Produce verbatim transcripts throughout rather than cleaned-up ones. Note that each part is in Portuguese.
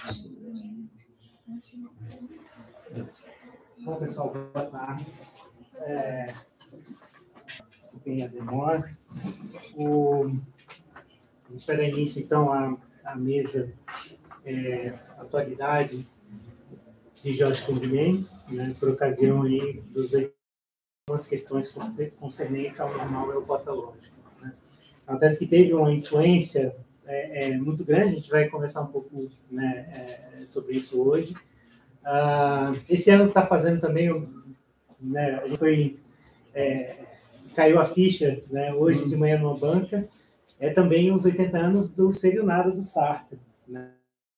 Bom, pessoal, boa tarde. É, desculpem a demora. O, a gente vai dar início, então, à, à mesa é, Atualidade de Jorge Canguilhem, né, por ocasião aí dos algumas questões concernentes ao normal e ao patológico. Né. Acontece que teve uma influência é, é, muito grande, a gente vai conversar um pouco, né, é, sobre isso hoje. Uh, esse ano está fazendo também, né, a gente foi, é, caiu a ficha, né, hoje de manhã numa banca, é também os oitenta anos do Serionado do Sartre. Né?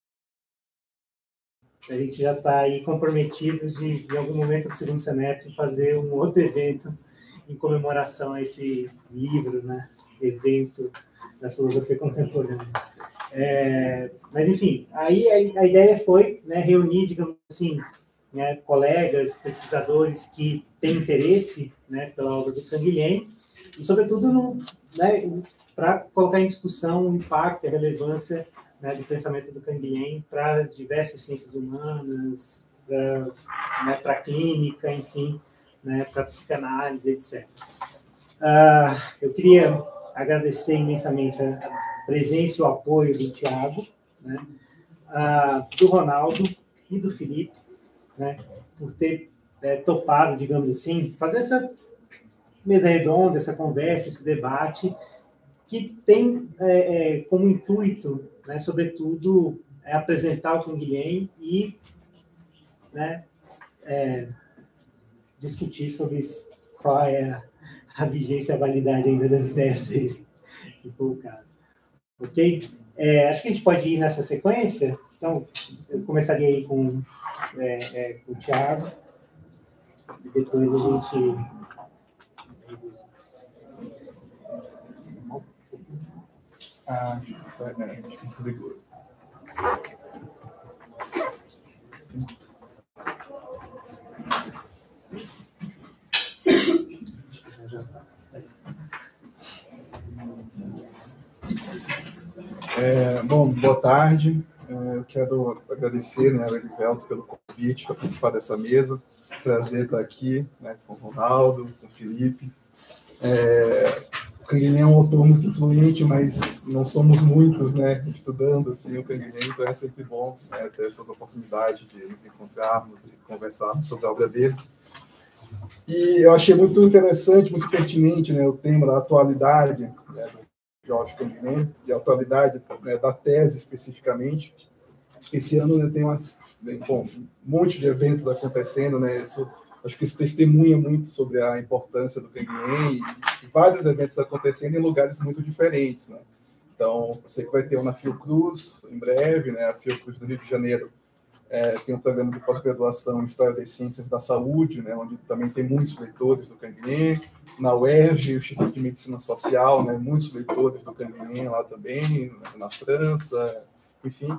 A gente já está aí comprometido de, em algum momento do segundo semestre, fazer um outro evento em comemoração a esse livro, né, evento da filosofia contemporânea. É, mas, enfim, aí a, a ideia foi, né, reunir, digamos assim, né, colegas, pesquisadores que têm interesse, né, pela obra do Canguilhem, e, sobretudo, né, para colocar em discussão o impacto e a relevância, né, do pensamento do Canguilhem para as diversas ciências humanas, para a clínica, enfim, né, para a psicanálise, etcétera. Uh, eu queria agradecer imensamente a presença e o apoio do Tiago, né, uh, do Ronaldo e do Felipe, né, por ter é, topado, digamos assim, fazer essa mesa redonda, essa conversa, esse debate, que tem é, é, como intuito, né, sobretudo, é apresentar o Canguilhem e, né, é, discutir sobre qual é a, a vigência e a validade ainda das ideias dele, se for o caso. Ok? É, acho que a gente pode ir nessa sequência. Então, eu começaria aí com, é, é, com o Tiago, e depois a gente... Ah, isso é, né? Acho que desligou. É, bom, boa tarde. É, eu quero agradecer, né, ao Erivelto pelo convite para participar dessa mesa. Prazer estar aqui, né, com o Ronaldo, com o Felipe. É, o Canguilhem é um autor muito influente, mas não somos muitos, né, estudando assim, o Canguilhem, então é sempre bom, né, ter essas oportunidades de nos encontrarmos, de conversarmos sobre a obra dele. E eu achei muito interessante, muito pertinente, né, o tema da atualidade, né, do Jorge Canguilhem, e a atualidade, né, da tese especificamente. Esse ano, né, tem umas, bom, um monte de eventos acontecendo, né, isso, acho que isso testemunha muito sobre a importância do Canguilhem, e, e vários eventos acontecendo em lugares muito diferentes, né. Então, eu sei que vai ter um na Fiocruz em breve, né, a Fiocruz do Rio de Janeiro é, tem um programa de pós-graduação em História das Ciências da Saúde, né, onde também tem muitos leitores do Canguilhem. Na U E R J, o Instituto de Medicina Social, né, muitos leitores do Canguilhem lá também, na França, enfim.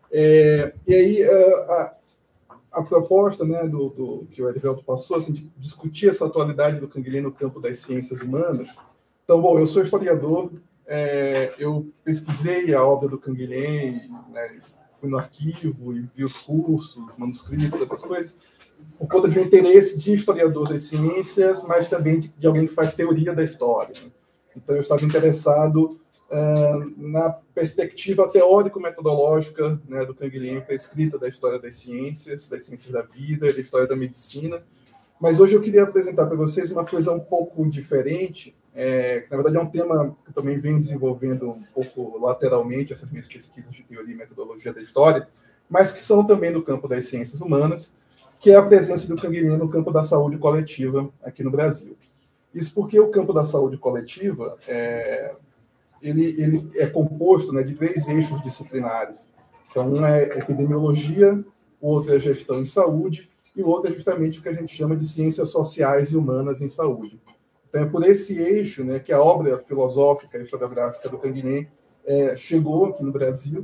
É, e aí, a, a proposta, né, do, do, que o Erivelto passou, assim, de discutir essa atualidade do Canguilhem no campo das ciências humanas. Então, bom, eu sou historiador, é, eu pesquisei a obra do Canguilhem, né, fui no arquivo e vi os cursos, manuscritos, essas coisas, por conta de um interesse de historiador das ciências, mas também de, de alguém que faz teoria da história. Né? Então, eu estava interessado uh, na perspectiva teórico-metodológica, né, do Canguilhem para a escrita da história das ciências, das ciências da vida e da história da medicina. Mas hoje eu queria apresentar para vocês uma coisa um pouco diferente, é, que na verdade é um tema que eu também venho desenvolvendo um pouco lateralmente, essas minhas pesquisas de teoria e metodologia da história, mas que são também do campo das ciências humanas, que é a presença do Canguilhem no campo da saúde coletiva aqui no Brasil. Isso porque o campo da saúde coletiva é, ele, ele é composto, né, de três eixos disciplinares. Então, um é epidemiologia, o outro é gestão em saúde, e o outro é justamente o que a gente chama de ciências sociais e humanas em saúde. Então, é por esse eixo, né, que a obra filosófica e historiográfica do Canguilhem é, chegou aqui no Brasil,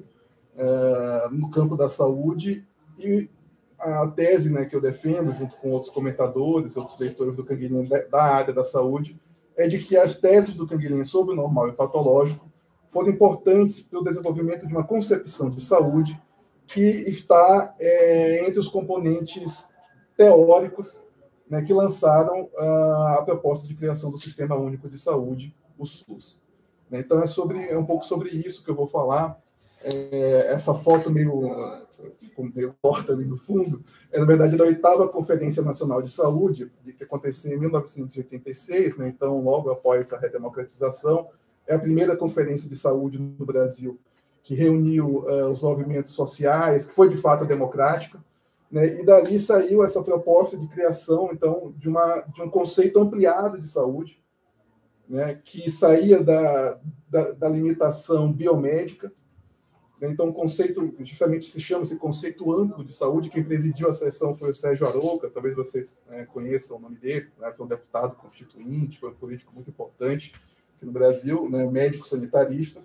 é, no campo da saúde, e a tese, né, que eu defendo, junto com outros comentadores, outros leitores do Canguilhem da área da saúde, é de que as teses do Canguilhem sobre o normal e patológico foram importantes para o desenvolvimento de uma concepção de saúde que está é, entre os componentes teóricos, né, que lançaram a, a proposta de criação do Sistema Único de Saúde, o SUS. Então, é, sobre, é um pouco sobre isso que eu vou falar. É, essa foto meio, meio torta ali no fundo é, na verdade, da oitava Conferência Nacional de Saúde, que aconteceu em mil novecentos e oitenta e seis, né, então, logo após a redemocratização. É a primeira conferência de saúde no Brasil que reuniu uh, os movimentos sociais, que foi, de fato, democrática, né, e dali saiu essa proposta de criação, então, de, uma, de um conceito ampliado de saúde, né, que saía da, da, da limitação biomédica. Então, o conceito, justamente se chama esse conceito amplo de saúde. Quem presidiu a sessão foi o Sérgio Arouca, talvez vocês é, conheçam o nome dele, né? Foi um deputado constituinte, foi um político muito importante aqui no Brasil, né? Médico sanitarista.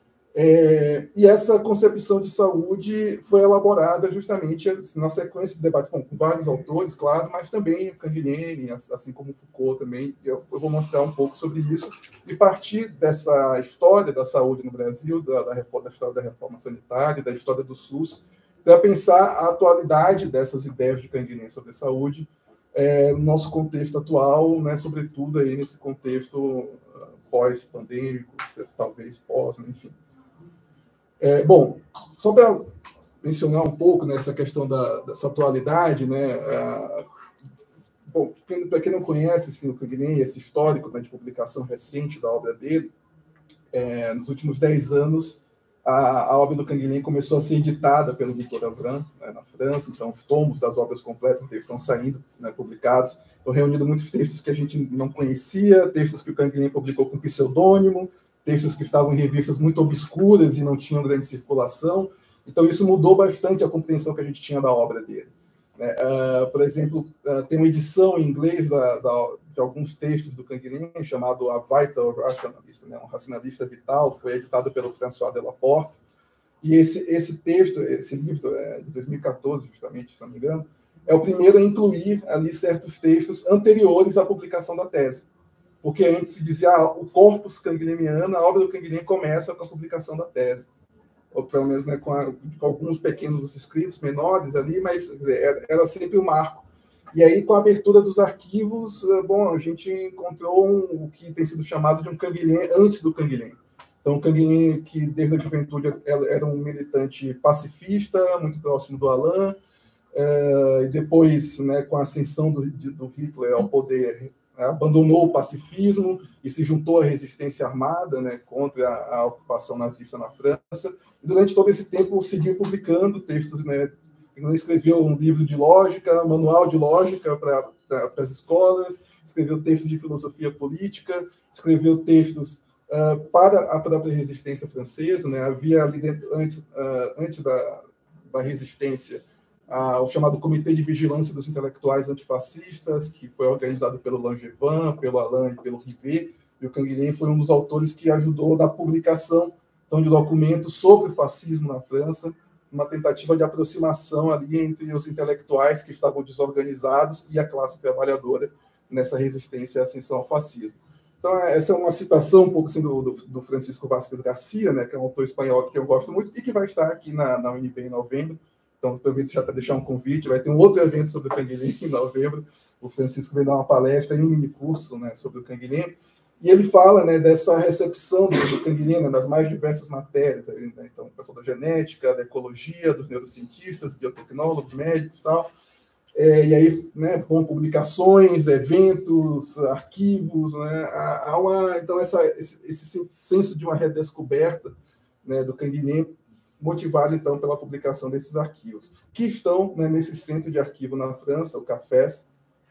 É, e essa concepção de saúde foi elaborada justamente na sequência de debates com, com vários autores, claro, mas também o Canguilhem, assim como Foucault também. Eu, eu vou mostrar um pouco sobre isso e partir dessa história da saúde no Brasil, da, da, reforma, da história da reforma sanitária, da história do SUS, para pensar a atualidade dessas ideias de Canguilhem sobre saúde é, no nosso contexto atual, né, sobretudo aí nesse contexto uh, pós-pandêmico, talvez pós, enfim. É, bom, só para mencionar um pouco nessa questão da, dessa atualidade, né? É, bom, para quem não conhece assim, o Canguilhem, esse histórico, né, de publicação recente da obra dele, é, nos últimos dez anos, a, a obra do Canguilhem começou a ser editada pelo Victor Avram, né, na França, então os tomos das obras completas estão saindo, né, publicados, estão reunindo muitos textos que a gente não conhecia, textos que o Canguilhem publicou com pseudônimo, textos que estavam em revistas muito obscuras e não tinham grande circulação. Então, isso mudou bastante a compreensão que a gente tinha da obra dele. Uh, por exemplo, uh, tem uma edição em inglês da, da, de alguns textos do Canguilhem, chamado A Vital Rationalist, né? Um racionalista vital, foi editado pelo François Delaporte. E esse, esse texto, esse livro é de dois mil e quatorze, justamente, se não me engano, é o primeiro a incluir ali certos textos anteriores à publicação da tese. Porque antes se dizia, ah, o corpus canguilhemiano, a obra do Canguilhem começa com a publicação da tese. Ou pelo menos, né, com, a, com alguns pequenos escritos menores ali, mas quer dizer, era, era sempre o marco. E aí, com a abertura dos arquivos, bom, a gente encontrou um, o que tem sido chamado de um Canguilhem antes do Canguilhem. Então, o Canguilhem, que desde a juventude era um militante pacifista, muito próximo do Alain, é, e depois, né, com a ascensão do, do Hitler ao poder, abandonou o pacifismo e se juntou à resistência armada, né, contra a, a ocupação nazista na França. E durante todo esse tempo seguiu publicando textos, né, ele escreveu um livro de lógica, manual de lógica para as escolas, escreveu textos de filosofia política, escreveu textos uh, para a própria resistência francesa, né. Havia ali dentro, antes, uh, antes da, da resistência, o chamado Comitê de Vigilância dos Intelectuais Antifascistas, que foi organizado pelo Langevin, pelo Alain e pelo Rivet, e o Canguilhem foi um dos autores que ajudou na publicação então, de documentos sobre o fascismo na França, uma tentativa de aproximação ali entre os intelectuais que estavam desorganizados e a classe trabalhadora nessa resistência à ascensão ao fascismo. Então, essa é uma citação um pouco assim, do, do Francisco Vázquez Garcia, né, que é um autor espanhol que eu gosto muito e que vai estar aqui na, na U N B em novembro. Então, aproveito já para deixar um convite. Vai ter um outro evento sobre o Canguilhem em novembro. O Francisco vai dar uma palestra e um mini curso, né, sobre o Canguilhem. E ele fala, né, dessa recepção do, do Canguilhem, né, das mais diversas matérias. Né, então, o pessoal da genética, da ecologia, dos neurocientistas, biotecnólogos, médicos e tal. É, e aí, né, com publicações, eventos, arquivos. Né, há, há uma, então, essa, esse, esse senso de uma redescoberta, né, do Canguilhem, motivado, então, pela publicação desses arquivos, que estão, né, nesse centro de arquivo na França, o CAFES,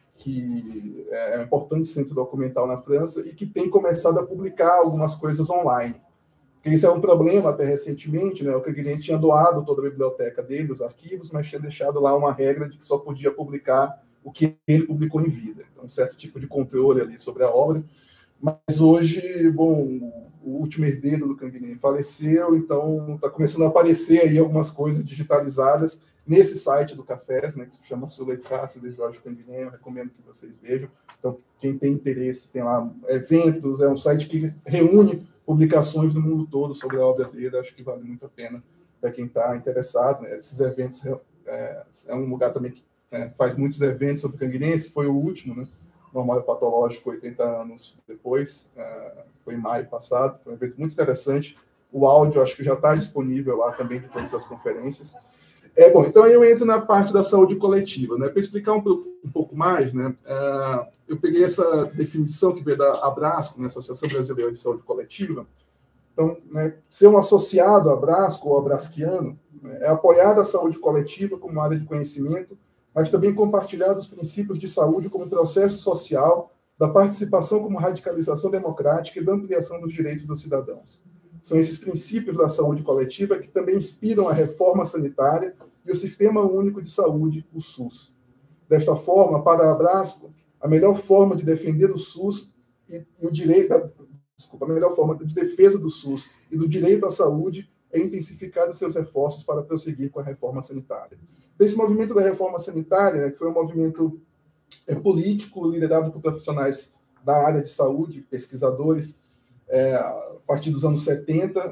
que é um importante centro documental na França e que tem começado a publicar algumas coisas online. Porque isso é um problema até recentemente, né? O Canguilhem tinha doado toda a biblioteca dele, os arquivos, mas tinha deixado lá uma regra de que só podia publicar o que ele publicou em vida. Então, um certo tipo de controle ali sobre a obra. Mas hoje, bom, o último herdeiro do Canguilhem faleceu, então está começando a aparecer aí algumas coisas digitalizadas nesse site do CAFES, né, que se chama Sur les traces de Georges Canguilhem. Eu recomendo que vocês vejam. Então, quem tem interesse, tem lá eventos, é um site que reúne publicações do mundo todo sobre a obra dele, acho que vale muito a pena para quem está interessado, né? Esses eventos é, é um lugar também que é, faz muitos eventos sobre cangueirense, foi o último, né? Normal Patológico, oitenta anos depois, é, foi em maio passado, foi um evento muito interessante. O áudio acho que já está disponível lá também de todas as conferências. É, bom, então eu entro na parte da saúde coletiva, né? Para explicar um, um pouco mais, né? Uh, eu peguei essa definição que veio da Abrasco, né? Associação Brasileira de Saúde Coletiva. Então, né, ser um associado a Abrasco ou abrasquiano, né, é apoiar a saúde coletiva como área de conhecimento, mas também compartilhar os princípios de saúde como processo social, da participação como radicalização democrática e da ampliação dos direitos dos cidadãos. São esses princípios da saúde coletiva que também inspiram a reforma sanitária e o Sistema Único de Saúde, o SUS. Desta forma, para a Abrasco, a melhor forma de defender o SUS e, e o direito, a, desculpa, a melhor forma de defesa do SUS e do direito à saúde é intensificar os seus esforços para prosseguir com a reforma sanitária. Esse movimento da reforma sanitária, né, que foi um movimento é, político liderado por profissionais da área de saúde, pesquisadores, É, a partir dos anos setenta,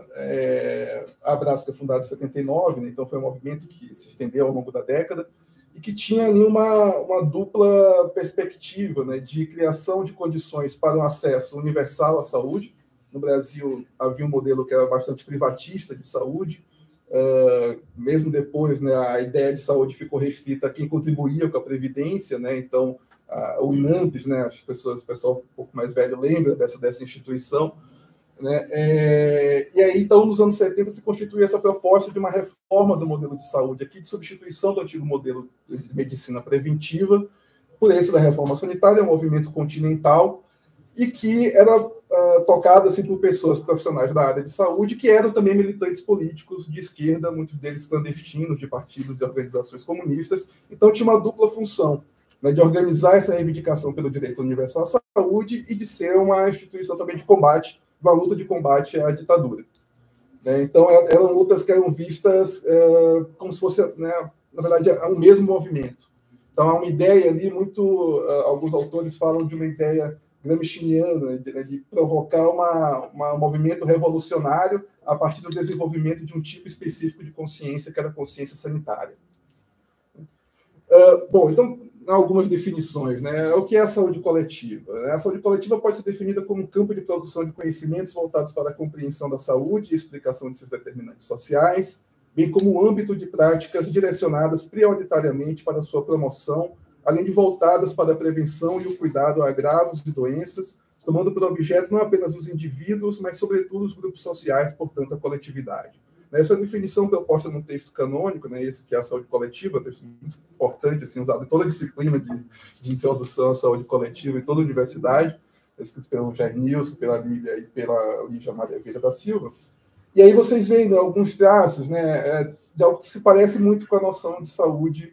é, a Abrasco foi fundada em setenta e nove, né, então foi um movimento que se estendeu ao longo da década e que tinha ali uma, uma dupla perspectiva, né, de criação de condições para um acesso universal à saúde. No Brasil havia um modelo que era bastante privatista de saúde, uh, mesmo depois, né, a ideia de saúde ficou restrita a quem contribuía com a Previdência, né, então uh, o INAMPS, né, as pessoas, o pessoal um pouco mais velho lembra dessa, dessa instituição. Né? É, e aí, então, nos anos setenta, se constitui essa proposta de uma reforma do modelo de saúde, aqui, de substituição do antigo modelo de medicina preventiva por esse da reforma sanitária, um movimento continental, e que era uh, tocado assim, por pessoas profissionais da área de saúde, que eram também militantes políticos de esquerda, muitos deles clandestinos, de partidos e organizações comunistas. Então, tinha uma dupla função, né, de organizar essa reivindicação pelo direito universal à saúde e de ser uma instituição também de combate, uma luta de combate à ditadura. Né? Então, eram lutas que eram vistas é, como se fosse, né, na verdade, é um mesmo movimento. Então, há uma ideia ali muito... Uh, alguns autores falam de uma ideia gramsciana, de, de provocar uma, uma, um movimento revolucionário a partir do desenvolvimento de um tipo específico de consciência, que era a consciência sanitária. Uh, bom, então, algumas definições, né? O que é a saúde coletiva? A saúde coletiva pode ser definida como um campo de produção de conhecimentos voltados para a compreensão da saúde e explicação de seus determinantes sociais, bem como um âmbito de práticas direcionadas prioritariamente para a sua promoção, além de voltadas para a prevenção e o cuidado a agravos de doenças, tomando por objeto não apenas os indivíduos, mas sobretudo os grupos sociais, portanto, a coletividade. Essa definição proposta no texto canônico, né, esse que é a saúde coletiva, texto muito importante, assim, usado em toda a disciplina de, de introdução à saúde coletiva em toda a universidade, escrito pelo Jair Nilson, pela Lília e pela Lígia Maria Vieira da Silva. E aí vocês veem, né, alguns traços, né, de algo que se parece muito com a noção de saúde,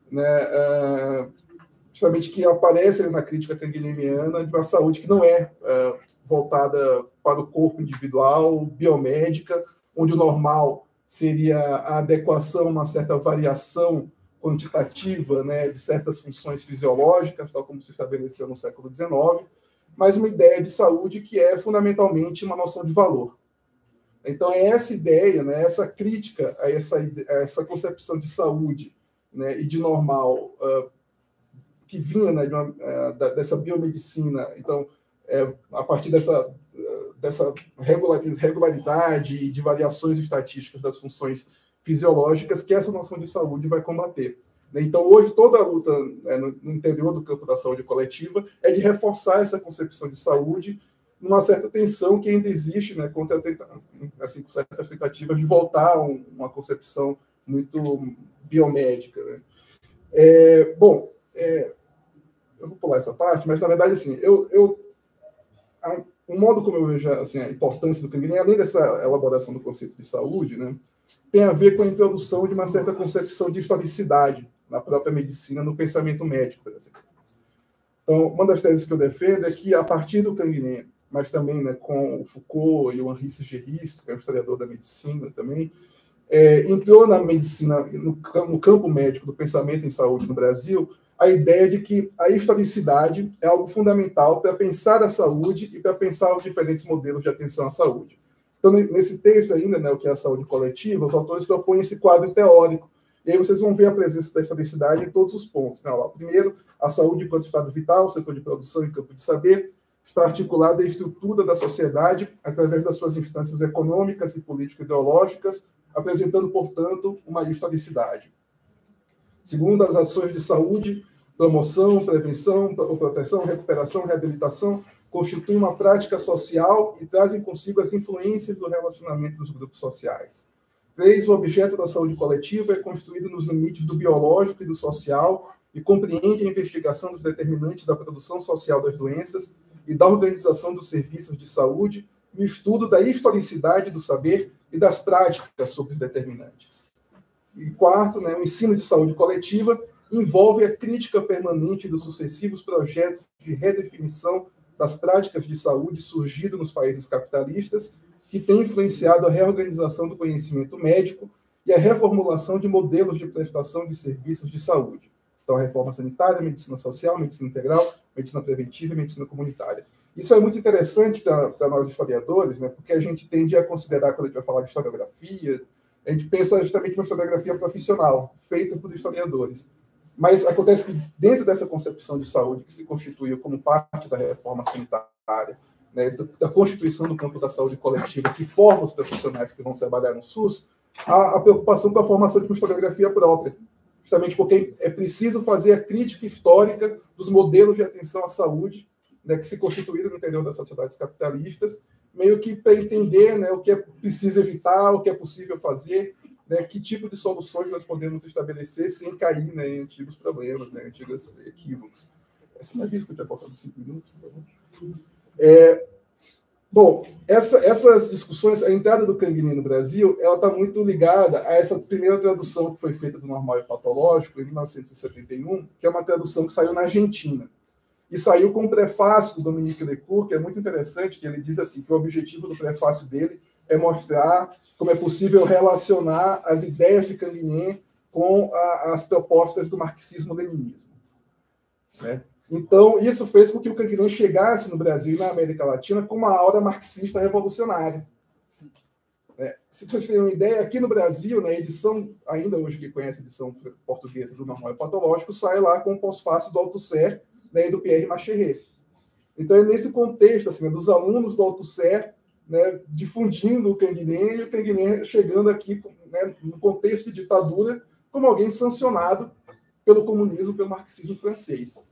né, justamente que aparece na crítica canguilhemiana de uma saúde que não é voltada para o corpo individual, biomédica, onde o normal seria a adequação a uma certa variação quantitativa, né, de certas funções fisiológicas, tal como se estabeleceu no século dezenove, mas uma ideia de saúde que é fundamentalmente uma noção de valor. Então, é essa ideia, né, essa crítica a essa, a essa concepção de saúde, né, e de normal, uh, que vinha, né, de uma, uh, da, dessa biomedicina, então, é, a partir dessa... dessa regularidade e de variações estatísticas das funções fisiológicas que essa noção de saúde vai combater. Então, hoje, toda a luta, né, no interior do campo da saúde coletiva é de reforçar essa concepção de saúde numa certa tensão que ainda existe, né, contra assim, com certas tentativas de voltar a uma concepção muito biomédica. Né? É, bom, é, eu vou pular essa parte, mas, na verdade, assim, eu... eu a, o modo como eu vejo assim, a importância do canguilhem, além dessa elaboração do conceito de saúde, né, tem a ver com a introdução de uma certa concepção de historicidade na própria medicina, no pensamento médico, por exemplo. Então, uma das teses que eu defendo é que, a partir do canguilhem, mas também, né, com o Foucault e o Henri Sigerist, que é um historiador da medicina também, é, entrou na medicina, no, no campo médico do pensamento em saúde no Brasil, a ideia de que a historicidade é algo fundamental para pensar a saúde e para pensar os diferentes modelos de atenção à saúde. Então, nesse texto ainda, né, o que é a saúde coletiva, os autores propõem esse quadro teórico. E aí vocês vão ver a presença da historicidade em todos os pontos. Né? Lá, primeiro, a saúde enquanto estado vital, setor de produção e campo de saber, está articulada à estrutura da sociedade através das suas instâncias econômicas e político-ideológicas, apresentando, portanto, uma historicidade. Segundo, as ações de saúde, promoção, prevenção, proteção, recuperação, reabilitação, constituem uma prática social e trazem consigo as influências do relacionamento dos grupos sociais. Três, o objeto da saúde coletiva é construído nos limites do biológico e do social e compreende a investigação dos determinantes da produção social das doenças e da organização dos serviços de saúde e o estudo da historicidade do saber e das práticas sobre os determinantes. E quarto, né, o ensino de saúde coletiva envolve a crítica permanente dos sucessivos projetos de redefinição das práticas de saúde surgidas nos países capitalistas, que têm influenciado a reorganização do conhecimento médico e a reformulação de modelos de prestação de serviços de saúde. Então, a reforma sanitária, medicina social, medicina integral, medicina preventiva e medicina comunitária. Isso é muito interessante para nós historiadores, né, porque a gente tende a considerar, quando a gente vai falar de historiografia, a gente pensa justamente numa historiografia profissional, feita por historiadores. Mas acontece que, dentro dessa concepção de saúde, que se constituiu como parte da reforma sanitária, né, da constituição do campo da saúde coletiva, que forma os profissionais que vão trabalhar no SUS, há a preocupação com a formação de uma historiografia própria, justamente porque é preciso fazer a crítica histórica dos modelos de atenção à saúde, né, que se constituíram no interior das sociedades capitalistas, meio que para entender, né, o que é preciso evitar, o que é possível fazer, né, que tipo de soluções nós podemos estabelecer sem cair, né, em antigos problemas, né, antigos equívocos. Essa não é isso que eu tinha faltado cinco minutos, por favor. É, bom, essa, essas discussões, a entrada do Canguilhem no Brasil, ela está muito ligada a essa primeira tradução que foi feita do Normal e Patológico, em mil novecentos e setenta e um, que é uma tradução que saiu na Argentina. E saiu com um prefácio do Dominique Lecourt, que é muito interessante, que ele diz assim, que o objetivo do prefácio dele é mostrar como é possível relacionar as ideias de Canguilhem com a, as propostas do marxismo-leninismo. Né? Então, isso fez com que o Canguilhem chegasse no Brasil e na América Latina com uma aura marxista revolucionária. É, se vocês terem uma ideia, aqui no Brasil, na edição, ainda hoje que conhece a edição portuguesa do Normal e Patológico, sai lá com o pós-fácil do Althusser, né, e do Pierre Macherret. Então, é nesse contexto, assim, né, dos alunos do Althusser, né, difundindo o Canguilhem, e o Canguilhem chegando aqui, né, no contexto de ditadura, como alguém sancionado pelo comunismo, pelo marxismo francês.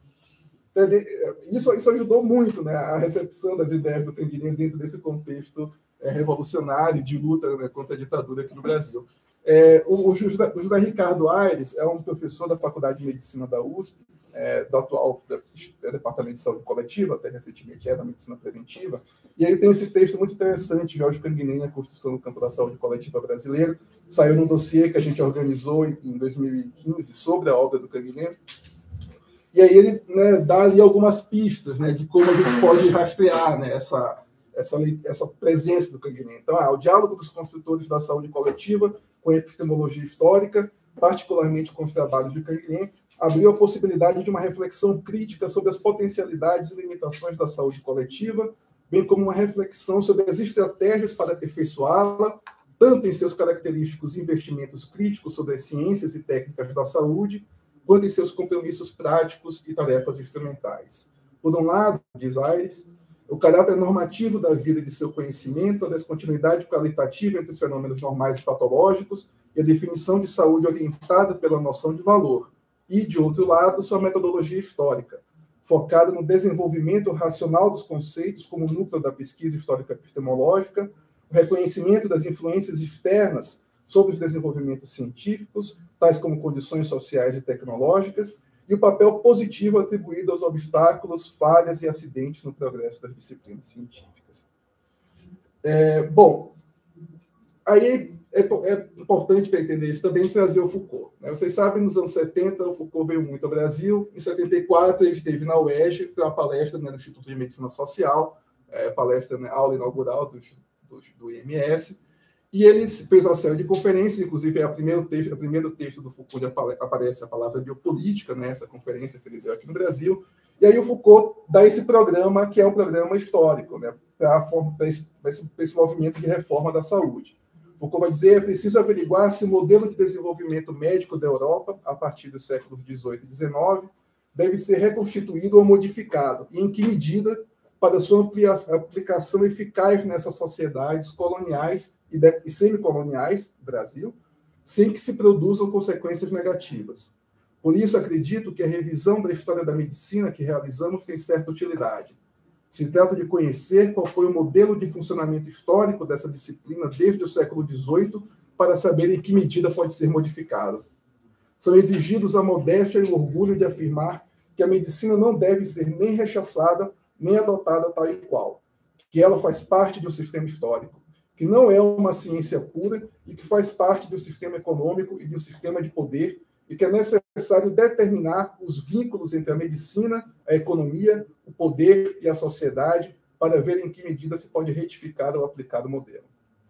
Isso, isso ajudou muito, né, a recepção das ideias do Canguilhem dentro desse contexto é, revolucionário, de luta, né, contra a ditadura aqui no Brasil. É, o, o, José, o José Ricardo Aires é um professor da Faculdade de Medicina da U S P, é, do atual da, do Departamento de Saúde Coletiva, até recentemente é da Medicina Preventiva, e ele tem esse texto muito interessante, Jorge Canguilhem, na construção do campo da saúde coletiva brasileira. Saiu num dossiê que a gente organizou em, em dois mil e quinze sobre a obra do Canguilhem. E aí ele, né, dá ali algumas pistas, né, de como a gente pode rastrear, né, essa, essa, essa presença do Canguilhem. Então, ah, o diálogo dos construtores da saúde coletiva com a epistemologia histórica, particularmente com os trabalhos de Canguilhem, abriu a possibilidade de uma reflexão crítica sobre as potencialidades e limitações da saúde coletiva, bem como uma reflexão sobre as estratégias para aperfeiçoá-la, tanto em seus característicos investimentos críticos sobre as ciências e técnicas da saúde, quanto em seus compromissos práticos e tarefas instrumentais. Por um lado, diz Aires, o caráter normativo da vida e de seu conhecimento, a descontinuidade qualitativa entre os fenômenos normais e patológicos e a definição de saúde orientada pela noção de valor. E, de outro lado, sua metodologia histórica, focada no desenvolvimento racional dos conceitos como núcleo da pesquisa histórica epistemológica, o reconhecimento das influências externas sobre os desenvolvimentos científicos, tais como condições sociais e tecnológicas, e o papel positivo atribuído aos obstáculos, falhas e acidentes no progresso das disciplinas científicas. É, bom, aí é, é importante para entender isso também trazer o Foucault. Né? Vocês sabem, nos anos setenta, o Foucault veio muito ao Brasil. Em setenta e quatro, ele esteve na U E S G para uma palestra, né, no Instituto de Medicina Social, é, palestra, né, aula inaugural do, do, do I M S, e ele fez uma série de conferências, inclusive é o primeiro texto, o primeiro texto do Foucault onde aparece a palavra biopolítica, nessa, né, conferência que ele deu aqui no Brasil. E aí o Foucault dá esse programa, que é um programa histórico, né? para esse, esse movimento de reforma da saúde. Foucault vai dizer: é preciso averiguar se o modelo de desenvolvimento médico da Europa, a partir dos séculos dezoito e dezenove, deve ser reconstituído ou modificado, e em que medida, para sua aplicação eficaz nessas sociedades coloniais e, de, e semicoloniais, Brasil, sem que se produzam consequências negativas. Por isso, acredito que a revisão da história da medicina que realizamos tem certa utilidade. Se trata de conhecer qual foi o modelo de funcionamento histórico dessa disciplina desde o século dezoito, para saber em que medida pode ser modificado. São exigidos a modéstia e o orgulho de afirmar que a medicina não deve ser nem rechaçada, nem adotada tal e qual, que ela faz parte de um sistema histórico, que não é uma ciência pura e que faz parte do sistema econômico e de um sistema de poder, e que é necessário determinar os vínculos entre a medicina, a economia, o poder e a sociedade para ver em que medida se pode retificar ou aplicar o modelo.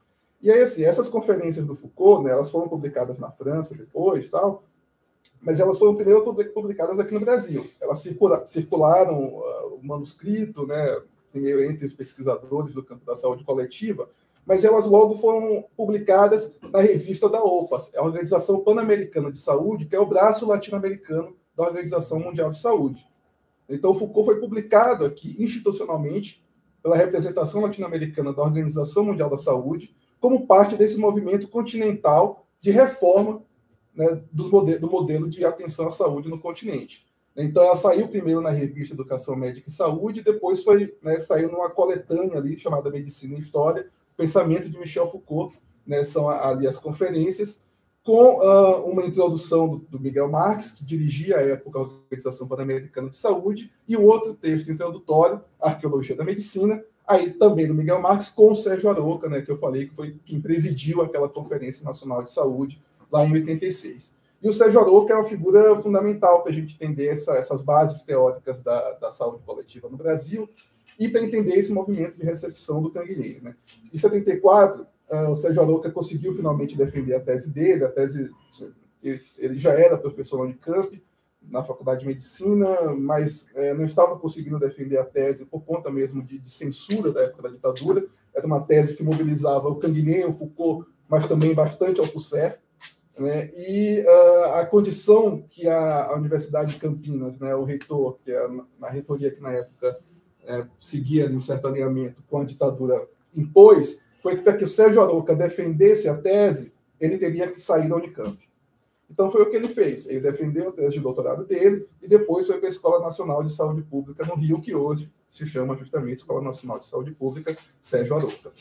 E aí, assim, essas conferências do Foucault, né, elas foram publicadas na França depois, tal, mas elas foram primeiro publicadas aqui no Brasil. Elas circula, circularam uh, o manuscrito, né, primeiro entre os pesquisadores do campo da saúde coletiva, mas elas logo foram publicadas na revista da O P A S, a Organização Pan-Americana de Saúde, que é o braço latino-americano da Organização Mundial de Saúde. Então, Foucault foi publicado aqui institucionalmente pela representação latino-americana da Organização Mundial da Saúde, como parte desse movimento continental de reforma, né, dos mode- do modelo de atenção à saúde no continente. Então, ela saiu primeiro na revista Educação Médica e Saúde, e depois foi, né, saiu numa coletânea ali chamada Medicina e História, Pensamento de Michel Foucault, né, são ali as conferências, com uh, uma introdução do, do Miguel Marques, que dirigia à época a Organização Pan-Americana de Saúde, e o outro texto introdutório, Arqueologia da Medicina, aí também do Miguel Marques, com o Sérgio Aroca, né, que eu falei que foi quem presidiu aquela Conferência Nacional de Saúde, lá em oitenta e seis. E o Sérgio Aroca é uma figura fundamental para a gente entender essa, essas bases teóricas da, da saúde coletiva no Brasil, e para entender esse movimento de recepção do Canguilhem, né? Em setenta e quatro, uh, o Sérgio Aroca conseguiu finalmente defender a tese dele, a tese, ele, ele já era professor na Unicamp, na Faculdade de Medicina, mas é, não estava conseguindo defender a tese por conta mesmo de, de censura da época da ditadura. Era uma tese que mobilizava o Canguilhem, o Foucault, mas também bastante Althusser, né? E uh, a condição que a, a Universidade de Campinas, né, o reitor, que é na reitoria que na época É, seguia um certo alinhamento com a ditadura, impôs, foi que para que o Sérgio Aroca defendesse a tese, ele teria que sair da Unicamp. Então foi o que ele fez. Ele defendeu a tese de doutorado dele e depois foi para a Escola Nacional de Saúde Pública no Rio, que hoje se chama justamente Escola Nacional de Saúde Pública Sérgio Aroca.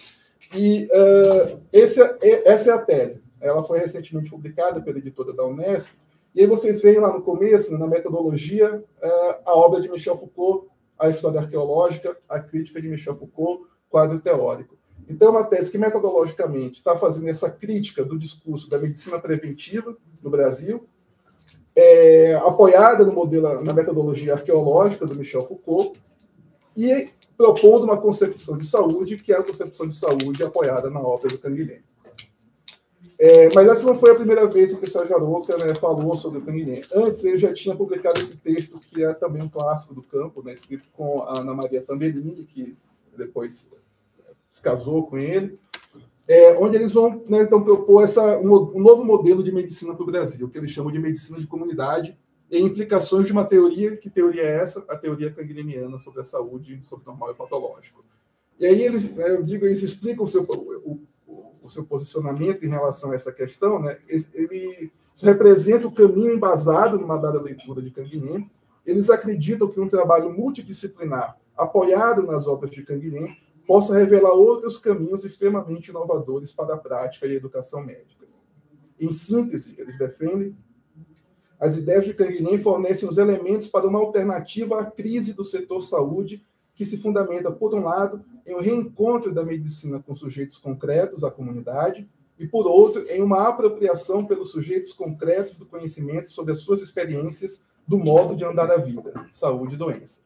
E uh, esse, essa é a tese. Ela foi recentemente publicada pela editora da Unesp, e aí vocês veem lá no começo, na metodologia, uh, a obra de Michel Foucault, a história arqueológica, a crítica de Michel Foucault, quadro teórico. Então, é uma tese que, metodologicamente, está fazendo essa crítica do discurso da medicina preventiva no Brasil, é, apoiada no modelo, na metodologia arqueológica do Michel Foucault, e propondo uma concepção de saúde, que é a concepção de saúde apoiada na obra do Canguilhem. É, mas essa não foi a primeira vez que o Sérgio Aroca, né, falou sobre o Canguilhem. Antes, ele já tinha publicado esse texto, que é também um clássico do campo, né, escrito com a Ana Maria Tambellini, que depois se casou com ele, é, onde eles vão, né, então, propor essa, um, um novo modelo de medicina para o Brasil, que eles chamam de medicina de comunidade, e implicações de uma teoria, que teoria é essa? A teoria canguilhemiana sobre a saúde, sobre o normal e patológico. E aí, eles, né, eu digo, eles explicam o seu... O, o seu posicionamento em relação a essa questão, né, ele representa o caminho embasado numa dada leitura de Canguilhem. Eles acreditam que um trabalho multidisciplinar, apoiado nas obras de Canguilhem, possa revelar outros caminhos extremamente inovadores para a prática e a educação médica. Em síntese, eles defendem, as ideias de Canguilhem fornecem os elementos para uma alternativa à crise do setor saúde, que se fundamenta, por um lado, em um reencontro da medicina com sujeitos concretos, a comunidade, e, por outro, em uma apropriação pelos sujeitos concretos do conhecimento sobre as suas experiências do modo de andar a vida, saúde e doença.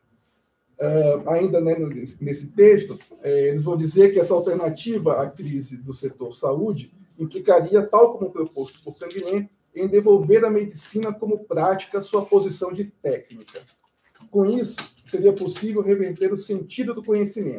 Uh, ainda, né, nesse texto, eh, eles vão dizer que essa alternativa à crise do setor saúde implicaria, tal como proposto por Canguilhem, em devolver à medicina como prática sua posição de técnica. Com isso, seria possível reverter o sentido do conhecimento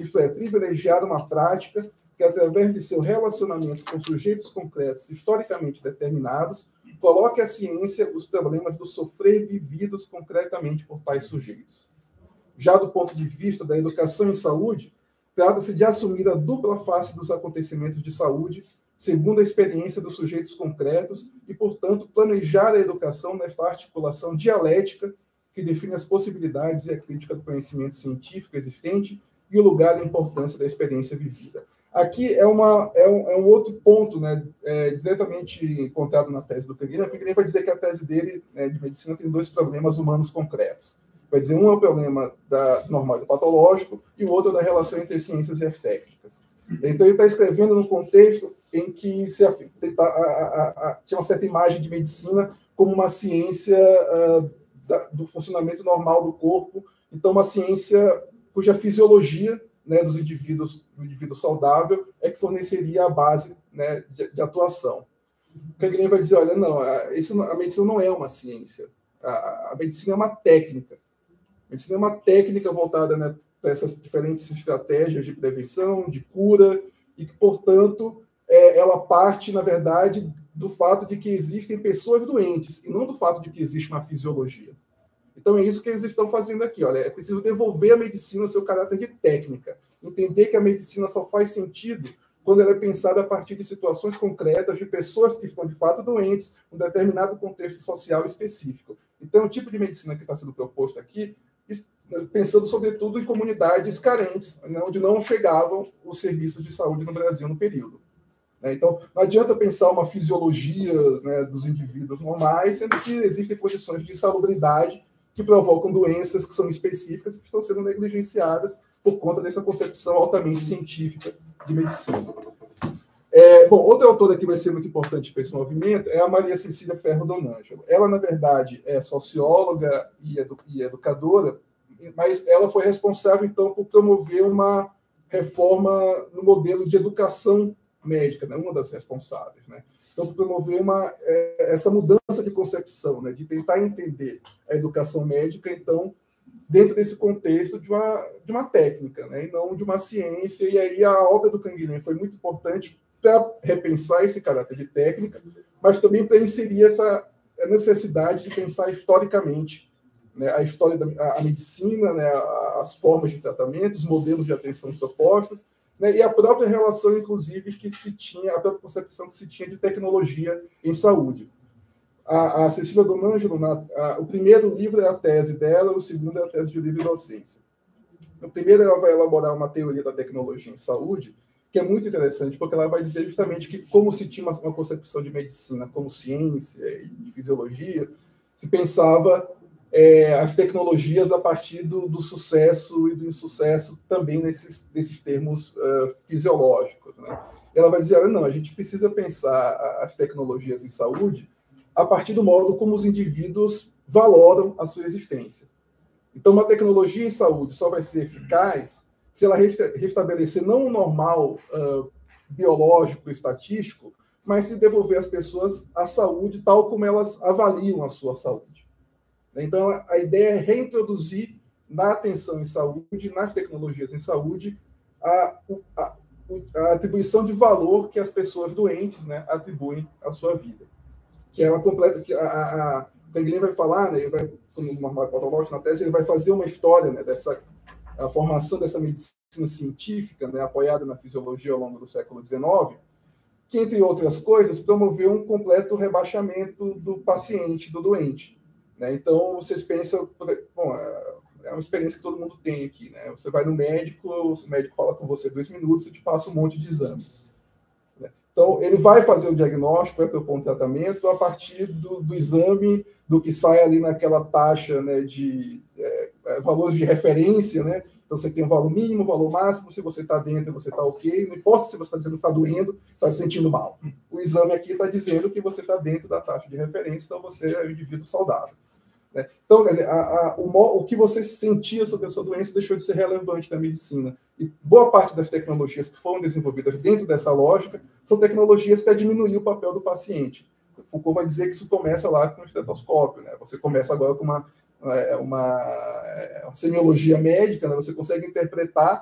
isto é, privilegiar uma prática que, através de seu relacionamento com sujeitos concretos historicamente determinados, coloque à ciência os problemas do sofrer vividos concretamente por tais sujeitos. Já do ponto de vista da educação em saúde, trata-se de assumir a dupla face dos acontecimentos de saúde, segundo a experiência dos sujeitos concretos, e, portanto, planejar a educação nesta articulação dialética que define as possibilidades e a crítica do conhecimento científico existente e o lugar e a importância da experiência vivida. Aqui é, uma, é, um, é um outro ponto, né, é, diretamente encontrado na tese do Canguilhem. O Canguilhem vai dizer que a tese dele, né, de medicina, tem dois problemas humanos concretos. Vai dizer, um é o problema da normal e do patológico, e o outro é da relação entre ciências e as técnicas. Então, ele está escrevendo num contexto em que se a, a, a, a, tinha uma certa imagem de medicina como uma ciência uh, da, do funcionamento normal do corpo, então uma ciência cuja fisiologia, né, dos indivíduos, do indivíduo saudável, é que forneceria a base, né, de, de atuação. O Canguilhem vai dizer, olha, não, a, isso, a medicina não é uma ciência, a, a medicina é uma técnica. A medicina é uma técnica voltada, né, para essas diferentes estratégias de prevenção, de cura, e que, portanto, é, ela parte, na verdade, do fato de que existem pessoas doentes, e não do fato de que existe uma fisiologia. Então, é isso que eles estão fazendo aqui. Olha, é preciso devolver à medicina o seu caráter de técnica. Entender que a medicina só faz sentido quando ela é pensada a partir de situações concretas, de pessoas que estão, de fato, doentes, em um determinado contexto social específico. Então, o tipo de medicina que está sendo proposto aqui, pensando, sobretudo, em comunidades carentes, né, onde não chegavam os serviços de saúde no Brasil no período. Então, não adianta pensar uma fisiologia, né, dos indivíduos normais, sendo que existem condições de insalubridade que provocam doenças que são específicas e que estão sendo negligenciadas por conta dessa concepção altamente científica de medicina. É, bom, outra autora que vai ser muito importante para esse movimento é a Maria Cecília Ferro Donangelo. Ela, na verdade, é socióloga e, edu e educadora, mas ela foi responsável, então, por promover uma reforma no modelo de educação médica, né? Uma das responsáveis, né? Então, por promover uma, é, essa mudança de concepção, né? De tentar entender a educação médica, então, dentro desse contexto de uma, de uma técnica, né? E não de uma ciência. E aí a obra do Canguilhem foi muito importante para repensar esse caráter de técnica, mas também para inserir essa necessidade de pensar historicamente, né, a história da a, a medicina, né, as formas de tratamento, os modelos de atenção propostos, né, e a própria relação, inclusive, que se tinha, a própria concepção que se tinha de tecnologia em saúde. A, a Cecília Donangelo, na, a, o primeiro livro é a tese dela, o segundo é a tese de livre docência. No primeiro, ela vai elaborar uma teoria da tecnologia em saúde, que é muito interessante, porque ela vai dizer justamente que, como se tinha uma, uma concepção de medicina como ciência e de fisiologia, se pensava é, as tecnologias a partir do, do sucesso e do insucesso também nesses, nesses termos uh, fisiológicos, né? Ela vai dizer, não, a gente precisa pensar as tecnologias em saúde a partir do modo como os indivíduos valoram a sua existência. Então, uma tecnologia em saúde só vai ser eficaz se ela restabelecer não o normal uh, biológico e estatístico, mas se devolver às pessoas a saúde tal como elas avaliam a sua saúde. Então, a ideia é reintroduzir na atenção em saúde, nas tecnologias em saúde, a, a, a atribuição de valor que as pessoas doentes, né, atribuem à sua vida. Que é uma completa... Que a, a, o Canguilhem vai falar, né, ele vai, como normal patológico na tese, ele vai fazer uma história, né, dessa a formação dessa medicina científica, né, apoiada na fisiologia ao longo do século dezenove, que, entre outras coisas, promoveu um completo rebaixamento do paciente, do doente. Né? Então, vocês pensam... Bom, é uma experiência que todo mundo tem aqui. Né? Você vai no médico, o médico fala com você dois minutos e te passa um monte de exames. Né? Então, ele vai fazer o diagnóstico, vai propor um tratamento a partir do, do exame, do que sai ali naquela taxa, né, de é, valores de referência, né? Então, você tem um valor mínimo, um valor máximo, se você está dentro, você está ok, não importa se você está dizendo que está doendo, está se sentindo mal. O exame aqui está dizendo que você está dentro da taxa de referência, então você é um indivíduo saudável. Né? Então, quer dizer, a, a, o, o que você sentia sobre a sua doença deixou de ser relevante na medicina. E boa parte das tecnologias que foram desenvolvidas dentro dessa lógica são tecnologias para diminuir o papel do paciente. Foucault vai dizer que isso começa lá com o estetoscópio. Né? Você começa agora com uma, uma, uma semiologia médica, né? Você consegue interpretar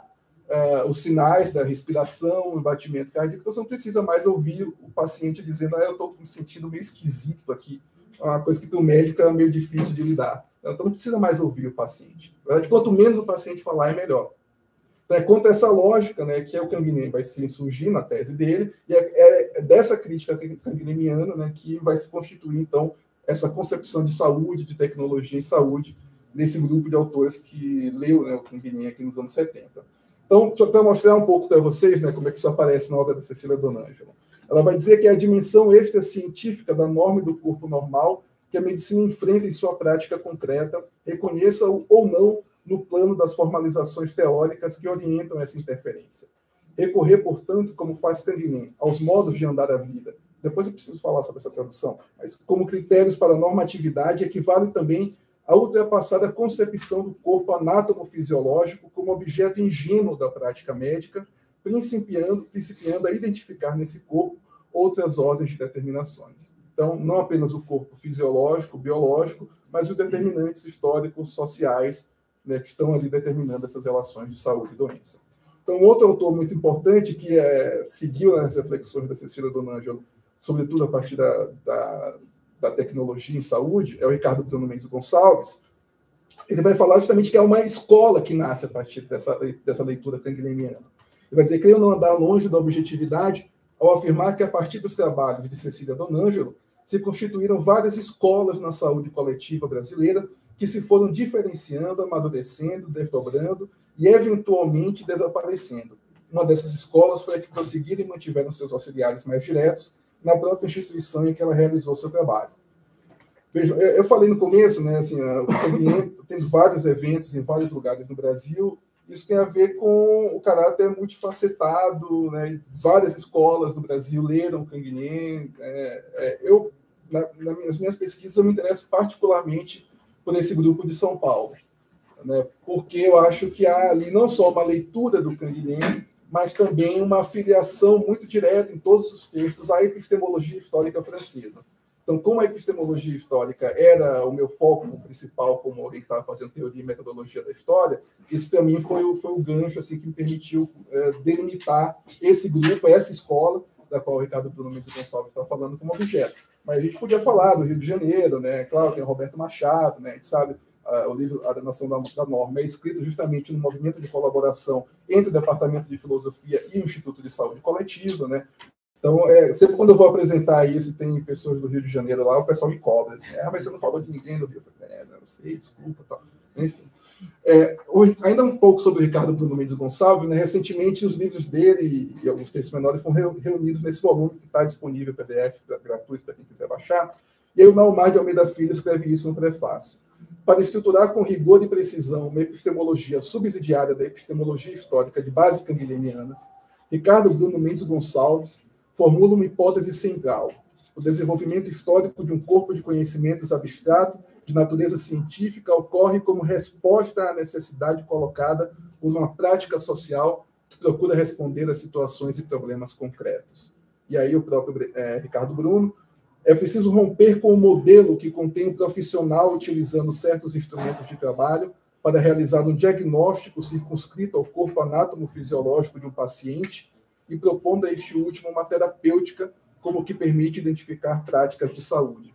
uh, os sinais da respiração, o batimento cardíaco. Então, você não precisa mais ouvir o paciente dizendo, ah, eu estou me sentindo meio esquisito aqui. É uma coisa que para o médico é meio difícil de lidar. Então, não precisa mais ouvir o paciente. Na verdade, quanto menos o paciente falar, é melhor. Então, é contra essa lógica, né, que é o Canguilhem vai se surgir na tese dele, e é, é dessa crítica canguilhemiana, né, que vai se constituir, então, essa concepção de saúde, de tecnologia em saúde, nesse grupo de autores que leu, né, o Canguilhem aqui nos anos setenta. Então, só para mostrar um pouco para vocês, né, como é que isso aparece na obra da Cecília Donangelo. Ela vai dizer que é a dimensão extracientífica da norma do corpo normal que a medicina enfrenta em sua prática concreta, reconheça-o ou não no plano das formalizações teóricas que orientam essa interferência. Recorrer, portanto, como faz Canguilhem, aos modos de andar a vida, depois eu preciso falar sobre essa tradução, mas como critérios para a normatividade equivale também a ultrapassar a concepção do corpo anátomo-fisiológico como objeto ingênuo da prática médica, principiando, principiando a identificar nesse corpo outras ordens de determinações. Então, não apenas o corpo fisiológico, biológico, mas os determinantes históricos, sociais, né, que estão ali determinando essas relações de saúde e doença. Então, outro autor muito importante que é, seguiu as reflexões da Cecília Donangelo, sobretudo a partir da, da, da tecnologia em saúde, é o Ricardo Bruno Mendes Gonçalves. Ele vai falar justamente que é uma escola que nasce a partir dessa, dessa leitura canguilhemiana. Ele vai dizer que creio não andar longe da objetividade ao afirmar que, a partir dos trabalhos de Cecília Donangelo, se constituíram várias escolas na saúde coletiva brasileira que se foram diferenciando, amadurecendo, desdobrando e, eventualmente, desaparecendo. Uma dessas escolas foi a que prosseguiram e mantiveram seus auxiliares mais diretos na própria instituição em que ela realizou seu trabalho. Vejam, eu falei no começo, né, assim, o Canguilhem tem vários eventos em vários lugares no Brasil. Isso tem a ver com o caráter multifacetado, né? Várias escolas do Brasil leram Canguilhem. É, é, eu, na, nas minhas pesquisas, eu me interesso particularmente por esse grupo de São Paulo, né? Porque eu acho que há ali não só uma leitura do Canguilhem, mas também uma filiação muito direta em todos os textos à epistemologia histórica francesa. Então, como a epistemologia histórica era o meu foco principal, como alguém que estava fazendo teoria e metodologia da história, isso, para mim, foi o, foi o gancho assim, que me permitiu é, delimitar esse grupo, essa escola, da qual o Ricardo Bruno Mendes Gonçalves está falando como objeto. Mas a gente podia falar do Rio de Janeiro, né? Claro, tem o Roberto Machado, né? A gente sabe, uh, o livro A Nação da, da Norma é escrito justamente no movimento de colaboração entre o Departamento de Filosofia e o Instituto de Saúde Coletiva, né? Então, é, sempre quando eu vou apresentar isso, tem pessoas do Rio de Janeiro lá, o pessoal me cobra, assim, ah, mas você não falou de ninguém do Rio. Eu falei, é, não sei, desculpa, tal. Enfim. É, ainda um pouco sobre o Ricardo Bruno Mendes Gonçalves, né? Recentemente os livros dele e, e alguns textos menores foram reunidos nesse volume que está disponível, P D F gratuito para quem quiser baixar, e aí o Naumar de Almeida Filho escreve isso no prefácio. Para estruturar com rigor e precisão uma epistemologia subsidiária da epistemologia histórica de base canguilhemiana, Ricardo Bruno Mendes Gonçalves formula uma hipótese central: o desenvolvimento histórico de um corpo de conhecimentos abstrato de natureza científica ocorre como resposta à necessidade colocada por uma prática social que procura responder a situações e problemas concretos. E aí o próprio é, Ricardo Bruno, é preciso romper com o modelo que contém o profissional utilizando certos instrumentos de trabalho para realizar um diagnóstico circunscrito ao corpo anátomo-fisiológico de um paciente e propondo a este último uma terapêutica como que permite identificar práticas de saúde.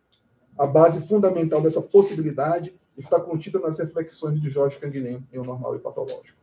A base fundamental dessa possibilidade está contida nas reflexões de Jorge Canguilhem em O Normal e Patológico.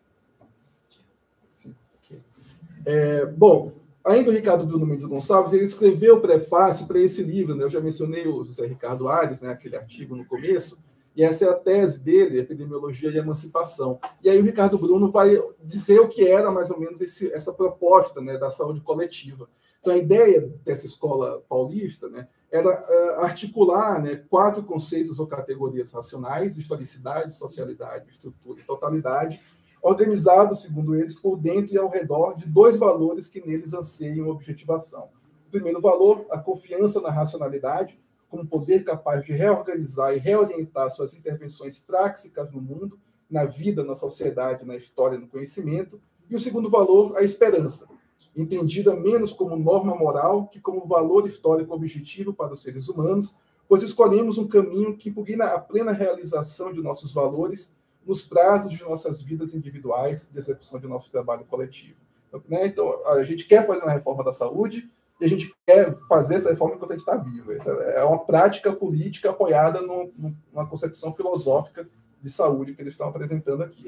Sim, okay. é, bom, ainda o Ricardo Bruno Mendes Gonçalves, ele escreveu o prefácio para esse livro, né? Eu já mencionei o José Ricardo Aires, né? Aquele artigo no começo, e essa é a tese dele, Epidemiologia e Emancipação. E aí o Ricardo Bruno vai dizer o que era mais ou menos esse, essa proposta, né, da saúde coletiva. Então, a ideia dessa escola paulista, né, era uh, articular, né, quatro conceitos ou categorias racionais: historicidade, socialidade, estrutura e totalidade, organizados, segundo eles, por dentro e ao redor de dois valores que neles anseiam objetivação. O primeiro valor, a confiança na racionalidade, como poder capaz de reorganizar e reorientar suas intervenções práticas no mundo, na vida, na sociedade, na história, no conhecimento. E o segundo valor, a esperança, entendida menos como norma moral que como valor histórico objetivo para os seres humanos, pois escolhemos um caminho que impugna a plena realização de nossos valores nos prazos de nossas vidas individuais de execução de nosso trabalho coletivo. Né? Então, a gente quer fazer uma reforma da saúde e a gente quer fazer essa reforma enquanto a gente está vivo. Essa é uma prática política apoiada no, numa concepção filosófica de saúde que eles estão apresentando aqui.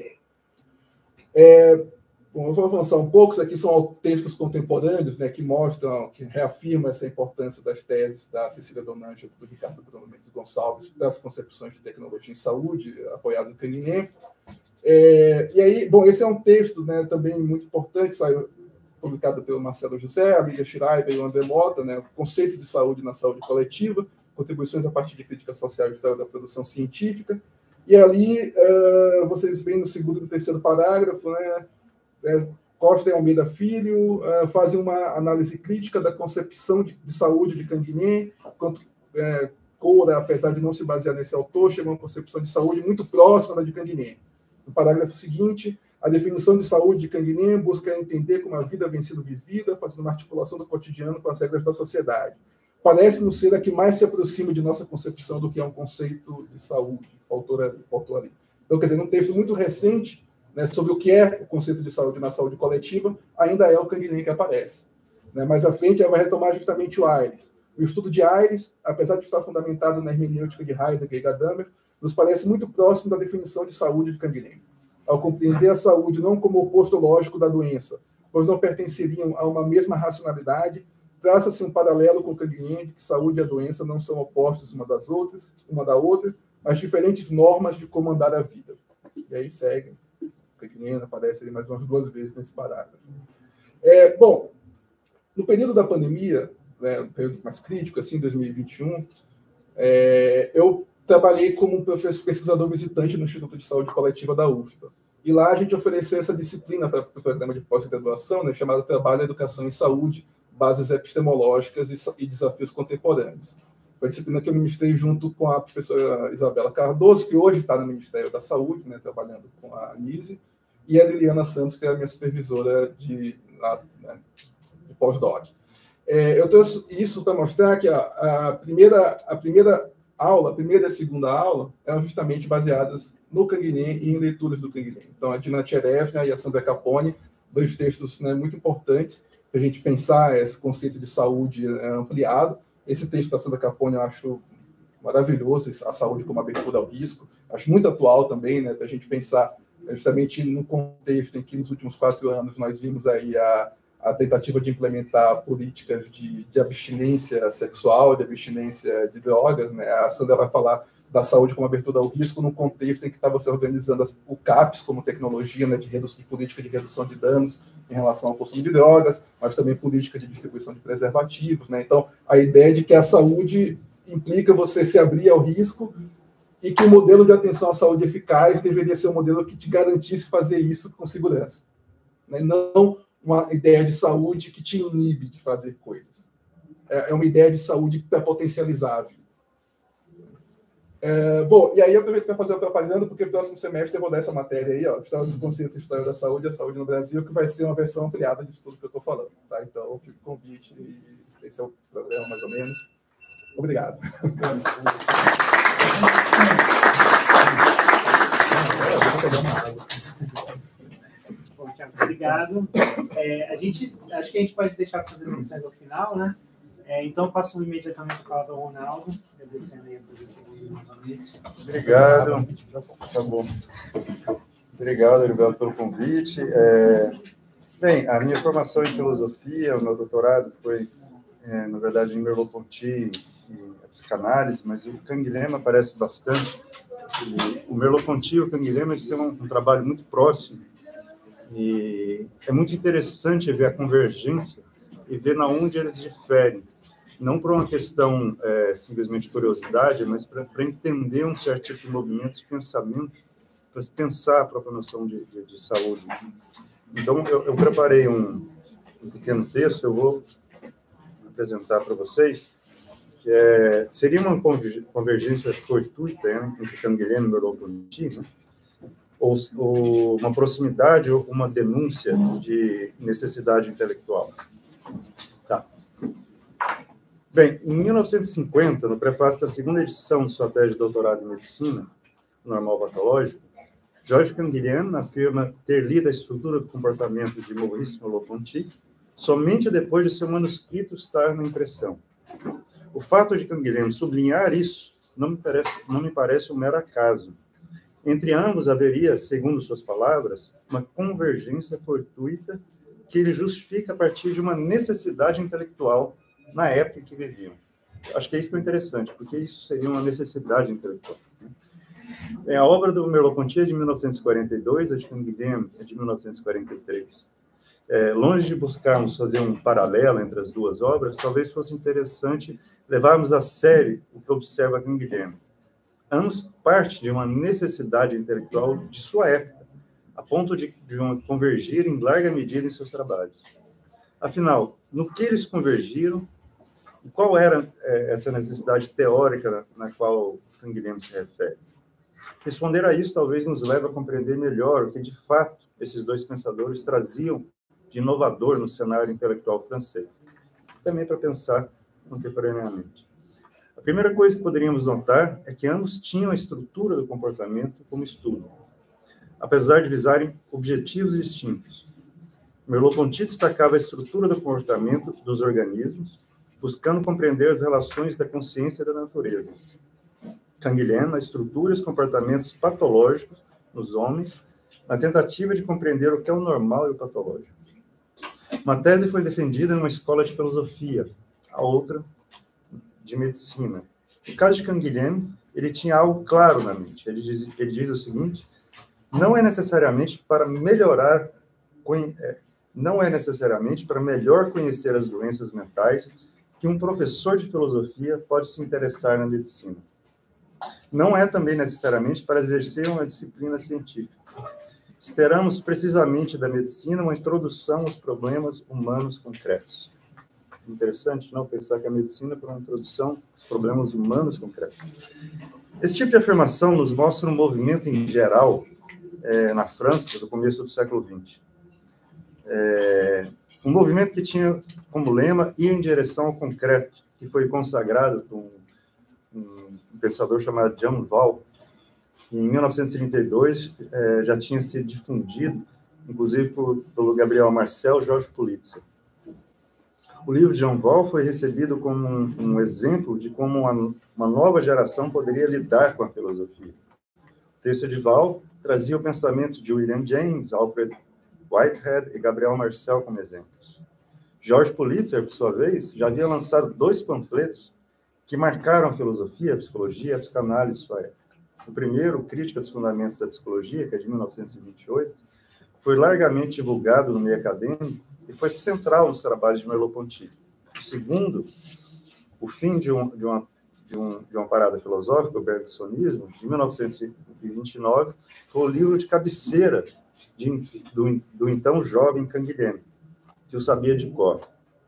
É, bom, eu vou avançar um pouco. Isso aqui são textos contemporâneos, né, que mostram, que reafirmam essa importância das teses da Cecília Donângelo e do Ricardo Bruno Mendes Gonçalves das concepções de tecnologia em saúde, apoiado no Canguilhem. É, e aí, bom, esse é um texto, né, também muito importante, saiu publicado pelo Marcelo José, a Lídia Schreiber e o André Mota, né, o conceito de saúde na saúde coletiva, contribuições a partir de crítica social e história da produção científica. E ali, uh, vocês veem no segundo e no terceiro parágrafo, né, é, Costa e Almeida Filho uh, fazem uma análise crítica da concepção de, de saúde de Canguilhem, enquanto é, Coura, apesar de não se basear nesse autor, chega a uma concepção de saúde muito próxima da de Canguilhem. No parágrafo seguinte, a definição de saúde de Canguilhem busca entender como a vida vem sendo vivida, fazendo uma articulação do cotidiano com as regras da sociedade. Parece-nos ser a que mais se aproxima de nossa concepção do que é um conceito de saúde, faltou ali. Faltou ali. Então, quer dizer, num texto muito recente, né, sobre o que é o conceito de saúde na saúde coletiva, ainda é o Canguilhem que aparece. Né? Mais à frente, ela vai retomar justamente o Aires. O estudo de Aires, apesar de estar fundamentado na hermenêutica de Heidegger e Gadamer, nos parece muito próximo da definição de saúde de Canguilhem, ao compreender a saúde não como oposto lógico da doença, pois não pertenceriam a uma mesma racionalidade, traça-se um paralelo com Canguilhem de que saúde e a doença não são opostos uma das outras, uma da outra, mas diferentes normas de comandar a vida. E aí segue. Canguilhem aparece ali mais umas duas vezes nesse parágrafo. É, bom, no período da pandemia, né, um período mais crítico, assim, dois mil e vinte e um, é, eu trabalhei como um professor pesquisador visitante no Instituto de Saúde Coletiva da U F B A. E lá a gente ofereceu essa disciplina para o pro programa de pós-graduação, né, chamado Trabalho, Educação em Saúde, Bases Epistemológicas e, e Desafios Contemporâneos. Foi a disciplina que eu ministrei junto com a professora Isabela Cardoso, que hoje está no Ministério da Saúde, né, trabalhando com a Anise, e a Liliana Santos, que é a minha supervisora de, né, de pós-doc. É, eu trouxe isso para mostrar que a, a, primeira, a primeira aula, a primeira e a segunda aula, eram justamente baseadas no Canguilhem e em leituras do Canguilhem. Então, a Dina Tcherevna e a Sandra Capone, dois textos, né, muito importantes para a gente pensar esse conceito de saúde é, ampliado. Esse texto da Sandra Capone eu acho maravilhoso, a saúde como abertura ao risco. Acho muito atual também, né, para a gente pensar justamente no contexto em que nos últimos quatro anos nós vimos aí a, a tentativa de implementar políticas de, de abstinência sexual, de abstinência de drogas. Né? A Sandra vai falar da saúde como abertura ao risco no contexto em que estava se organizando as, o CAPS como tecnologia, né, de, redução, de política de redução de danos em relação ao consumo de drogas, mas também política de distribuição de preservativos. Né? Então, a ideia de que a saúde implica você se abrir ao risco e que o modelo de atenção à saúde eficaz deveria ser um modelo que te garantisse fazer isso com segurança. Né? Não uma ideia de saúde que te inibe de fazer coisas. É uma ideia de saúde para potencializar a vida. É, bom, e aí eu aproveito para fazer a propaganda, porque no próximo semestre eu vou dar essa matéria aí, ó, História dos Conceitos e História da Saúde e a Saúde no Brasil, que vai ser uma versão ampliada disso tudo que eu estou falando. Tá? Então, fica o convite, e esse é o programa, mais ou menos. Obrigado. Bom, Thiago, obrigado. É, a gente, acho que a gente pode deixar para fazer as questões ao final, né? É, então, passo imediatamente a palavra ao Ronaldo, agradecendo aí a presença dele novamente. Obrigado. Tá bom. Obrigado, obrigado pelo convite. É, bem, a minha formação em filosofia, o meu doutorado foi, é, na verdade, em Merleau-Ponty e a psicanálise, mas o Canguilhem aparece bastante. E o Merleau-Ponty e o Canguilhem eles têm um, um trabalho muito próximo e é muito interessante ver a convergência e ver na onde eles diferem. Não por uma questão é, simplesmente de curiosidade, mas para entender um certo tipo de movimento de pensamento, para pensar a própria noção de, de, de saúde. Então, eu, eu preparei um, um pequeno texto, eu vou apresentar para vocês, que é, seria uma convergência fortuita, né, entre Canguilhem e Merleau-Ponty, né? ou, ou uma proximidade, ou uma denúncia de necessidade intelectual. Tá. Bem, em mil novecentos e cinquenta, no prefácio da segunda edição de sua tese de doutorado em medicina, normal patológico, Georges Canguilhem afirma ter lido a estrutura do comportamento de Maurice Merleau-Ponty somente depois de seu manuscrito estar na impressão. O fato de Canguilhem sublinhar isso não me parece, não me parece um mero acaso. Entre ambos haveria, segundo suas palavras, uma convergência fortuita que ele justifica a partir de uma necessidade intelectual na época que viviam. Acho que é isso que é interessante, porque isso seria uma necessidade intelectual. É, a obra do Merleau-Ponty é de mil novecentos e quarenta e dois, a de Canguilhem é de mil novecentos e quarenta e três. É, longe de buscarmos fazer um paralelo entre as duas obras, talvez fosse interessante levarmos a sério o que observa Canguilhem. Ambos parte de uma necessidade intelectual de sua época, a ponto de, de convergir em larga medida em seus trabalhos. Afinal, no que eles convergiram e qual era é, essa necessidade teórica na, na qual Canguilhem se refere? Responder a isso talvez nos leve a compreender melhor o que, de fato, esses dois pensadores traziam de inovador no cenário intelectual francês. Também para pensar contemporaneamente. A primeira coisa que poderíamos notar é que ambos tinham a estrutura do comportamento como estudo, apesar de visarem objetivos distintos. Merleau-Ponty destacava a estrutura do comportamento dos organismos, buscando compreender as relações da consciência e da natureza. Canguilhem, a estrutura e os comportamentos patológicos nos homens, na tentativa de compreender o que é o normal e o patológico. Uma tese foi defendida em uma escola de filosofia, a outra de medicina. No caso de Canguilhem, ele tinha algo claro na mente. Ele diz, ele diz o seguinte: não é necessariamente para melhorar, não é necessariamente para melhor conhecer as doenças mentais que um professor de filosofia pode se interessar na medicina. Não é também necessariamente para exercer uma disciplina científica. Esperamos precisamente da medicina uma introdução aos problemas humanos concretos. Interessante, não? Pensar que a medicina é para uma introdução aos problemas humanos concretos. Esse tipo de afirmação nos mostra um movimento em geral é, na França do começo do século vinte. É, um movimento que tinha como lema ir em direção ao concreto, que foi consagrado por um, um pensador chamado Jean Val. Em mil novecentos e trinta e dois, é, já tinha sido difundido, inclusive por, pelo Gabriel Marcel e Jorge Pulitzer. O livro de Jean Val foi recebido como um, um exemplo de como uma, uma nova geração poderia lidar com a filosofia. O texto de Val trazia o pensamento de William James, Alfred Whitehead e Gabriel Marcel como exemplos. Jorge Pulitzer, por sua vez, já havia lançado dois panfletos que marcaram a filosofia, a psicologia e a psicanálise de sua época. O primeiro, Crítica dos Fundamentos da Psicologia, que é de mil novecentos e vinte e oito, foi largamente divulgado no meio acadêmico e foi central nos trabalhos de Merleau-Ponty. O segundo, O Fim de, um, de, uma, de, um, de uma Parada Filosófica, o Bergsonismo, de mil novecentos e vinte e nove, foi o livro de cabeceira de, do, do então jovem Canguilhem, que o sabia de cor.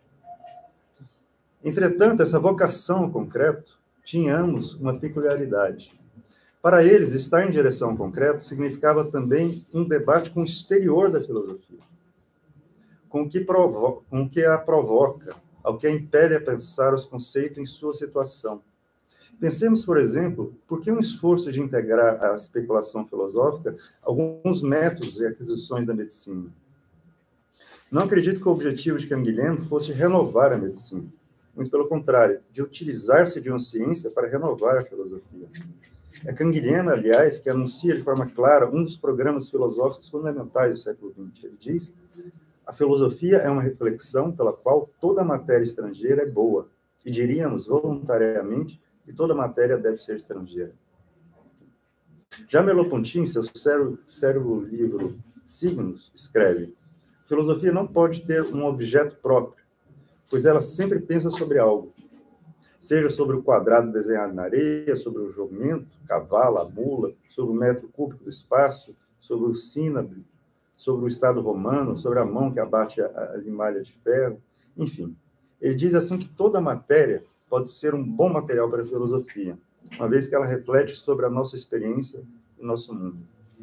Entretanto, essa vocação ao concreto tínhamos uma peculiaridade. Para eles, estar em direção ao concreto significava também um debate com o exterior da filosofia, com o que, provo- com o que a provoca, ao que a impele a pensar os conceitos em sua situação. Pensemos, por exemplo, por que um esforço de integrar a especulação filosófica alguns métodos e aquisições da medicina? Não acredito que o objetivo de Canguilhem fosse renovar a medicina. Muito pelo contrário, de utilizar-se de uma ciência para renovar a filosofia. É Canguilhem, aliás, que anuncia de forma clara um dos programas filosóficos fundamentais do século vinte. Ele diz: a filosofia é uma reflexão pela qual toda matéria estrangeira é boa, e diríamos voluntariamente que toda matéria deve ser estrangeira. Já Merleau-Ponty, em seu cérebro livro Signos, escreve: filosofia não pode ter um objeto próprio, pois ela sempre pensa sobre algo, seja sobre o quadrado desenhado na areia, sobre o jumento, cavalo, a mula, sobre o metro cúbico do espaço, sobre o sínabre, sobre o Estado romano, sobre a mão que abate a, a limalha de ferro, enfim. Ele diz assim que toda matéria pode ser um bom material para a filosofia, uma vez que ela reflete sobre a nossa experiência e o nosso mundo.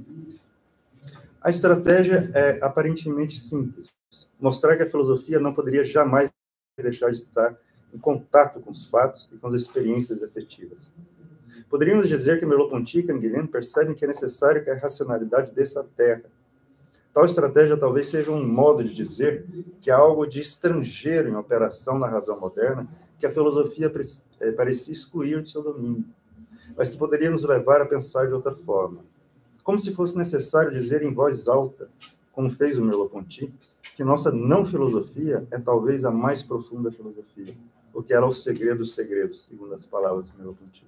A estratégia é aparentemente simples: mostrar que a filosofia não poderia jamais deixar de estar em contato com os fatos e com as experiências efetivas. Poderíamos dizer que Merleau-Ponty e Canguilhem percebem que é necessário que a racionalidade desça à terra. Tal estratégia talvez seja um modo de dizer que há algo de estrangeiro em operação na razão moderna que a filosofia parecia excluir de seu domínio, mas que poderia nos levar a pensar de outra forma. Como se fosse necessário dizer em voz alta, como fez o Merleau-Ponty, que nossa não-filosofia é talvez a mais profunda filosofia, o que era o segredo dos segredos, segundo as palavras de Merleau-Ponty.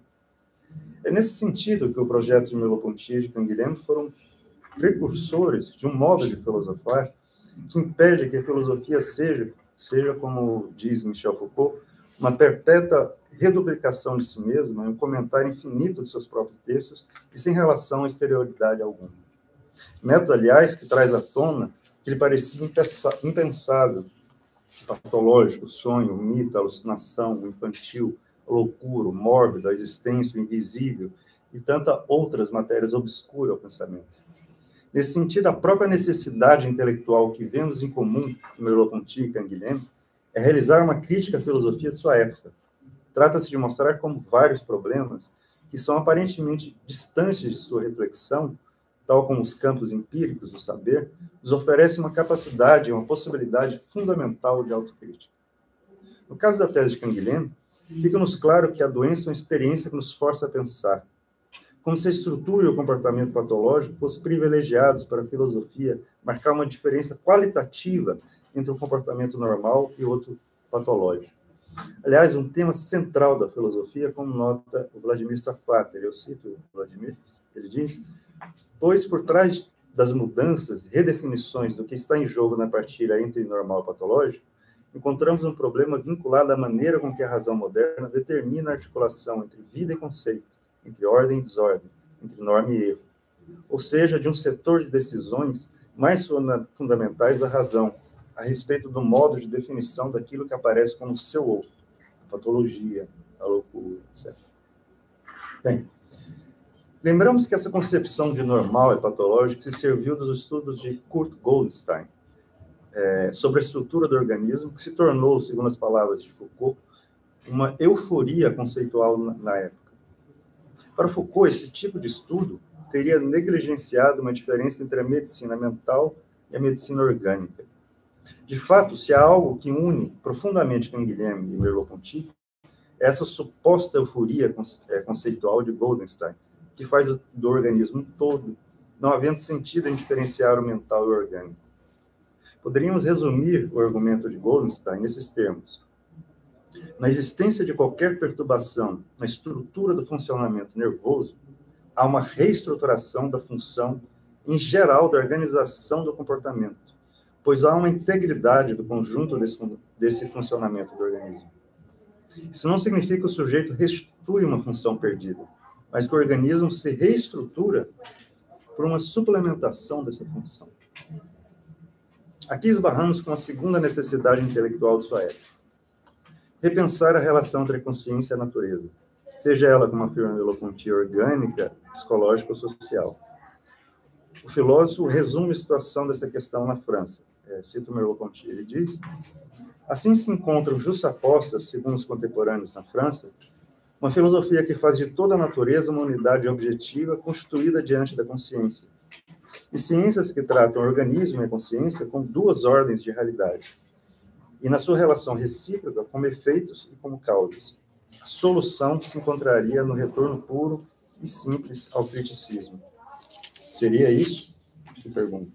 É nesse sentido que o projeto de Merleau-Ponty e de Canguilhem foram precursores de um modo de filosofar que impede que a filosofia seja, seja como diz Michel Foucault, uma perpétua reduplicação de si mesma, um comentário infinito de seus próprios textos e sem relação à exterioridade alguma. Método, aliás, que traz à tona que lhe parecia impensável, patológico, o sonho, o mito, a alucinação, o infantil, a loucura, o mórbido, a existência, o invisível e tantas outras matérias obscuras ao pensamento. Nesse sentido, a própria necessidade intelectual que vemos em comum em Merleau-Ponty e Canguilhem é realizar uma crítica à filosofia de sua época. Trata-se de mostrar como vários problemas, que são aparentemente distantes de sua reflexão, tal como os campos empíricos do saber, nos oferecem uma capacidade, uma possibilidade fundamental de autocrítica. No caso da tese de Canguilhem, fica-nos claro que a doença é uma experiência que nos força a pensar, como se a estrutura e o comportamento patológico fossem privilegiados para a filosofia marcar uma diferença qualitativa entre um comportamento normal e outro patológico. Aliás, um tema central da filosofia, como nota o Vladimir Safater, eu cito o Vladimir, ele diz, pois por trás das mudanças, redefinições do que está em jogo na partilha entre normal e patológico, encontramos um problema vinculado à maneira com que a razão moderna determina a articulação entre vida e conceito, entre ordem e desordem, entre norma e erro, ou seja, de um setor de decisões mais fundamentais da razão, a respeito do modo de definição daquilo que aparece como seu outro, a patologia, a loucura, etcétera. Bem, lembramos que essa concepção de normal e patológico se serviu dos estudos de Kurt Goldstein, é, sobre a estrutura do organismo, que se tornou, segundo as palavras de Foucault, uma euforia conceitual na, na época. Para Foucault, esse tipo de estudo teria negligenciado uma diferença entre a medicina mental e a medicina orgânica. De fato, se há algo que une profundamente Canguilhem e Merleau-Ponty, é essa suposta euforia conceitual de Goldstein, que faz do organismo todo, não havendo sentido em diferenciar o mental e o orgânico. Poderíamos resumir o argumento de Goldstein nesses termos. Na existência de qualquer perturbação na estrutura do funcionamento nervoso, há uma reestruturação da função em geral da organização do comportamento, pois há uma integridade do conjunto desse, desse funcionamento do organismo. Isso não significa que o sujeito restitui uma função perdida, mas que o organismo se reestrutura por uma suplementação dessa função. Aqui esbarramos com a segunda necessidade intelectual de sua época. Repensar a relação entre a consciência e a natureza, seja ela, como afirma Merleau-Ponty, orgânica, psicológica ou social. O filósofo resume a situação dessa questão na França. É, cito Merleau-Ponty, ele diz, assim se encontram justapostas, segundo os contemporâneos na França, uma filosofia que faz de toda a natureza uma unidade objetiva constituída diante da consciência, e ciências que tratam o organismo e a consciência como duas ordens de realidade, e na sua relação recíproca como efeitos e como causas. A solução se encontraria no retorno puro e simples ao criticismo. Seria isso? Se pergunta.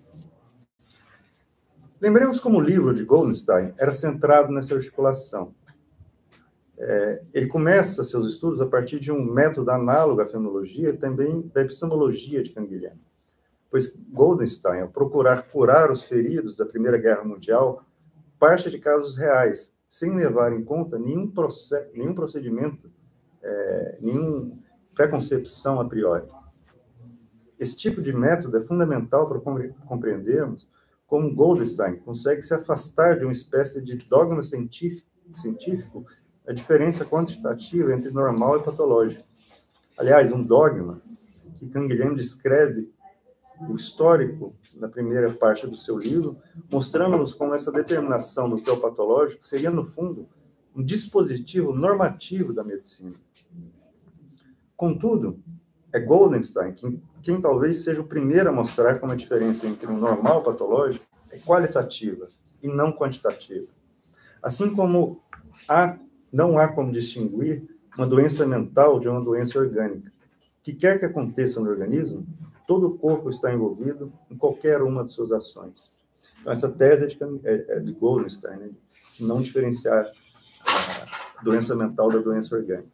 Lembremos como o livro de Goldstein era centrado nessa articulação. É, ele começa seus estudos a partir de um método análogo à fenomenologia e também da epistemologia de Canguilhem. Pois Goldstein, ao procurar curar os feridos da Primeira Guerra Mundial, parte de casos reais, sem levar em conta nenhum, proced nenhum procedimento, é, nenhuma preconcepção a priori. Esse tipo de método é fundamental para compreendermos como Goldstein consegue se afastar de uma espécie de dogma científico, científico a diferença quantitativa entre normal e patológico. Aliás, um dogma que Canguilhem descreve o histórico na primeira parte do seu livro, mostrando-nos como essa determinação do que é o patológico seria, no fundo, um dispositivo normativo da medicina. Contudo, é Goldenstein quem, quem talvez seja o primeiro a mostrar como a diferença entre um normal patológico é qualitativa e não quantitativa. Assim como há, não há como distinguir uma doença mental de uma doença orgânica. O que quer que aconteça no organismo, todo o corpo está envolvido em qualquer uma de suas ações. Então, essa tese é de, é de Goldenstein, né? De não diferenciar a doença mental da doença orgânica.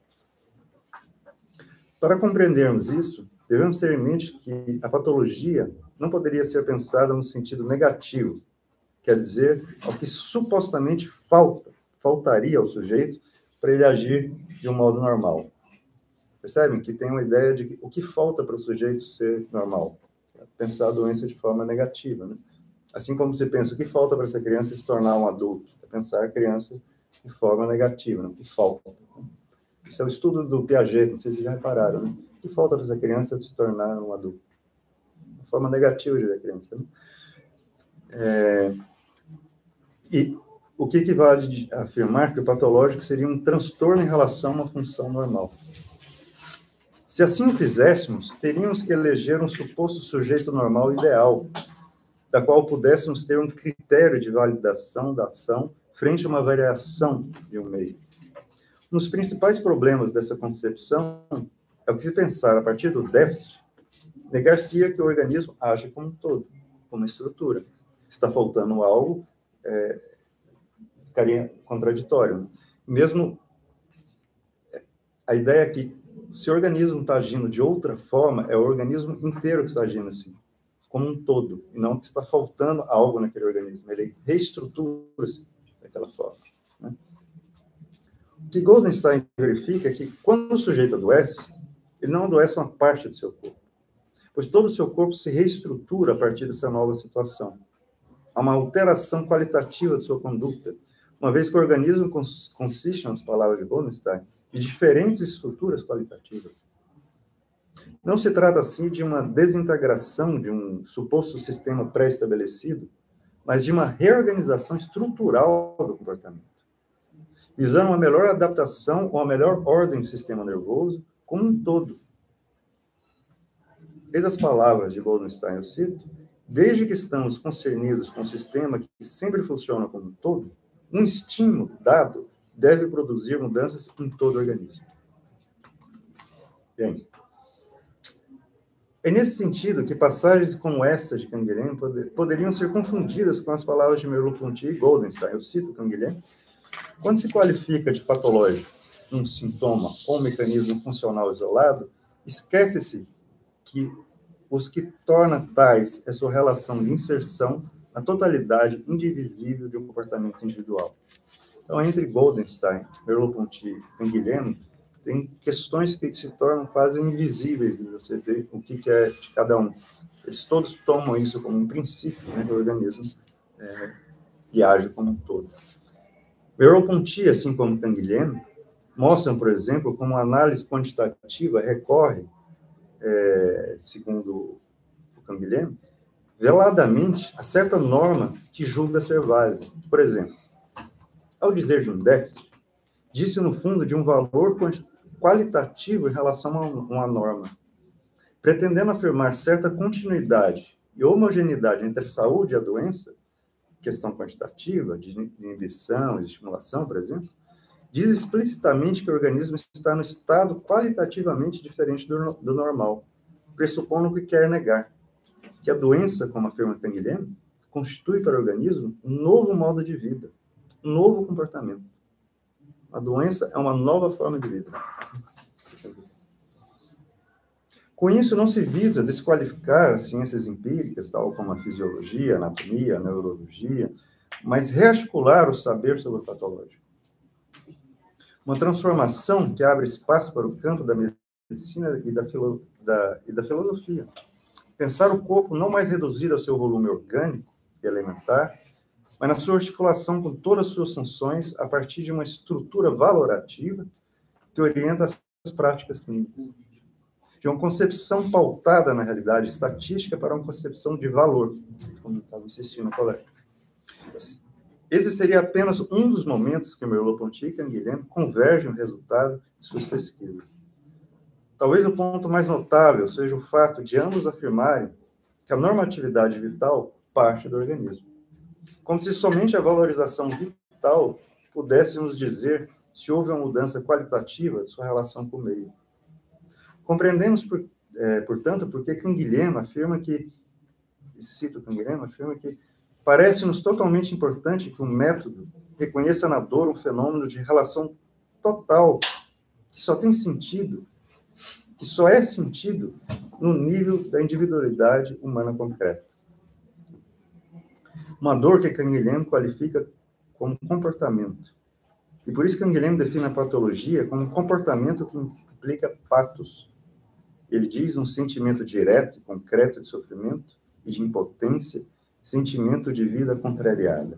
Para compreendermos isso, devemos ter em mente que a patologia não poderia ser pensada no sentido negativo, quer dizer, ao que supostamente falta, faltaria ao sujeito para ele agir de um modo normal. Percebem que tem uma ideia de que, o que falta para o sujeito ser normal? É pensar a doença de forma negativa, né? Assim como você pensa, o que falta para essa criança se tornar um adulto? É pensar a criança de forma negativa, né? O que falta? Isso é o estudo do Piaget, não sei se vocês já repararam, né? O que falta para essa criança se tornar um adulto? Uma forma negativa de ver a criança, né? É... E o que equivale a afirmar que o patológico seria um transtorno em relação a uma função normal. Se assim o fizéssemos, teríamos que eleger um suposto sujeito normal ideal, da qual pudéssemos ter um critério de validação da ação frente a uma variação de um meio. Um dos principais problemas dessa concepção é o que se pensar a partir do déficit, negar-se-ia que o organismo age como um todo, como estrutura. Se está faltando algo, é, ficaria contraditório. Mesmo a ideia é que se o organismo está agindo de outra forma, é o organismo inteiro que está agindo assim, como um todo, e não que está faltando algo naquele organismo. Ele reestrutura-se daquela forma, né? O que Goldenstein verifica é que, quando o sujeito adoece, ele não adoece uma parte do seu corpo, pois todo o seu corpo se reestrutura a partir dessa nova situação. Há uma alteração qualitativa de sua conduta, uma vez que o organismo consiste, nas palavras de Goldenstein, de diferentes estruturas qualitativas. Não se trata, assim, de uma desintegração de um suposto sistema pré-estabelecido, mas de uma reorganização estrutural do comportamento, visando uma melhor adaptação ou a melhor ordem do sistema nervoso como um todo. Eis as palavras de Goldenstein, eu cito: desde que estamos concernidos com um sistema que sempre funciona como um todo, um estímulo dado deve produzir mudanças em todo o organismo. Bem, é nesse sentido que passagens como essa de Canguilhem poder, poderiam ser confundidas com as palavras de Merleau-Ponty e Goldenstein. Eu cito Canguilhem: quando se qualifica de patológico um sintoma ou um mecanismo funcional isolado, esquece-se que os que torna tais é sua relação de inserção na totalidade indivisível de um comportamento individual. Então, entre Goldenstein, Merleau-Ponty e Canguilhem, tem questões que se tornam quase invisíveis de você ver o que é de cada um. Eles todos tomam isso como um princípio, né, do organismo, é, e agem como um todo. Merleau-Ponty, assim como Canguilhem, mostram, por exemplo, como a análise quantitativa recorre, é, segundo o Canguilhem, veladamente a certa norma que julga ser válida. Por exemplo, ao dizer de um déficit, disse no fundo de um valor qualitativo em relação a uma norma, pretendendo afirmar certa continuidade e homogeneidade entre a saúde e a doença, questão quantitativa, de inibição, de estimulação, por exemplo, diz explicitamente que o organismo está no estado qualitativamente diferente do, do normal, pressupondo o que quer negar, que a doença, como afirma Canguilhem, constitui para o organismo um novo modo de vida, um novo comportamento. A doença é uma nova forma de vida. Com isso, não se visa desqualificar as ciências empíricas, tal como a fisiologia, a anatomia, a neurologia, mas rearticular o saber sobre o patológico. Uma transformação que abre espaço para o campo da medicina e da, filo, da, e da filosofia. Pensar o corpo não mais reduzido ao seu volume orgânico e elementar, mas na sua articulação com todas as suas funções a partir de uma estrutura valorativa que orienta as práticas clínicas. De uma concepção pautada na realidade estatística para uma concepção de valor, como estava insistindo no colega. Esse seria apenas um dos momentos que Merleau-Ponty e Canguilhem convergem o resultado de suas pesquisas. Talvez o ponto mais notável seja o fato de ambos afirmarem que a normatividade vital parte do organismo. Como se somente a valorização vital pudesse nos dizer se houve uma mudança qualitativa de sua relação com o meio. Compreendemos, por, é, portanto, por que Canguilhem afirma que, cito Canguilhem, afirma que parece-nos totalmente importante que o método reconheça na dor um fenômeno de relação total, que só tem sentido, que só é sentido no nível da individualidade humana concreta. Uma dor que Canguilhem qualifica como comportamento. E por isso Canguilhem define a patologia como um comportamento que implica patos. Ele diz um sentimento direto e concreto de sofrimento e de impotência, sentimento de vida contrariada.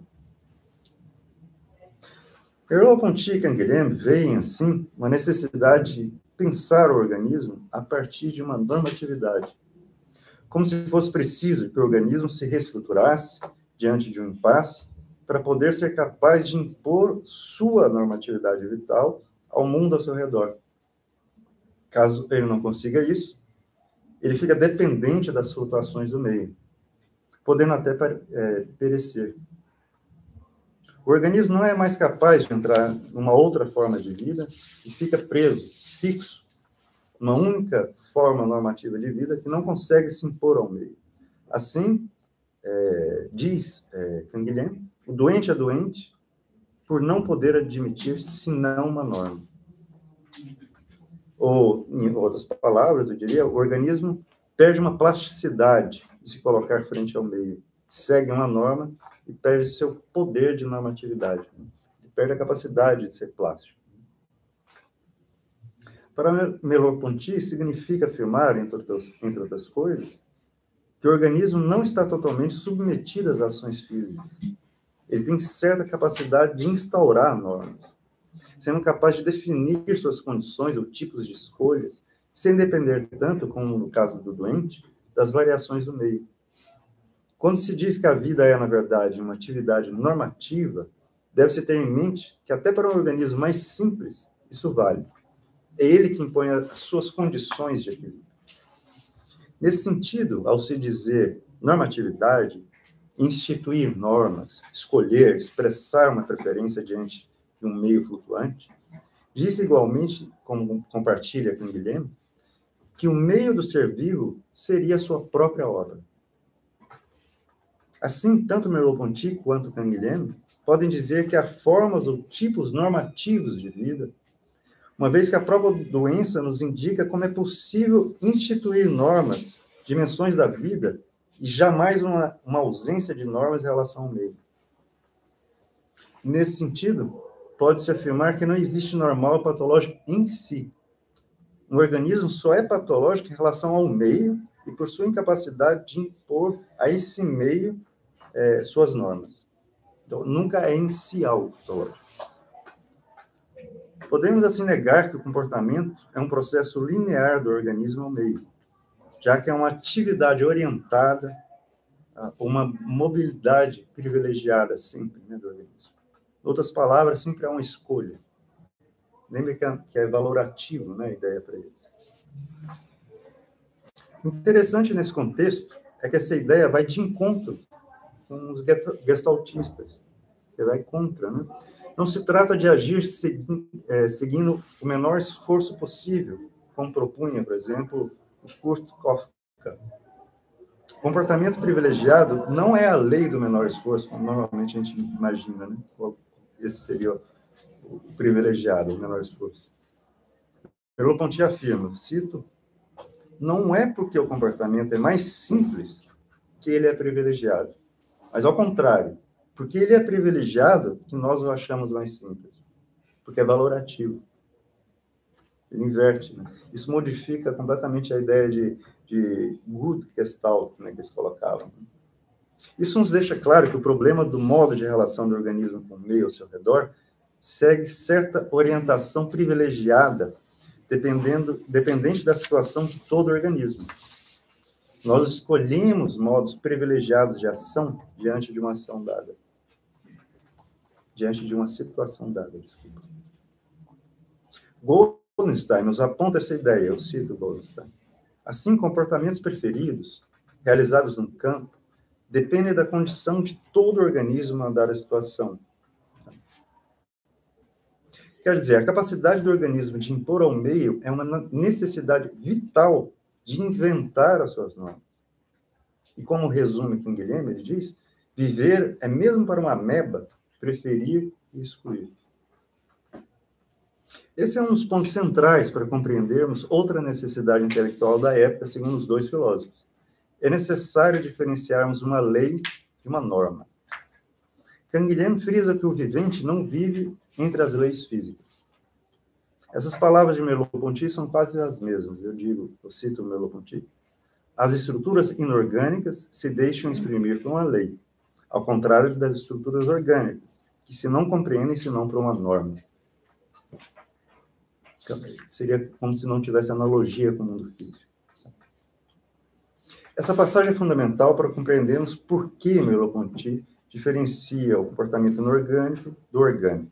Merleau-Ponty e Canguilhem veem, assim, uma necessidade de pensar o organismo a partir de uma normatividade, como se fosse preciso que o organismo se reestruturasse diante de um impasse para poder ser capaz de impor sua normatividade vital ao mundo ao seu redor. Caso ele não consiga isso, ele fica dependente das flutuações do meio, podendo até é, perecer. O organismo não é mais capaz de entrar numa outra forma de vida e fica preso, fixo, numa única forma normativa de vida que não consegue se impor ao meio. Assim, é, diz é, Canguilhem, o doente é doente por não poder admitir senão uma norma. Ou, em outras palavras, eu diria, o organismo perde uma plasticidade de se colocar frente ao meio, segue uma norma e perde seu poder de normatividade, e perde a capacidade de ser plástico. Para Merleau-Ponty, significa afirmar, entre outras, entre outras coisas, que o organismo não está totalmente submetido às ações físicas. Ele tem certa capacidade de instaurar normas, sendo capaz de definir suas condições ou tipos de escolhas, sem depender tanto, como no caso do doente, das variações do meio. Quando se diz que a vida é, na verdade, uma atividade normativa, deve-se ter em mente que até para um organismo mais simples, isso vale. É ele que impõe as suas condições de equilíbrio. Nesse sentido, ao se dizer normatividade, instituir normas, escolher, expressar uma preferência diante de um meio flutuante, diz igualmente, como compartilha com Guilherme, que o meio do ser vivo seria a sua própria obra. Assim, tanto Merleau-Ponty quanto Canguilhem podem dizer que há formas ou tipos normativos de vida, uma vez que a própria doença nos indica como é possível instituir normas, dimensões da vida, e jamais uma, uma ausência de normas em relação ao meio. Nesse sentido, pode-se afirmar que não existe normal patológico em si. Um organismo só é patológico em relação ao meio e por sua incapacidade de impor a esse meio é, suas normas. Então, nunca é em si algo patológico. Podemos, assim, negar que o comportamento é um processo linear do organismo ao meio, já que é uma atividade orientada a uma mobilidade privilegiada sempre, né, do organismo. Em outras palavras, sempre há uma escolha. Lembre que é, que é valorativo, né, a ideia para eles. Interessante nesse contexto é que essa ideia vai de encontro com os gestaltistas, que vai contra, né? Não se trata de agir segui, é, seguindo o menor esforço possível, como propunha, por exemplo, o Kurt Kafka. O comportamento privilegiado não é a lei do menor esforço, como normalmente a gente imagina, né? Esse seria o privilegiado, o menor esforço. Merleau-Ponty afirma, cito, não é porque o comportamento é mais simples que ele é privilegiado, mas ao contrário, porque ele é privilegiado que nós o achamos mais simples, porque é valorativo. Ele inverte, né? Isso modifica completamente a ideia de, de good gestalt, né, que eles colocavam. Isso nos deixa claro que o problema do modo de relação do organismo com o meio ao seu redor segue certa orientação privilegiada, dependendo, dependente da situação de todo o organismo. Nós escolhemos modos privilegiados de ação diante de uma ação dada. Diante de uma situação dada, desculpa. Goldstein nos aponta essa ideia, eu cito Goldstein. Assim, comportamentos preferidos, realizados no campo, dependem da condição de todo organismo na dada situação. Quer dizer, a capacidade do organismo de impor ao meio é uma necessidade vital de inventar as suas normas. E como resume Canguilhem, ele diz, viver é mesmo para uma ameba preferir e excluir. Esse é um dos pontos centrais para compreendermos outra necessidade intelectual da época, segundo os dois filósofos. É necessário diferenciarmos uma lei de uma norma. Canguilhem frisa que o vivente não vive entre as leis físicas. Essas palavras de Merleau-Ponty são quase as mesmas. Eu digo, eu cito Merleau-Ponty. As estruturas inorgânicas se deixam exprimir por uma lei, ao contrário das estruturas orgânicas, que se não compreendem senão por uma norma. Seria como se não tivesse analogia com o mundo físico. Essa passagem é fundamental para compreendermos por que Merleau-Ponty diferencia o comportamento inorgânico do orgânico.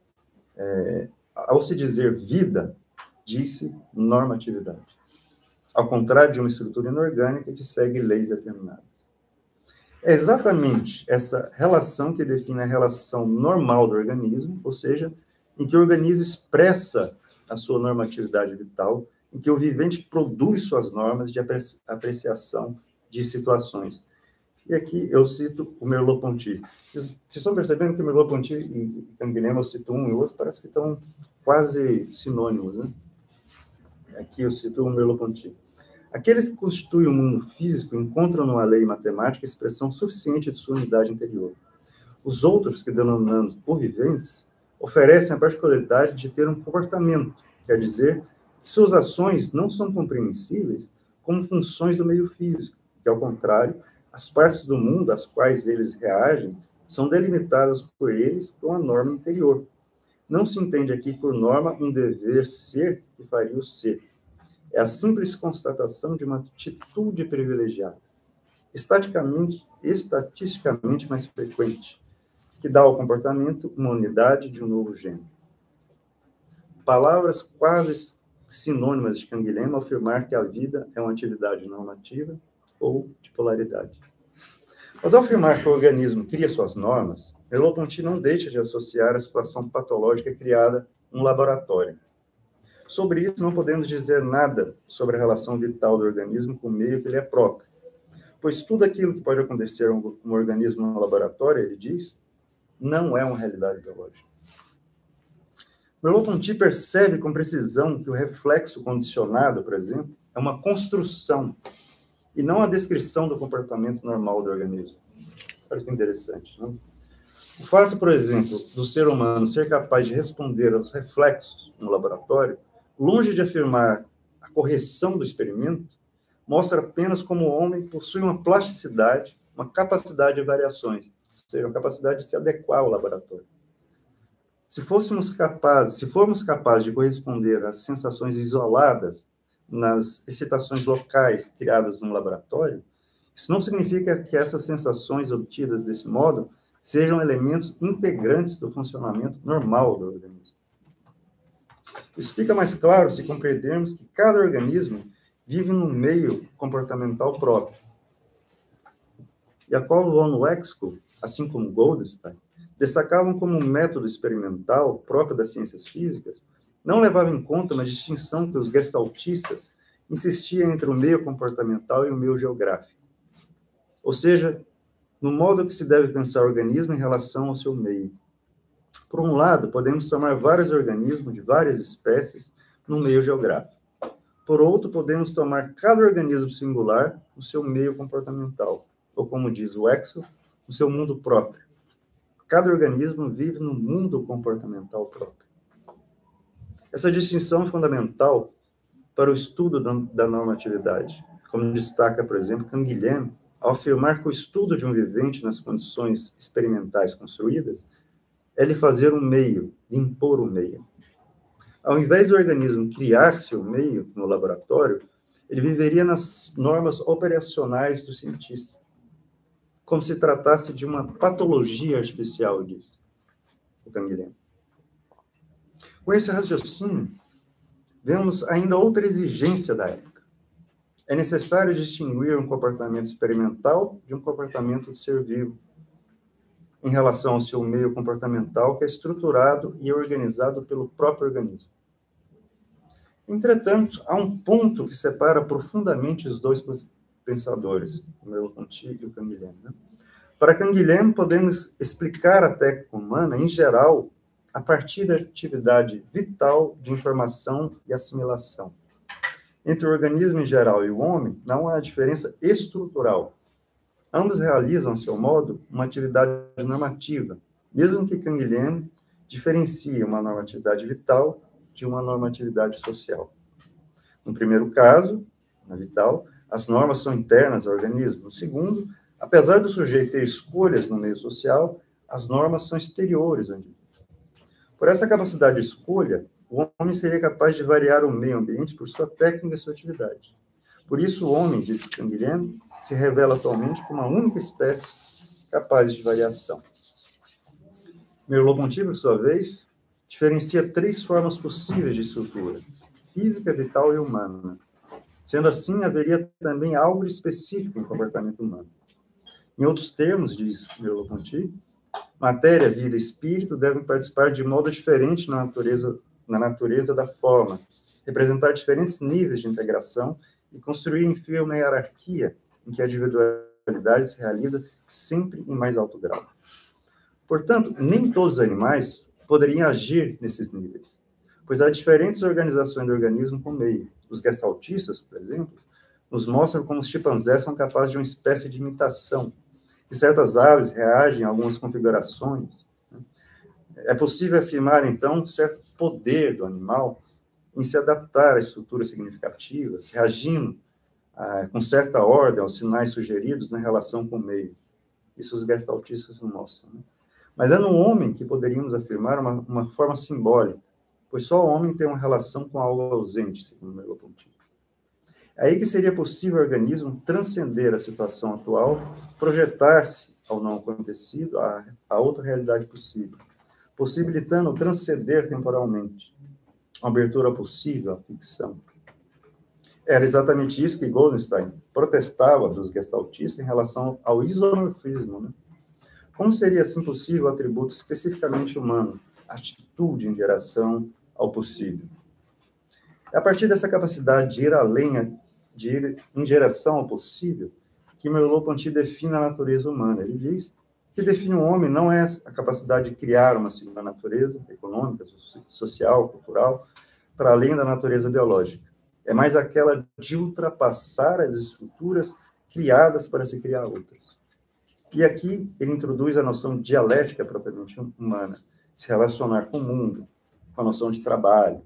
É, ao se dizer vida, disse normatividade, ao contrário de uma estrutura inorgânica que segue leis determinadas. É exatamente essa relação que define a relação normal do organismo, ou seja, em que o organismo expressa a sua normatividade vital, em que o vivente produz suas normas de apreciação de situações. E aqui eu cito o Merleau-Ponty. Vocês, vocês estão percebendo que Merleau-Ponty e Canguilhem, eu cito um e outro, parece que estão quase sinônimos, né? Aqui eu cito o Merleau-Ponty. Aqueles que constituem o mundo físico encontram numa lei matemática expressão suficiente de sua unidade interior. Os outros, que denominamos por viventes, oferecem a particularidade de ter um comportamento, quer dizer, que suas ações não são compreensíveis como funções do meio físico, que, ao contrário, as partes do mundo às quais eles reagem são delimitadas por eles por uma norma interior. Não se entende aqui por norma um dever ser que faria o ser. É a simples constatação de uma atitude privilegiada, estaticamente, estatisticamente mais frequente, que dá ao comportamento uma unidade de um novo gênero. Palavras quase sinônimas de Canguilhem ao afirmar que a vida é uma atividade normativa ou de polaridade. Mas ao afirmar que o organismo cria suas normas, Merleau-Ponty não deixa de associar a situação patológica criada no laboratório. Sobre isso, não podemos dizer nada sobre a relação vital do organismo com o meio que ele é próprio, pois tudo aquilo que pode acontecer com um organismo no laboratório, ele diz, não é uma realidade biológica. Merleau-Ponty percebe com precisão que o reflexo condicionado, por exemplo, é uma construção e não a descrição do comportamento normal do organismo. Olha que interessante, não? O fato, por exemplo, do ser humano ser capaz de responder aos reflexos no laboratório, longe de afirmar a correção do experimento, mostra apenas como o homem possui uma plasticidade, uma capacidade de variações, ou seja, uma capacidade de se adequar ao laboratório. Se fôssemos capazes, se formos capazes de corresponder às sensações isoladas nas excitações locais criadas no laboratório, isso não significa que essas sensações obtidas desse modo sejam elementos integrantes do funcionamento normal do organismo. Isso fica mais claro se compreendermos que cada organismo vive num meio comportamental próprio, e a qual von Wexel, assim como Goldstein, destacavam como um método experimental próprio das ciências físicas, não levava em conta uma distinção que os gestaltistas insistiam entre o meio comportamental e o meio geográfico. Ou seja, no modo que se deve pensar o organismo em relação ao seu meio. Por um lado, podemos tomar vários organismos de várias espécies no meio geográfico. Por outro, podemos tomar cada organismo singular no seu meio comportamental, ou como diz o Wexel, no seu mundo próprio. Cada organismo vive no mundo comportamental próprio. Essa distinção é fundamental para o estudo da normatividade, como destaca, por exemplo, Canguilhem, ao afirmar que o estudo de um vivente nas condições experimentais construídas é lhe fazer um meio, impor o meio. Ao invés do organismo criar seu meio no laboratório, ele viveria nas normas operacionais do cientista, como se tratasse de uma patologia artificial, diz o Canguilhem. Com esse raciocínio, vemos ainda outra exigência da época. É necessário distinguir um comportamento experimental de um comportamento de ser vivo, em relação ao seu meio comportamental, que é estruturado e organizado pelo próprio organismo. Entretanto, há um ponto que separa profundamente os dois pensadores, o Merleau-Ponty e o Canguilhem. Né? Para Canguilhem, podemos explicar a técnica humana, em geral, a partir da atividade vital de informação e assimilação. Entre o organismo em geral e o homem, não há diferença estrutural. Ambos realizam, a seu modo, uma atividade normativa, mesmo que Canguilhem diferencie uma normatividade vital de uma normatividade social. No primeiro caso, na vital, as normas são internas ao organismo. No segundo, apesar do sujeito ter escolhas no meio social, as normas são exteriores ao indivíduo. Por essa capacidade de escolha, o homem seria capaz de variar o meio ambiente por sua técnica e sua atividade. Por isso, o homem, diz Canguilhem, se revela atualmente como uma única espécie capaz de variação. Merleau-Ponty, por sua vez, diferencia três formas possíveis de estrutura: física, vital e humana. Sendo assim, haveria também algo de específico no comportamento humano. Em outros termos, diz Merleau-Ponty, matéria, vida e espírito devem participar de modo diferente na natureza, na natureza da forma, representar diferentes níveis de integração e construir, enfim, uma hierarquia em que a individualidade se realiza sempre em mais alto grau. Portanto, nem todos os animais poderiam agir nesses níveis, pois há diferentes organizações do organismo com o meio. Os gestaltistas, por exemplo, nos mostram como os chimpanzés são capazes de uma espécie de imitação, que certas aves reagem a algumas configurações. É possível afirmar, então, um certo poder do animal em se adaptar a estruturas significativas, reagindo ah, com certa ordem aos sinais sugeridos na relação com o meio. Isso os gestaltistas nos mostram. Né? Mas é no homem que poderíamos afirmar uma, uma forma simbólica, pois só o homem tem uma relação com algo ausente, segundo Merleau-Ponty. É aí que seria possível o organismo transcender a situação atual, projetar-se ao não acontecido, a, a outra realidade possível, possibilitando transcender temporalmente, uma abertura possível à ficção. Era exatamente isso que Goldstein protestava dos gestaltistas em relação ao isomorfismo. Né? Como seria, assim, possível o atributo especificamente humano, atitude em direção ao possível? É a partir dessa capacidade de ir além, de ir em direção ao possível, que Merleau-Ponty define a natureza humana. Ele diz que define o homem não é a capacidade de criar uma segunda natureza econômica, social, cultural, para além da natureza biológica. É mais aquela de ultrapassar as estruturas criadas para se criar outras. E aqui ele introduz a noção de dialética propriamente humana, de se relacionar com o mundo, com a noção de trabalho.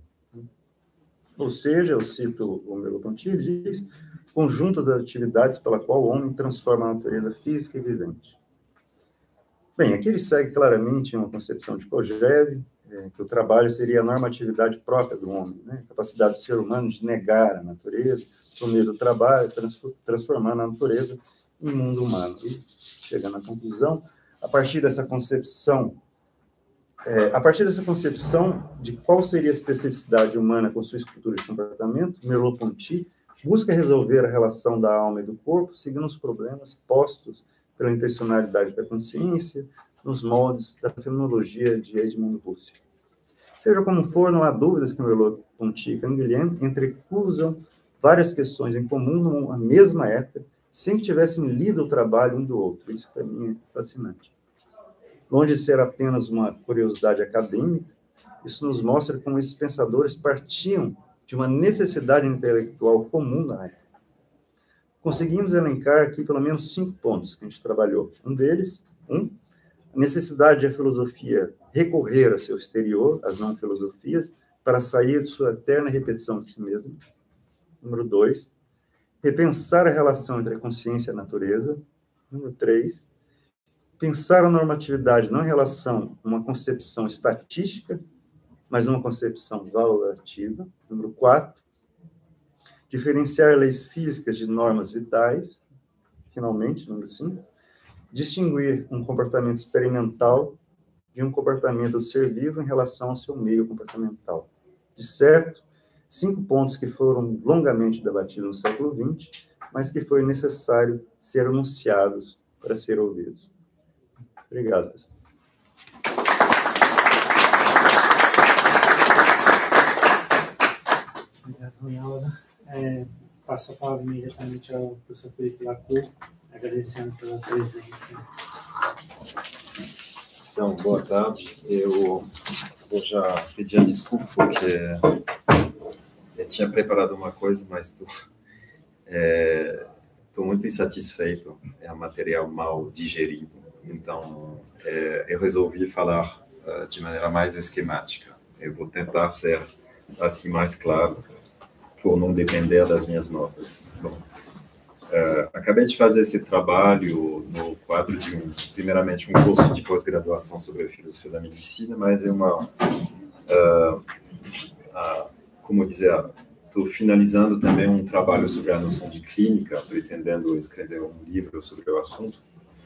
Ou seja, eu cito o Merleau-Ponty, ele diz, conjunto das atividades pela qual o homem transforma a natureza física e vivente. Bem, aqui ele segue claramente uma concepção de Kojève, é, que o trabalho seria a normatividade própria do homem, né? A capacidade do ser humano de negar a natureza, por meio do trabalho, transformando a natureza em mundo humano. E, chegando à conclusão, a partir dessa concepção É, a partir dessa concepção de qual seria a especificidade humana com sua estrutura de comportamento, Merleau-Ponty busca resolver a relação da alma e do corpo, seguindo os problemas postos pela intencionalidade da consciência, nos moldes da fenomenologia de Edmund Husserl. Seja como for, não há dúvidas que Merleau-Ponty e Canguilhem entrecruzam várias questões em comum numa mesma época, sem que tivessem lido o trabalho um do outro. Isso, para mim, é fascinante. Longe de ser apenas uma curiosidade acadêmica, isso nos mostra como esses pensadores partiam de uma necessidade intelectual comum na época. Conseguimos elencar aqui pelo menos cinco pontos que a gente trabalhou. Um deles, um, a necessidade de a filosofia recorrer ao seu exterior, às não-filosofias, para sair de sua eterna repetição de si mesma. Número dois, repensar a relação entre a consciência e a natureza. Número três, pensar a normatividade não em relação a uma concepção estatística, mas numa concepção valorativa. Número quatro, diferenciar leis físicas de normas vitais. Finalmente, número cinco, distinguir um comportamento experimental de um comportamento do ser vivo em relação ao seu meio comportamental. De certo, cinco pontos que foram longamente debatidos no século vinte, mas que foi necessário ser anunciados para ser ouvidos. Obrigado, pessoal. Obrigado, Ronaldo. É, passo a palavra imediatamente ao professor Felipe Lacour, agradecendo pela presença. Então, boa tarde. Eu vou já pedir desculpa, porque eu tinha preparado uma coisa, mas estou é, muito insatisfeito. É um material mal digerido. Então, é, eu resolvi falar uh, de maneira mais esquemática. Eu vou tentar ser assim mais claro, por não depender das minhas notas. Bom, uh, acabei de fazer esse trabalho no quadro de, um, primeiramente, um curso de pós-graduação sobre a filosofia da medicina, mas é uma, uh, uh, como dizer, estou finalizando também um trabalho sobre a noção de clínica, pretendendo escrever um livro sobre o assunto,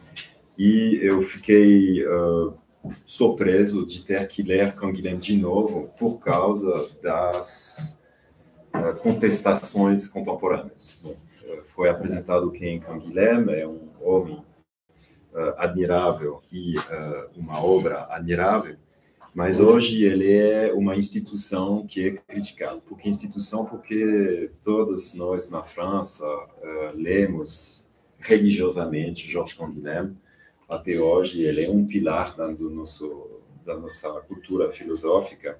e eu fiquei uh, surpreso de ter que ler Canguilhem de novo por causa das uh, contestações contemporâneas. Bom, uh, foi apresentado quem Canguilhem é um homem uh, admirável e uh, uma obra admirável, mas hoje ele é uma instituição que é criticada. Por que instituição? Porque todos nós na França uh, lemos religiosamente Georges Canguilhem. Até hoje, ele é um pilar do nosso, da nossa cultura filosófica,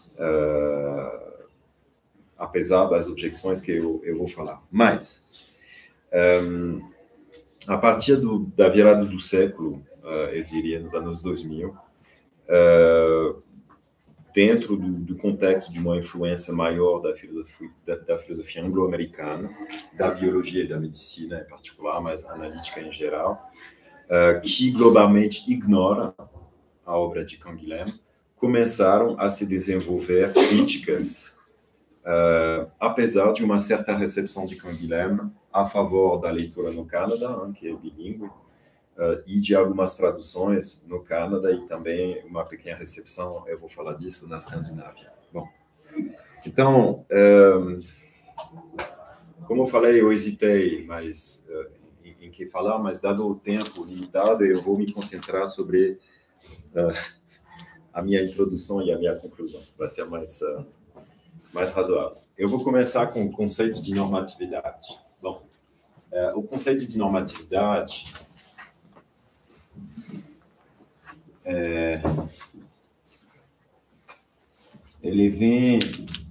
uh, apesar das objeções que eu, eu vou falar. Mas, um, a partir do, da virada do século, uh, eu diria nos anos dois mil, uh, dentro do, do contexto de uma influência maior da filosofia, da, da filosofia anglo-americana, da biologia e da medicina em particular, mas analítica em geral, Uh, que globalmente ignora a obra de Canguilhem, começaram a se desenvolver críticas, uh, apesar de uma certa recepção de Canguilhem a favor da leitura no Canadá, hein, que é bilíngue, uh, e de algumas traduções no Canadá, e também uma pequena recepção, eu vou falar disso, na Escandinávia. Bom, então, um, como eu falei, eu hesitei, mas... Uh, em que falar, mas dado o tempo limitado, eu vou me concentrar sobre uh, a minha introdução e a minha conclusão. Vai ser mais, uh, mais razoável. Eu vou começar com o conceito de normatividade. Bom, uh, o conceito de normatividade é, ele vem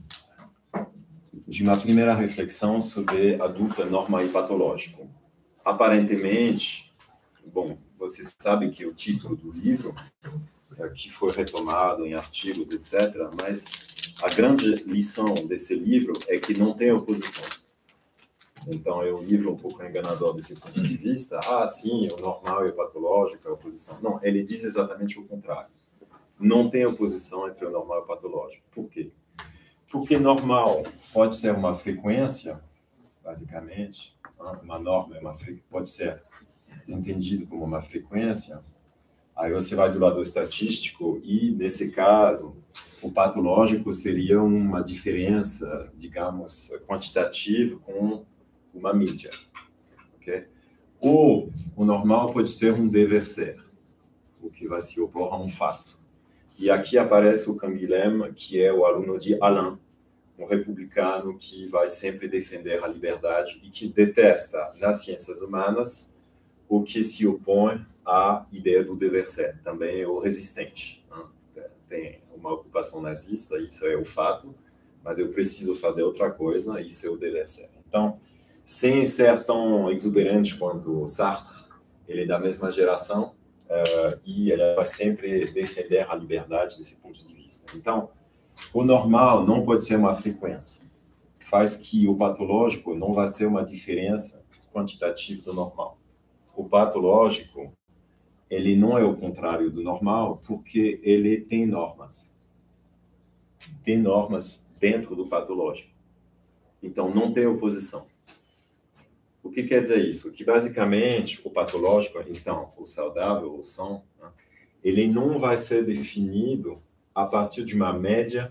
de uma primeira reflexão sobre a dupla norma e patológico. Aparentemente, bom, vocês sabem que o título do livro, que foi retomado em artigos, etcétera, mas a grande lição desse livro é que não tem oposição. Então, é um livro um pouco enganador desse ponto de vista. Ah, sim, o normal e o patológico é a oposição. Não, ele diz exatamente o contrário. Não tem oposição entre o normal e o patológico. Por quê? Porque normal pode ser uma frequência, basicamente. Uma norma é uma, pode ser entendido como uma frequência, aí você vai do lado estatístico e, nesse caso, o patológico seria uma diferença, digamos, quantitativa com uma mídia. Okay? Ou o normal pode ser um dever ser, o que vai se opor a um fato. E aqui aparece o Canguilhem, que é o aluno de Alain, um republicano que vai sempre defender a liberdade e que detesta nas ciências humanas o que se opõe à ideia do dever ser. Também é o resistente. Né? Tem uma ocupação nazista, isso é o fato, mas eu preciso fazer outra coisa, isso é o dever ser. Então, sem ser tão exuberante quanto Sartre, ele é da mesma geração uh, e ele vai sempre defender a liberdade desse ponto de vista. Então, o normal não pode ser uma frequência. Faz que o patológico não vai ser uma diferença quantitativa do normal. O patológico, ele não é o contrário do normal, porque ele tem normas. Tem normas dentro do patológico. Então, não tem oposição. O que quer dizer isso? Que, basicamente, o patológico, então, o saudável, o são, né, ele não vai ser definido a partir de uma média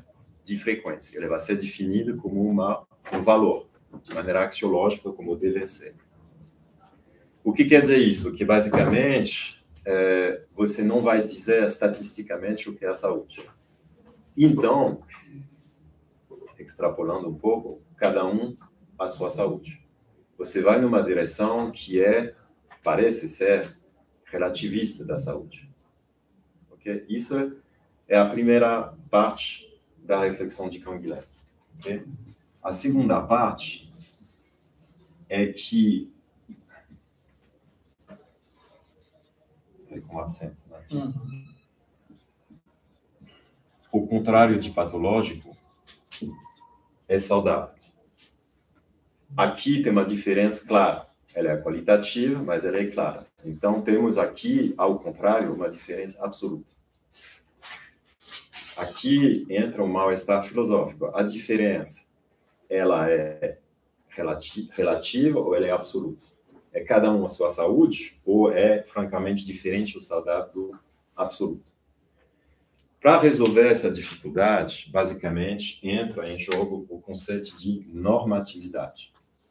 de frequência. Ele vai ser definido como uma, um valor, de maneira axiológica, como deve ser. O que quer dizer isso? Que, basicamente, é, você não vai dizer estatisticamente o que é a saúde. Então, extrapolando um pouco, cada um a sua saúde. Você vai numa direção que é, parece ser, relativista da saúde. Okay? Isso é a primeira parte da reflexão de Canguilhem. Okay? A segunda parte é que... É com acento, né? Uhum. O contrário de patológico é saudável. Aqui tem uma diferença clara. Ela é qualitativa, mas ela é clara. Então, temos aqui, ao contrário, uma diferença absoluta. Aqui entra um mal-estar filosófico. A diferença, ela é relati- relativa ou ela é absoluta? É cada um a sua saúde ou é, francamente, diferente o saudável do absoluto? Para resolver essa dificuldade, basicamente, entra em jogo o conceito de normatividade.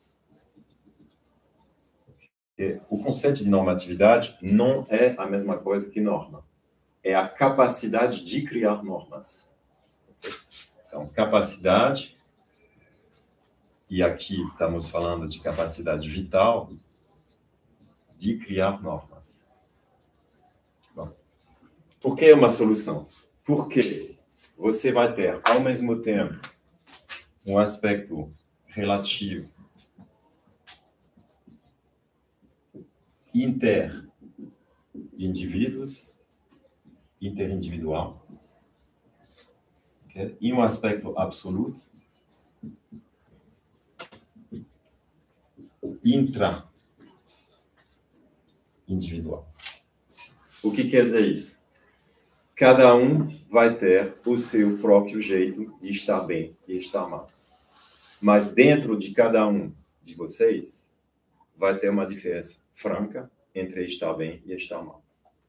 O conceito de normatividade não é a mesma coisa que norma. É a capacidade de criar normas. Então, capacidade, e aqui estamos falando de capacidade vital, de criar normas. Bom, por que uma solução? Porque você vai ter, ao mesmo tempo, um aspecto relativo, inter-indivíduos, interindividual, okay? E um aspecto absoluto, intra-individual. O que quer dizer isso? Cada um vai ter o seu próprio jeito de estar bem e estar mal. Mas dentro de cada um de vocês, vai ter uma diferença franca entre estar bem e estar mal.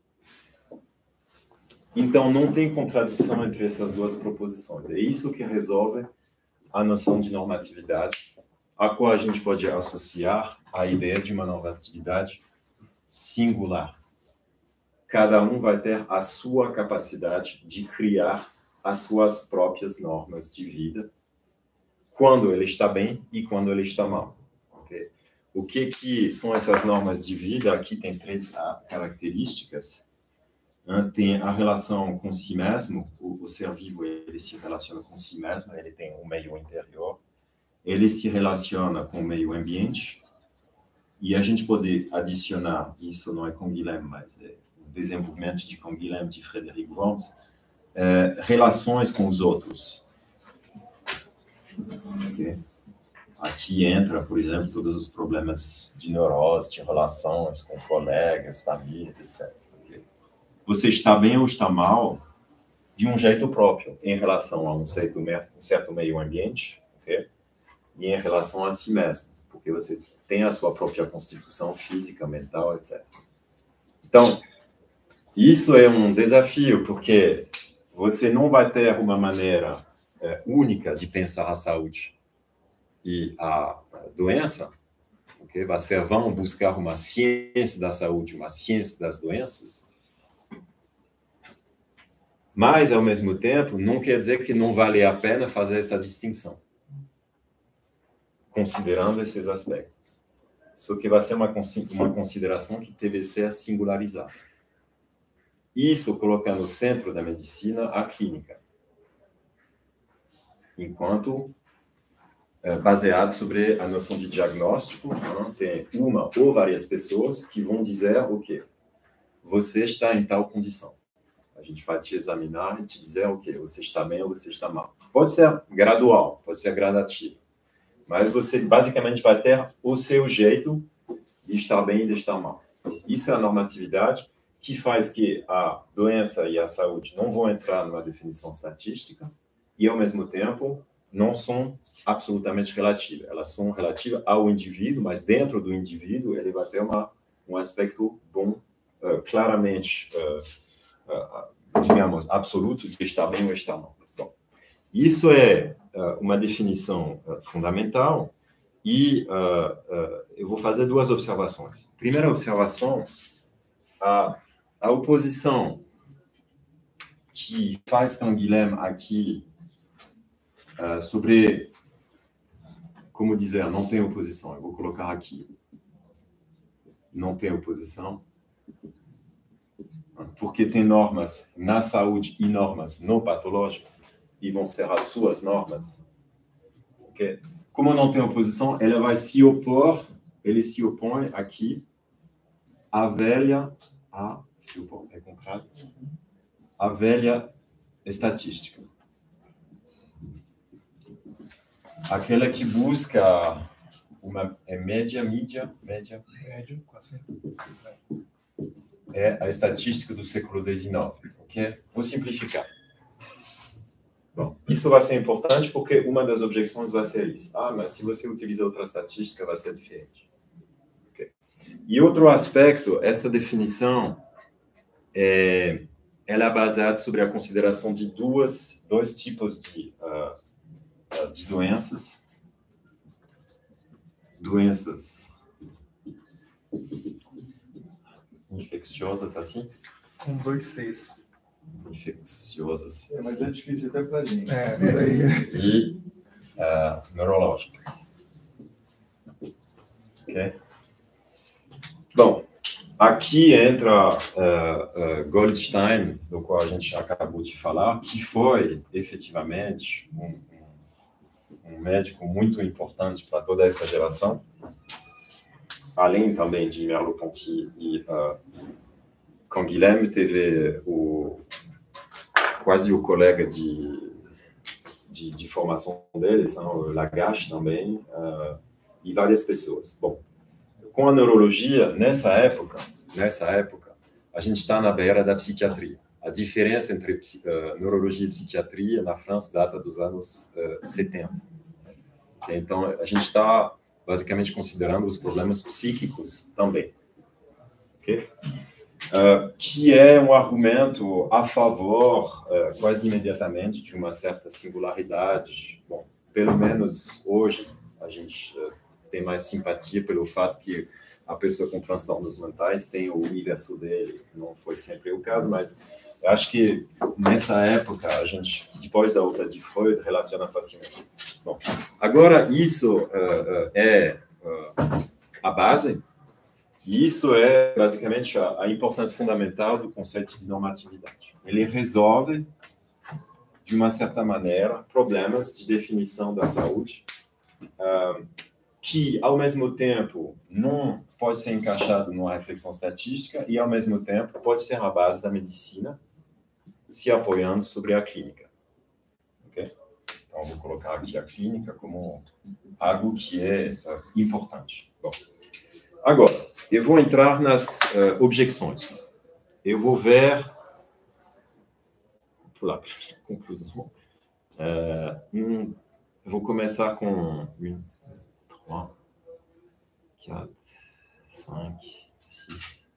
Então, não tem contradição entre essas duas proposições. É isso que resolve a noção de normatividade, a qual a gente pode associar a ideia de uma normatividade singular. Cada um vai ter a sua capacidade de criar as suas próprias normas de vida, quando ele está bem e quando ele está mal. Okay? O que, que são essas normas de vida? Aqui tem três características. Tem a relação com si mesmo. O, o ser vivo, ele se relaciona com si mesmo, ele tem um meio interior. Ele se relaciona com o meio ambiente. E a gente pode adicionar, isso não é Canguilhem, mas é o desenvolvimento de Canguilhem, de Frederic Worms, é, relações com os outros. Okay? Aqui entra, por exemplo, todos os problemas de neurose, de relações com colegas, famílias, etcétera. Okay? Você está bem ou está mal de um jeito próprio, em relação a um certo, um certo meio ambiente, okay? E em relação a si mesmo, porque você tem a sua própria constituição física, mental, etcétera. Então, isso é um desafio, porque você não vai ter uma maneira é, única de pensar a saúde e a doença, okay? Vai ser vão buscar uma ciência da saúde, uma ciência das doenças, mas, ao mesmo tempo, não quer dizer que não vale a pena fazer essa distinção, considerando esses aspectos. Só que vai ser uma, uma consideração que deve ser singularizada. Isso coloca no centro da medicina a clínica, enquanto é, baseado sobre a noção de diagnóstico, não? Tem uma ou várias pessoas que vão dizer o quê? Você está em tal condição. A gente vai te examinar e te dizer o quê? Você está bem ou você está mal. Pode ser gradual, pode ser gradativo. Mas você basicamente vai ter o seu jeito de estar bem e de estar mal. Isso é a normatividade que faz que a doença e a saúde não vão entrar numa definição estatística e, ao mesmo tempo, não são absolutamente relativas. Elas são relativas ao indivíduo, mas dentro do indivíduo ele vai ter uma, um aspecto bom, uh, claramente, uh, uh, digamos, absoluto de estar bem ou estar mal. Bom, isso é uh, uma definição uh, fundamental e uh, uh, eu vou fazer duas observações. Primeira observação, a, a oposição que faz Canguilhem aqui uh, sobre, como dizer, não tem oposição, eu vou colocar aqui, não tem oposição, porque tem normas na saúde e normas no patológico, e vão ser as suas normas. Okay? Como não tem oposição, ela vai se opor, ele se opõe aqui à velha, a, se opõe, é com frase, a velha estatística. Aquela que busca uma é média, mídia, média, Médio, quase. é a estatística do século dezenove. Okay? Vou simplificar. Bom, isso vai ser importante porque uma das objeções vai ser isso. Ah, mas se você utiliza outra estatística, vai ser diferente. Okay. E outro aspecto, essa definição, é, ela é baseada sobre a consideração de duas, dois tipos de, uh, de doenças. Doenças infecciosas, assim? Com dois Cs. Infecciosas. É, mas é difícil até para a gente. É, isso aí. E uh, neurológicas. Ok? Bom, aqui entra uh, uh, Goldstein, do qual a gente acabou de falar, que foi, efetivamente, um, um, um médico muito importante para toda essa geração, além também de Merleau-Ponty e uh, Canguilhem, teve o, quase o colega de, de, de formação deles, são Lagache também, uh, e várias pessoas. Bom, com a neurologia, nessa época, nessa época, a gente está na beira da psiquiatria. A diferença entre uh, neurologia e psiquiatria na França data dos anos uh, setenta. Okay? Então, a gente está basicamente considerando os problemas psíquicos também. Okay? Uh, que é um argumento a favor, uh, quase imediatamente, de uma certa singularidade. Bom, pelo menos hoje, a gente uh, tem mais simpatia pelo fato que a pessoa com transtornos mentais tem o universo dele. Não foi sempre o caso, mas eu acho que nessa época, a gente, depois da outra de Freud, relaciona facilmente. Bom, agora, isso uh, uh, é uh, a base. E isso é, basicamente, a, a importância fundamental do conceito de normatividade. Ele resolve, de uma certa maneira, problemas de definição da saúde, uh, que, ao mesmo tempo, não pode ser encaixado numa reflexão estatística e, ao mesmo tempo, pode ser a base da medicina, se apoiando sobre a clínica. Okay? Então, vou colocar aqui a clínica como algo que é uh, importante. Bom. Agora, eu vou entrar nas uh, objeções. Eu vou ver, vou pular para a conclusão. Uh, um, eu vou começar com um, três, quatro, cinco, seis,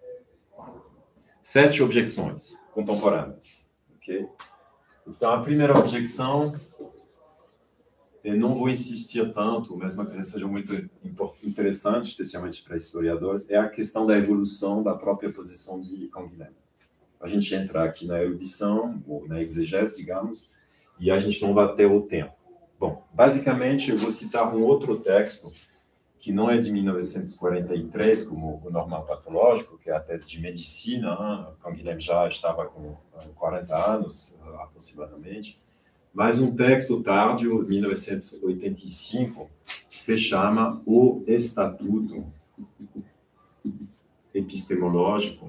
sete objeções contemporâneas. Okay? Então, a primeira objeção, eu não vou insistir tanto, mesmo que seja muito interessante, especialmente para historiadores, é a questão da evolução da própria posição de Canguilhem. A gente entra aqui na erudição, ou na exegese, digamos, e a gente não vai ter o tempo. Bom, basicamente, eu vou citar um outro texto, que não é de mil novecentos e quarenta e três, como o Normal Patológico, que é a tese de medicina. Hein? Canguilhem já estava com quarenta anos, aproximadamente. Mas um texto tardio, mil novecentos e oitenta e cinco, que se chama O Estatuto Epistemológico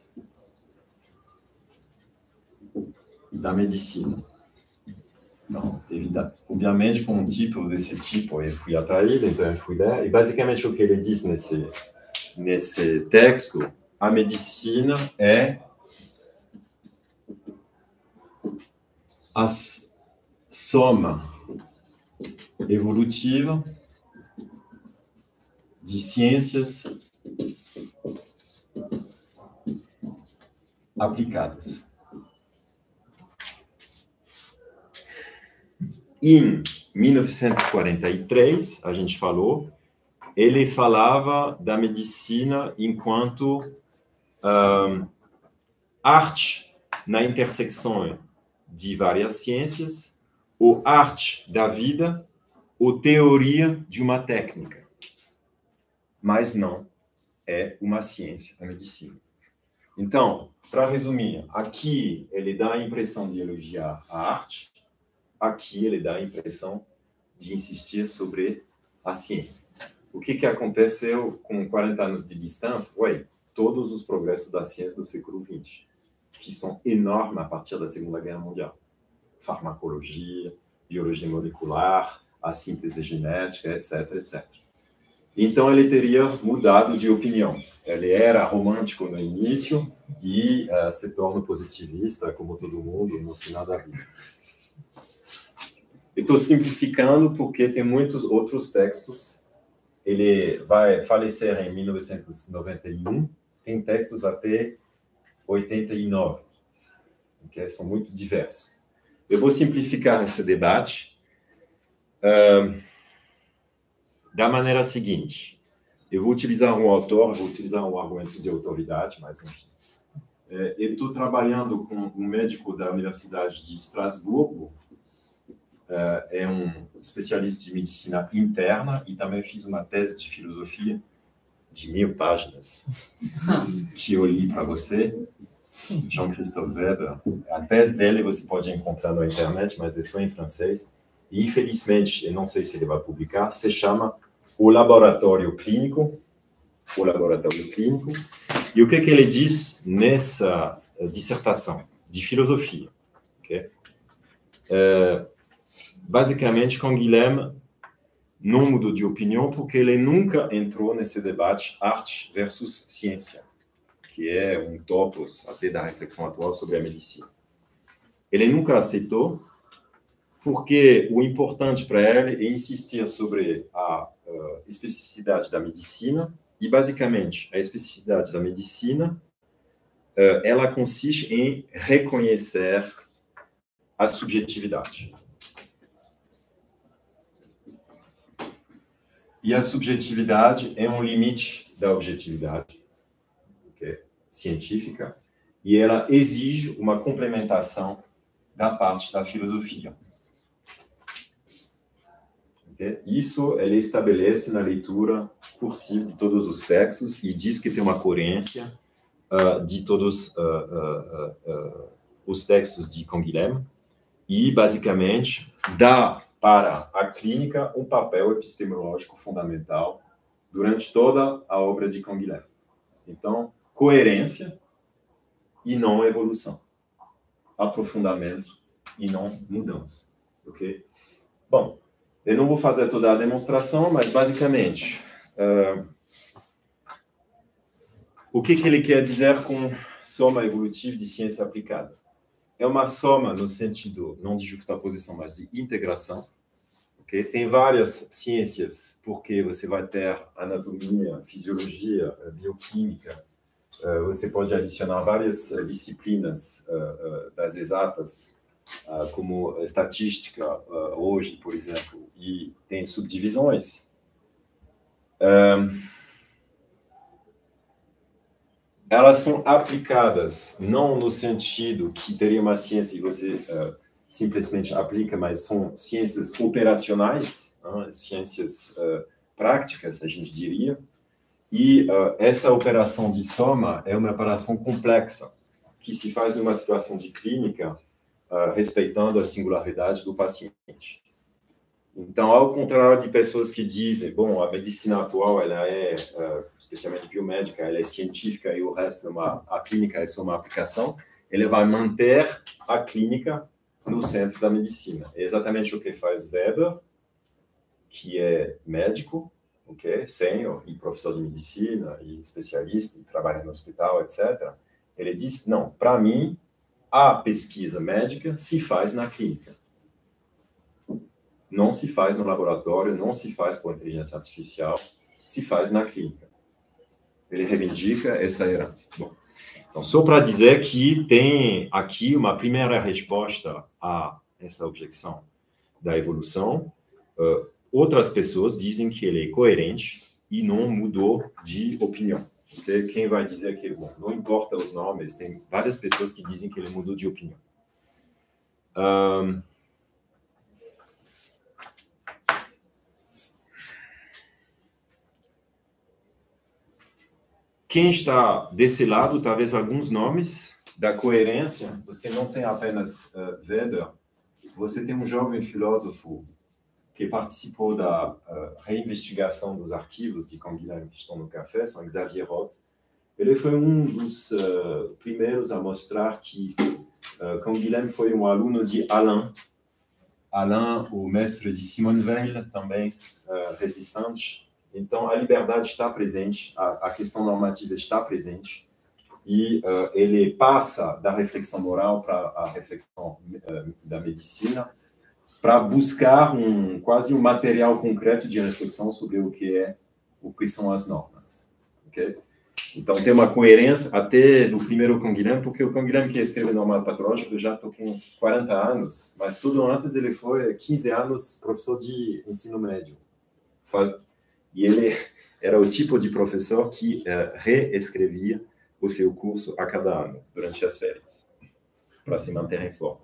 da Medicina. Não, obviamente, com um título desse tipo, eu fui atraído, então eu fui ler. E basicamente o que ele diz nesse, nesse texto, a medicina é as soma evolutiva de ciências aplicadas. em mil novecentos e quarenta e três, a gente falou, ele falava da medicina enquanto um, arte na intersecção de várias ciências, ou arte da vida, ou teoria de uma técnica. Mas não é uma ciência, a medicina. Então, para resumir, aqui ele dá a impressão de elogiar a arte, aqui ele dá a impressão de insistir sobre a ciência. O que, que aconteceu com quarenta anos de distância? Ué, todos os progressos da ciência do século vinte, que são enormes a partir da Segunda Guerra Mundial. Farmacologia, biologia molecular, a síntese genética, etc, etcétera. Então, ele teria mudado de opinião. Ele era romântico no início e uh, se torna positivista, como todo mundo, no final da vida. Estou simplificando porque tem muitos outros textos. Ele vai falecer em mil novecentos e noventa e um. Tem textos até oitenta e nove, que são muito diversos. Eu vou simplificar esse debate uh, da maneira seguinte. Eu vou utilizar um autor, vou utilizar um argumento de autoridade, mas enfim. É, eu estou trabalhando com um médico da Universidade de Estrasburgo, é, é um especialista de medicina interna e também fiz uma tese de filosofia de mil páginas, que eu li para você, Jean-Christophe Weber. A tese dele você pode encontrar na internet, mas é só em francês. E, infelizmente, eu não sei se ele vai publicar, se chama O Laboratório Clínico. O Laboratório Clínico. E o que, que ele diz nessa dissertação de filosofia? Okay? É, basicamente, Canguilhem não mudou de opinião porque ele nunca entrou nesse debate arte versus ciência, que é um topos até da reflexão atual sobre a medicina. Ele nunca aceitou, porque o importante para ele é insistir sobre a uh, especificidade da medicina, e basicamente a especificidade da medicina, uh, ela consiste em reconhecer a subjetividade. E a subjetividade é um limite da objetividade, okay, científica, e ela exige uma complementação da parte da filosofia. Okay? Isso ele estabelece na leitura cursiva de todos os textos e diz que tem uma coerência uh, de todos uh, uh, uh, uh, os textos de Canguilhem e, basicamente, dá para a clínica um papel epistemológico fundamental durante toda a obra de Canguilhem. Então, coerência e não evolução. Aprofundamento e não mudança. Ok? Bom, eu não vou fazer toda a demonstração, mas, basicamente, uh, o que, que ele quer dizer com soma evolutiva de ciência aplicada? É uma soma no sentido, não de juxtaposição, mas de integração. Okay? Tem várias ciências, porque você vai ter anatomia, fisiologia, bioquímica, uh, você pode adicionar várias uh, disciplinas uh, uh, das exatas, uh, como estatística, uh, hoje, por exemplo, e tem subdivisões. Um, elas são aplicadas, não no sentido que teria uma ciência e você uh, simplesmente aplica, mas são ciências operacionais, hein, ciências uh, práticas, a gente diria, e uh, essa operação de soma é uma operação complexa, que se faz numa situação de clínica, uh, respeitando a singularidade do paciente. Então, ao contrário de pessoas que dizem, bom, a medicina atual, ela é, uh, especialmente biomédica, ela é científica e o resto, é uma, a clínica é só uma aplicação, ele vai manter a clínica no centro da medicina. É exatamente o que faz Weber, que é médico, okay, sênior e professor de medicina e especialista, e trabalha no hospital, etcétera. Ele diz, não, para mim, a pesquisa médica se faz na clínica. Não se faz no laboratório, não se faz com inteligência artificial, se faz na clínica. Ele reivindica essa herança. Bom, então, só para dizer que tem aqui uma primeira resposta a essa objeção da evolução, uh, outras pessoas dizem que ele é coerente e não mudou de opinião. Okay? Quem vai dizer que, bom, não importa os nomes, tem várias pessoas que dizem que ele mudou de opinião. Um, Quem está desse lado, talvez alguns nomes da coerência, você não tem apenas uh, Weber, você tem um jovem filósofo que participou da uh, reinvestigação dos arquivos de Canguilhem que estão no café, são Xavier Roth. Ele foi um dos uh, primeiros a mostrar que uh, Canguilhem foi um aluno de Alain. Alain, o mestre de Simone Weil, também uh, resistente. Então, a liberdade está presente, a, a questão normativa está presente, e uh, ele passa da reflexão moral para a reflexão uh, da medicina, para buscar um, quase um material concreto de reflexão sobre o que, é, o que são as normas. Okay? Então, tem uma coerência até do primeiro Canguilhem, porque o Canguilhem que escreve Norma Patológica, eu já estou com quarenta anos, mas tudo antes ele foi quinze anos professor de ensino médio. Faz, E ele era o tipo de professor que uh, reescrevia o seu curso a cada ano, durante as férias, para se manter em forma.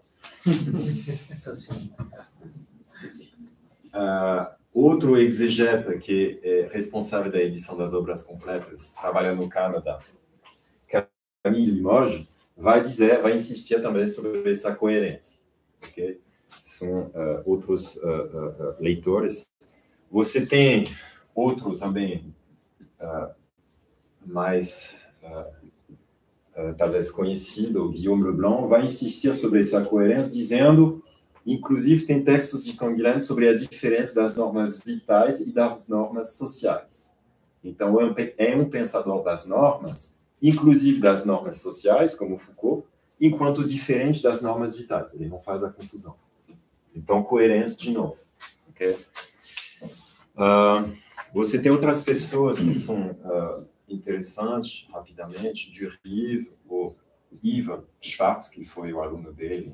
uh, outro exegeta que é responsável da edição das obras completas, trabalha no Canadá, Camille Limoges, vai dizer, vai insistir também sobre essa coerência. Okay? São uh, outros uh, uh, leitores. Você tem outro também, uh, mais, uh, uh, talvez conhecido, Guillaume Leblanc, vai insistir sobre essa coerência, dizendo, inclusive tem textos de Canguilhem sobre a diferença das normas vitais e das normas sociais. Então, é um pensador das normas, inclusive das normas sociais, como Foucault, enquanto diferente das normas vitais. Ele não faz a confusão. Então, coerência de novo. Okay? Uh, Você tem outras pessoas que são uh, interessantes, rapidamente, Durkheim, o Ivan Schwartz, que foi o aluno dele.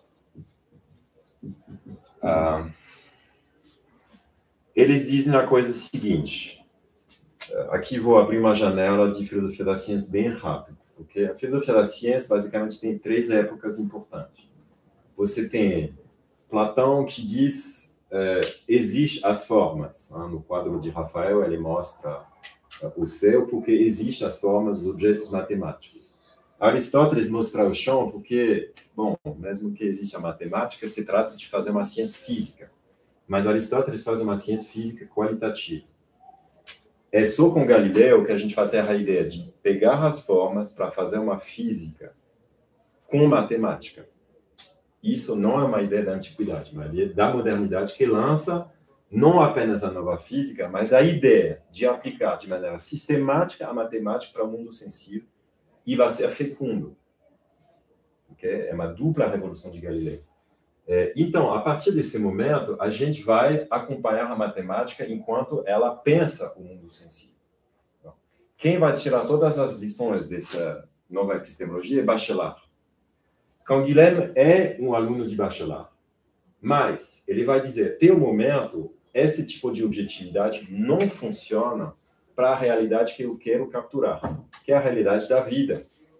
Uh, eles dizem a coisa seguinte, uh, aqui vou abrir uma janela de filosofia da ciência bem rápido, porque a filosofia da ciência basicamente tem três épocas importantes. Você tem Platão, que diz... Uh, existem as formas. Hein? No quadro de Rafael, ele mostra uh, o céu porque existem as formas dos objetos matemáticos. Aristóteles mostra o chão porque, bom, mesmo que exista a matemática, se trata de fazer uma ciência física. Mas Aristóteles faz uma ciência física qualitativa. É só com Galileu que a gente vai ter a ideia de pegar as formas para fazer uma física com matemática. Isso não é uma ideia da antiguidade, é uma ideia da modernidade que lança não apenas a nova física, mas a ideia de aplicar de maneira sistemática a matemática para o mundo sensível e vai ser fecundo. Okay? É uma dupla revolução de Galileu. É, então, a partir desse momento, a gente vai acompanhar a matemática enquanto ela pensa o mundo sensível. Então, quem vai tirar todas as lições dessa nova epistemologia é Bachelard. Canguilhem é um aluno de Bachelard, mas ele vai dizer, tem um momento, esse tipo de objetividade não funciona para a realidade que eu quero capturar, que é a realidade da vida.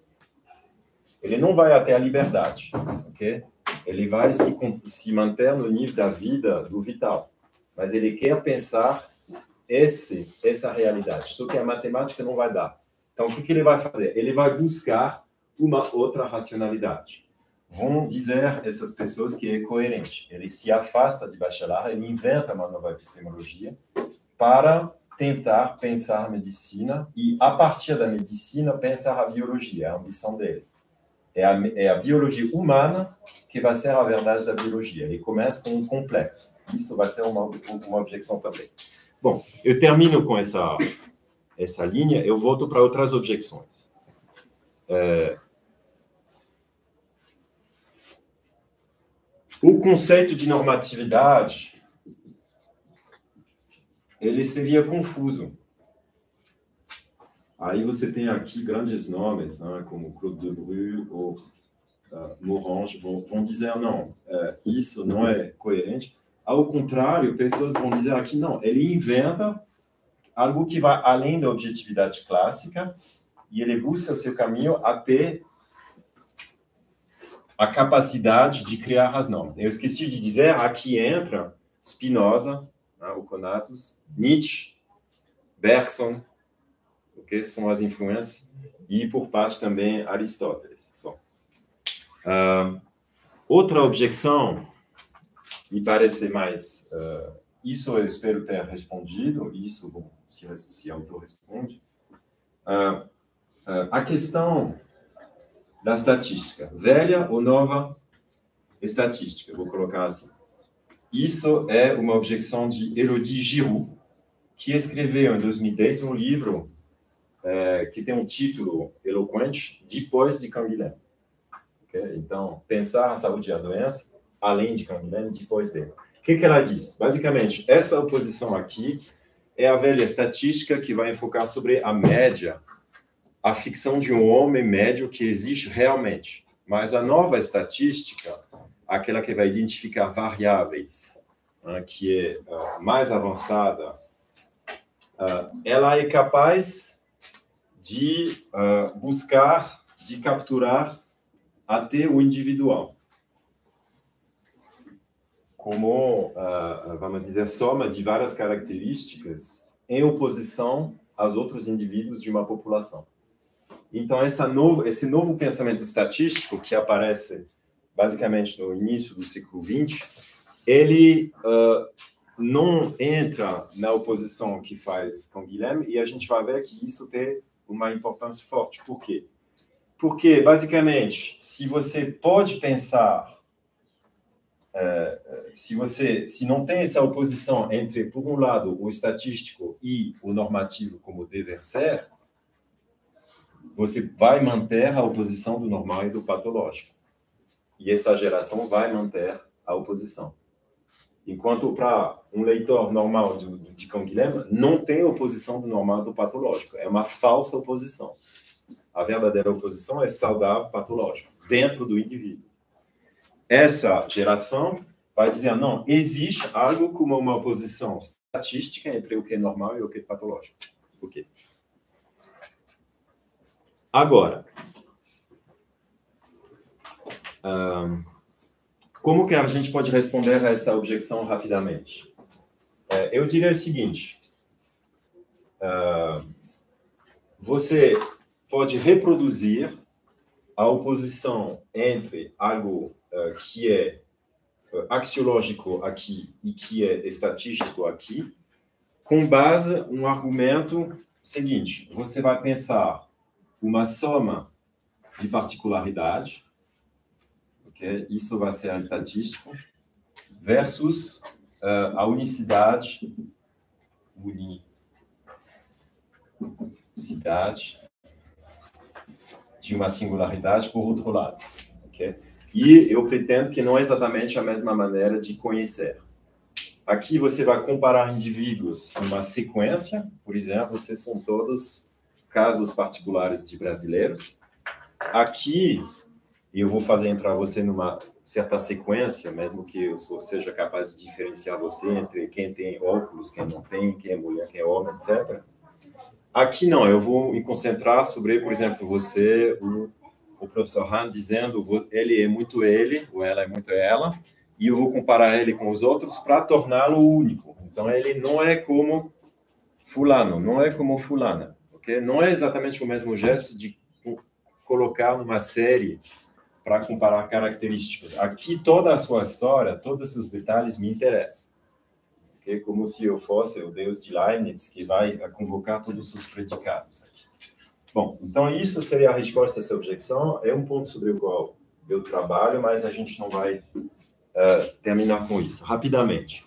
Ele não vai até a liberdade, ok? Ele vai se, se manter no nível da vida, do vital, mas ele quer pensar esse, essa realidade, só que a matemática não vai dar. Então, o que, que ele vai fazer? Ele vai buscar uma outra racionalidade. Vão dizer essas pessoas que é coerente. Ele se afasta de Bachelard, ele inventa uma nova epistemologia para tentar pensar a medicina e, a partir da medicina, pensar a biologia, a ambição dele. É a, é a biologia humana que vai ser a verdade da biologia. Ele começa com um complexo. Isso vai ser uma, uma objeção também. Bom, eu termino com essa, essa linha, eu volto para outras objeções. É, o conceito de normatividade, ele seria confuso. Aí você tem aqui grandes nomes, né, como Claude Debreu ou uh, Morange, vão, vão dizer, não, uh, isso não é coerente. Ao contrário, pessoas vão dizer aqui, não, ele inventa algo que vai além da objetividade clássica e ele busca o seu caminho até a capacidade de criar as normas. Eu esqueci de dizer, aqui entra Spinoza, né, o Conatus, Nietzsche, Bergson, okay, são as influências, e por parte também Aristóteles. Bom, uh, outra objeção, me parece mais, uh, isso eu espero ter respondido, isso, bom, se, se o autor responde, uh, uh, a questão da estatística, velha ou nova estatística, vou colocar assim. Isso é uma objeção de Élodie Giroux, que escreveu em dois mil e dez um livro é, que tem um título eloquente, Depois de Canguilhem. Okay? Então, pensar a saúde e a doença, além de Canguilhem, depois dele. O que, que ela diz? Basicamente, essa oposição aqui é a velha estatística que vai enfocar sobre a média, a ficção de um homem médio que existe realmente. Mas a nova estatística, aquela que vai identificar variáveis, né, que é uh, mais avançada, uh, ela é capaz de uh, buscar, de capturar até o individual. Como, uh, vamos dizer, soma de várias características em oposição aos outros indivíduos de uma população. Então, essa novo, esse novo pensamento estatístico, que aparece basicamente no início do século vinte, ele uh, não entra na oposição que faz Canguilhem, e a gente vai ver que isso tem uma importância forte. Por quê? Porque, basicamente, se você pode pensar, uh, se você se não tem essa oposição entre, por um lado, o estatístico e o normativo como dever ser, você vai manter a oposição do normal e do patológico. E essa geração vai manter a oposição. Enquanto para um leitor normal de, de Canguilhem, não tem oposição do normal e do patológico. É uma falsa oposição. A verdadeira oposição é saudável patológico, dentro do indivíduo. Essa geração vai dizer, não, existe algo como uma oposição estatística entre o que é normal e o que é patológico. Por quê? Agora, um, como que a gente pode responder a essa objeção rapidamente? É, eu diria o seguinte, uh, você pode reproduzir a oposição entre algo uh, que é uh, axiológico aqui e que é estatístico aqui, com base em um argumento seguinte, você vai pensar uma soma de particularidade, okay? Isso vai ser a estatística, versus uh, a unicidade, unicidade de uma singularidade por outro lado. Okay? E eu pretendo que não é exatamente a mesma maneira de conhecer. Aqui você vai comparar indivíduos em uma sequência, por exemplo, vocês são todos casos particulares de brasileiros. Aqui, eu vou fazer entrar você numa certa sequência, mesmo que eu seja capaz de diferenciar você entre quem tem óculos, quem não tem, quem é mulher, quem é homem, etcétera. Aqui não, eu vou me concentrar sobre, por exemplo, você, o, o professor Han, dizendo ele é muito ele, ou ela é muito ela, e eu vou comparar ele com os outros para torná-lo único. Então, ele não é como fulano, não é como fulana. Okay? Não é exatamente o mesmo gesto de colocar numa série para comparar características. Aqui, toda a sua história, todos os seus detalhes me interessam. Okay? Como se eu fosse o Deus de Leibniz, que vai convocar todos os predicados aqui. Bom, então isso seria a resposta a essa objeção. É um ponto sobre o qual eu trabalho, mas a gente não vai uh, terminar com isso. Rapidamente.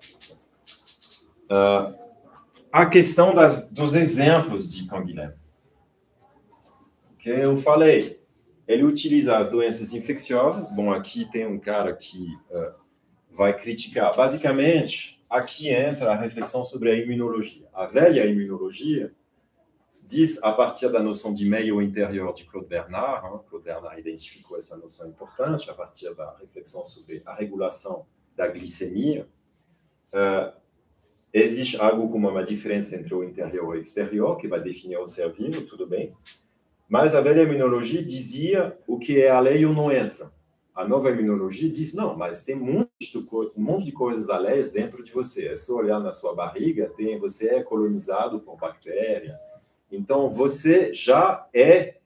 Uh, A questão das, dos exemplos de Canguilhem. Que eu falei, ele utiliza as doenças infecciosas. Bom, aqui tem um cara que uh, vai criticar. Basicamente, aqui entra a reflexão sobre a imunologia. A velha imunologia diz, a partir da noção de meio interior de Claude Bernard, hein, Claude Bernard identificou essa noção importante a partir da reflexão sobre a regulação da glicemia, uh, existe algo como uma diferença entre o interior e o exterior, que vai definir o ser vivo, tudo bem. Mas a velha imunologia dizia o que é a lei ou não entra. A nova imunologia diz, não, mas tem um monte de, um monte de coisas alheias dentro de você. É só olhar na sua barriga, tem, você é colonizado por bactéria. Então, você já é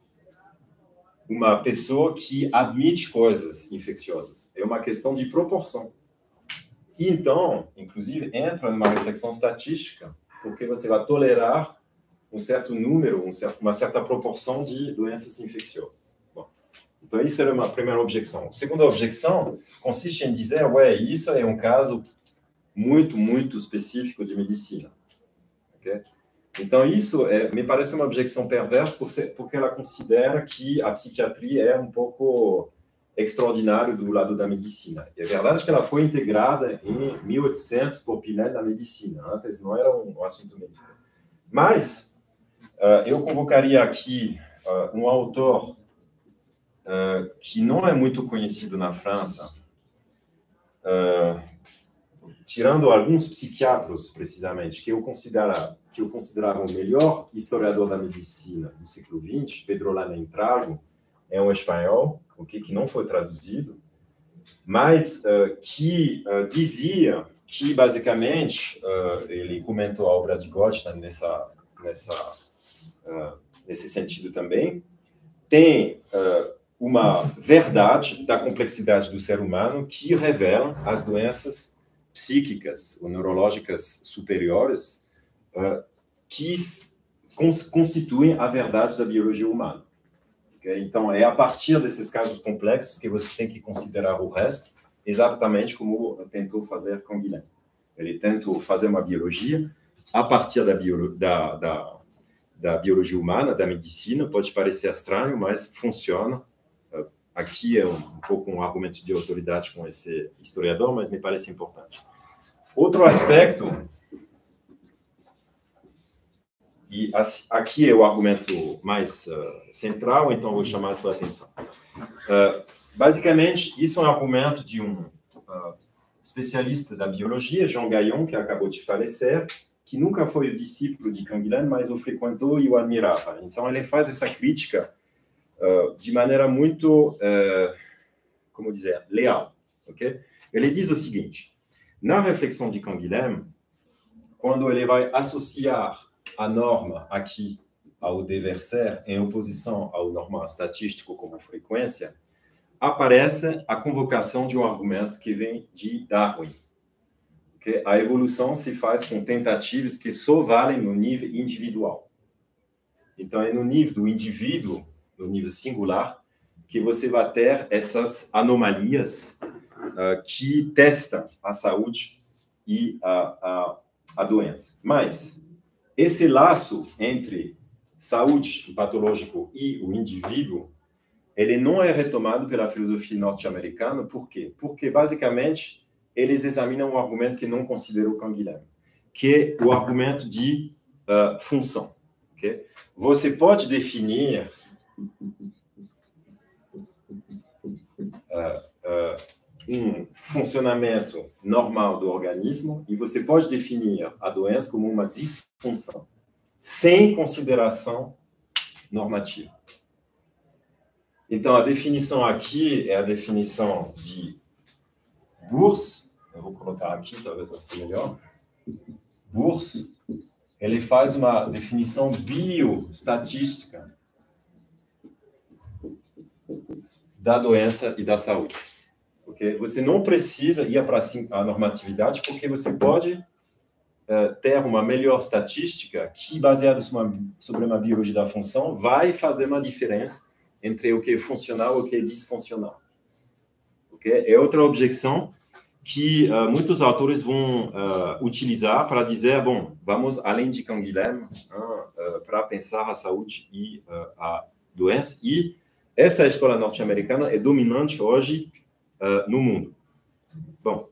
uma pessoa que admite coisas infecciosas. É uma questão de proporção. E então, inclusive, entra numa reflexão estatística, porque você vai tolerar um certo número, um certo, uma certa proporção de doenças infecciosas. Bom, então, isso era uma primeira objeção. A segunda objeção consiste em dizer, ué, isso é um caso muito, muito específico de medicina. Okay? Então, isso é, me parece uma objeção perversa por ser, porque ela considera que a psiquiatria é um pouco extraordinário do lado da medicina. É verdade que ela foi integrada em mil e oitocentos por Pinel na medicina. Antes não era um, um assunto médico. Mas uh, eu convocaria aqui uh, um autor uh, que não é muito conhecido na França, uh, tirando alguns psiquiatras, precisamente, que eu considerava que eu considerava o melhor historiador da medicina do século vinte, Pedro Lana-Entrago, é um espanhol, okay, que não foi traduzido, mas uh, que uh, dizia que, basicamente, uh, ele comentou a obra de Gottstein nessa, nessa, uh, nesse sentido também, tem uh, uma verdade da complexidade do ser humano que revela as doenças psíquicas ou neurológicas superiores uh, que cons constituem a verdade da biologia humana. Okay? Então, é a partir desses casos complexos que você tem que considerar o resto, exatamente como tentou fazer Canguilhem. Ele tentou fazer uma biologia a partir da, bio da, da, da biologia humana, da medicina. Pode parecer estranho, mas funciona. Uh, aqui é um, um pouco um argumento de autoridade com esse historiador, mas me parece importante. Outro aspecto, e aqui é o argumento mais uh, central, então vou chamar a sua atenção. Uh, basicamente, isso é um argumento de um uh, especialista da biologia, Jean Gaillon, que acabou de falecer, que nunca foi o discípulo de Canguilhem, mas o frequentou e o admirava. Então, ele faz essa crítica uh, de maneira muito, uh, como dizer, leal. Okay? Ele diz o seguinte: na reflexão de Canguilhem, quando ele vai associar a norma aqui ao dever ser em oposição ao normal estatístico como frequência, aparece a convocação de um argumento que vem de Darwin. Okay? A evolução se faz com tentativas que só valem no nível individual. Então, é no nível do indivíduo, no nível singular, que você vai ter essas anomalias uh, que testam a saúde e a, a, a doença. Mas esse laço entre saúde patológico e o indivíduo, ele não é retomado pela filosofia norte-americana. Por quê? Porque, basicamente, eles examinam um argumento que não considerou Canguilhem, que é o argumento de uh, função. Okay? Você pode definir uh, uh, um funcionamento normal do organismo e você pode definir a doença como uma disfunção, sem consideração normativa. Então, a definição aqui é a definição de Bourse. Eu vou colocar aqui, talvez vai ser melhor. Bourse, ele faz uma definição bioestatística da doença e da saúde. Okay? Você não precisa ir para a normatividade, porque você pode uh, ter uma melhor estatística que, baseada sobre uma biologia da função, vai fazer uma diferença entre o que é funcional e o que é disfuncional. Okay? É outra objeção que uh, muitos autores vão uh, utilizar para dizer, bom, vamos além de Canguilhem uh, uh, para pensar a saúde e uh, a doença. E essa escola norte-americana é dominante hoje uh, no mundo. Bom,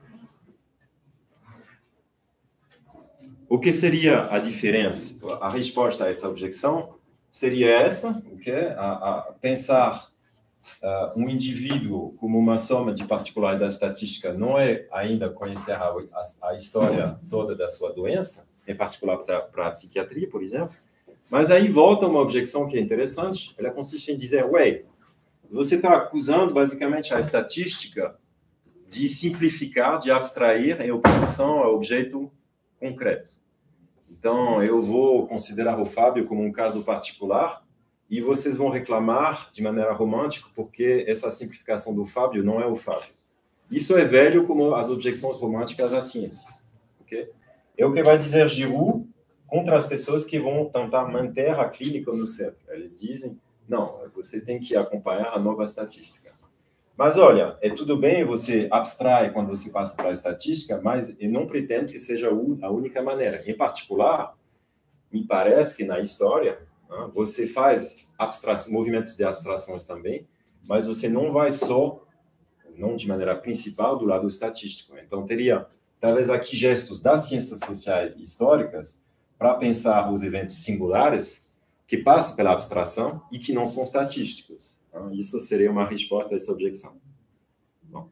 o que seria a diferença? A resposta a essa objeção seria essa, okay? a, a pensar uh, um indivíduo como uma soma de particularidades estatísticas não é ainda conhecer a, a, a história toda da sua doença, em particular para a psiquiatria, por exemplo. Mas aí volta uma objeção que é interessante, ela consiste em dizer, ué, você está acusando basicamente a estatística de simplificar, de abstrair em oposição ao objeto concreto. Então, eu vou considerar o Fábio como um caso particular e vocês vão reclamar de maneira romântica porque essa simplificação do Fábio não é o Fábio. Isso é velho como as objeções românticas às ciências. Okay? É o que vai dizer Giroux contra as pessoas que vão tentar manter a clínica no centro. Eles dizem, não, você tem que acompanhar a nova estatística. Mas, olha, é tudo bem, você abstrai quando você passa para a estatística, mas eu não pretendo que seja a única maneira. Em particular, me parece que na história, você faz movimentos de abstrações também, mas você não vai só, não de maneira principal, do lado estatístico. Então, teria, talvez, aqui gestos das ciências sociais e históricas para pensar os eventos singulares que passam pela abstração e que não são estatísticos. Isso seria uma resposta a essa objeção. Bom.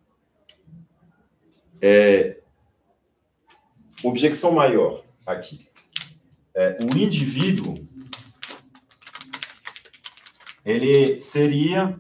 É, objeção maior aqui. É, o indivíduo, ele seria,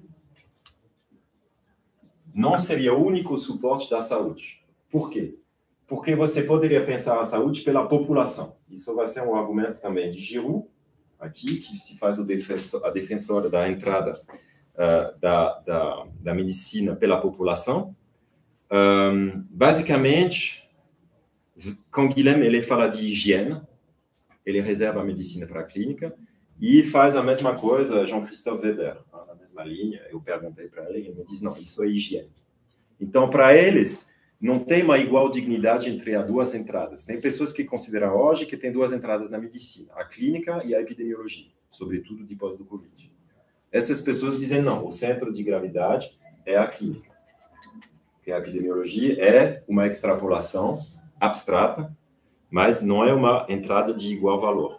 não seria o único suporte da saúde. Por quê? Porque você poderia pensar a saúde pela população. Isso vai ser um argumento também de Giroux, aqui, que se faz o defensor, a defensora da entrada uh, da, da, da medicina pela população. Um, basicamente, Canguilhem, ele fala de higiene, ele reserva a medicina para a clínica, e faz a mesma coisa Jean-Christophe Weber, na mesma linha. Eu perguntei para ele, e ele me diz, não, isso é higiene. Então, para eles, não tem uma igual dignidade entre as duas entradas. Tem pessoas que consideram hoje que tem duas entradas na medicina, a clínica e a epidemiologia, sobretudo depois do Covid. Essas pessoas dizem, não, o centro de gravidade é a clínica. Porque a epidemiologia é uma extrapolação abstrata, mas não é uma entrada de igual valor.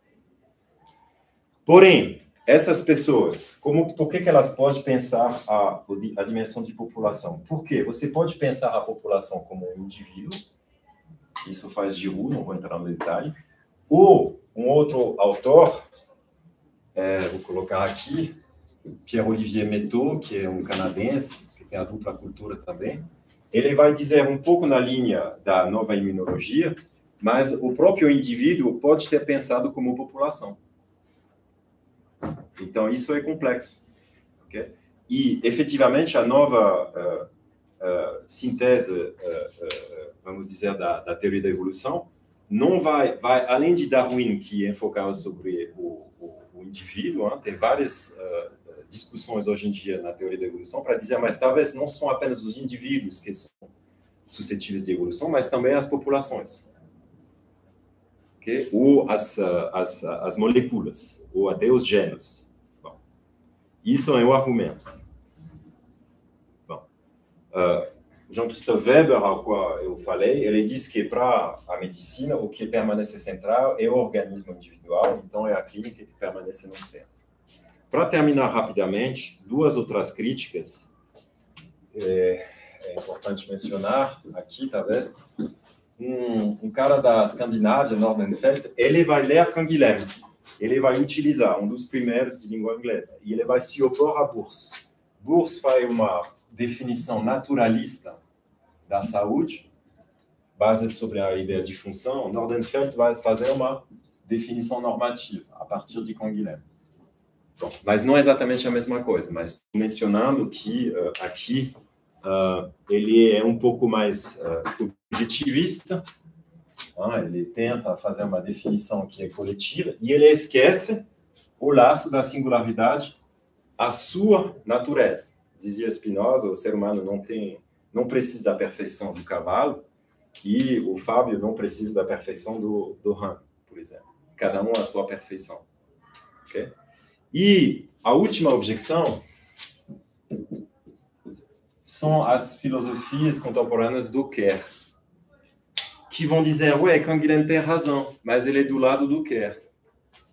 Porém, essas pessoas, como, por que, que elas podem pensar a, a dimensão de população? Por quê? Você pode pensar a população como um indivíduo, isso faz Giroux, não vou entrar no detalhe, ou um outro autor, é, vou colocar aqui, Pierre-Olivier Métaux, que é um canadense, que tem a dupla cultura também, ele vai dizer um pouco na linha da nova imunologia, mas o próprio indivíduo pode ser pensado como população. Então, isso é complexo. Okay? E, efetivamente, a nova uh, uh, síntese, uh, uh, vamos dizer, da, da teoria da evolução, não vai, vai além de Darwin, que enfocava sobre o, o, o indivíduo, hein? Tem várias uh, discussões hoje em dia na teoria da evolução para dizer, mas talvez não são apenas os indivíduos que são suscetíveis de evolução, mas também as populações. Okay? Ou as, as, as moléculas, ou até os gêneros. Bom, isso é o argumento. Bom, uh, Jean-Christophe Weber, ao qual eu falei, ele diz que para a medicina, o que permanece central é o organismo individual, então é a clínica que permanece no centro. Para terminar rapidamente, duas outras críticas, é, é importante mencionar aqui, talvez, um, um cara da Escandinávia, Nordenfeld, ele vai ler Canguilhem, ele vai utilizar um dos primeiros de língua inglesa, e ele vai se opor a Bourse. Bourse faz uma definição naturalista da saúde, baseada sobre a ideia de função. Nordenfeld vai fazer uma definição normativa, a partir de Canguilhem. Bom, mas não é exatamente a mesma coisa, mas mencionando que uh, aqui uh, ele é um pouco mais uh, objetivista, uh, ele tenta fazer uma definição que é coletiva, e ele esquece o laço da singularidade à sua natureza. Dizia Spinoza, o ser humano não, tem, não precisa da perfeição do cavalo, e o Fábio não precisa da perfeição do, do ramo, por exemplo. Cada um a sua perfeição. Ok? E a última objeção são as filosofias contemporâneas do Quer, que vão dizer, ué, Canguilhem tem razão, mas ele é do lado do Quer.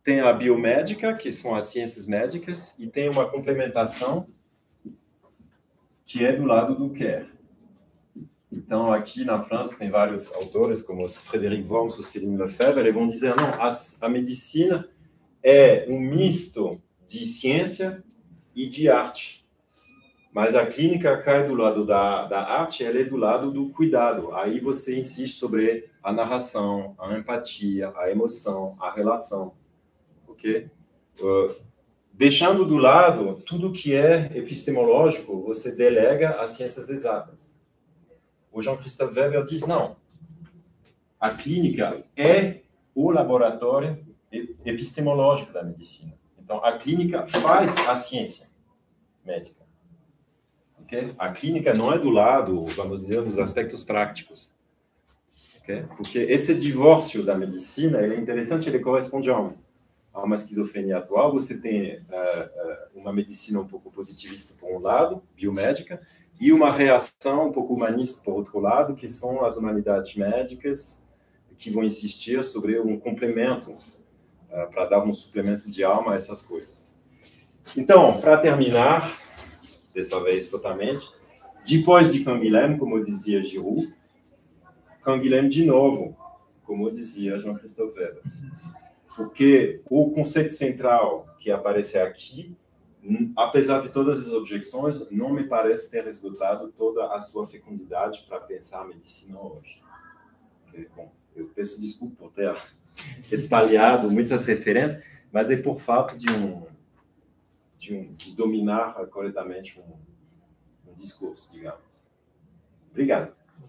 tem a biomédica, que são as ciências médicas, e tem uma complementação que é do lado do care. Então, aqui na França, tem vários autores, como Frédéric Worms ou Céline Lefebvre, eles vão dizer, não, a, a medicina é um misto de ciência e de arte. Mas a clínica cai do lado da, da arte, ela é do lado do cuidado. Aí você insiste sobre a narração, a empatia, a emoção, a relação. Ok? Uh, deixando do lado tudo que é epistemológico, você delega às ciências exatas. O Jean-Christophe Weber diz, não, a clínica é o laboratório epistemológico da medicina. Então, a clínica faz a ciência médica. Okay? A clínica não é do lado, vamos dizer, dos aspectos práticos. Okay? Porque esse divórcio da medicina, ele é interessante, ele corresponde a, um, a uma esquizofrenia atual. Você tem uh, uh, uma medicina um pouco positivista por um lado, biomédica, e uma reação um pouco humanista por outro lado, que são as humanidades médicas, que vão insistir sobre um complemento, uh, para dar um suplemento de alma a essas coisas. Então, para terminar, dessa vez totalmente, depois de Canguilhem, como dizia Giroud, Canguilhem de novo, como dizia Jean-Christophe Weber. Porque o conceito central que aparece aqui, apesar de todas as objeções, não me parece ter esgotado toda a sua fecundidade para pensar a medicina hoje. Okay? Bom, eu peço desculpa por ter espalhado muitas referências, mas é por falta de um de, um, de dominar corretamente um, um discurso, digamos. Obrigado.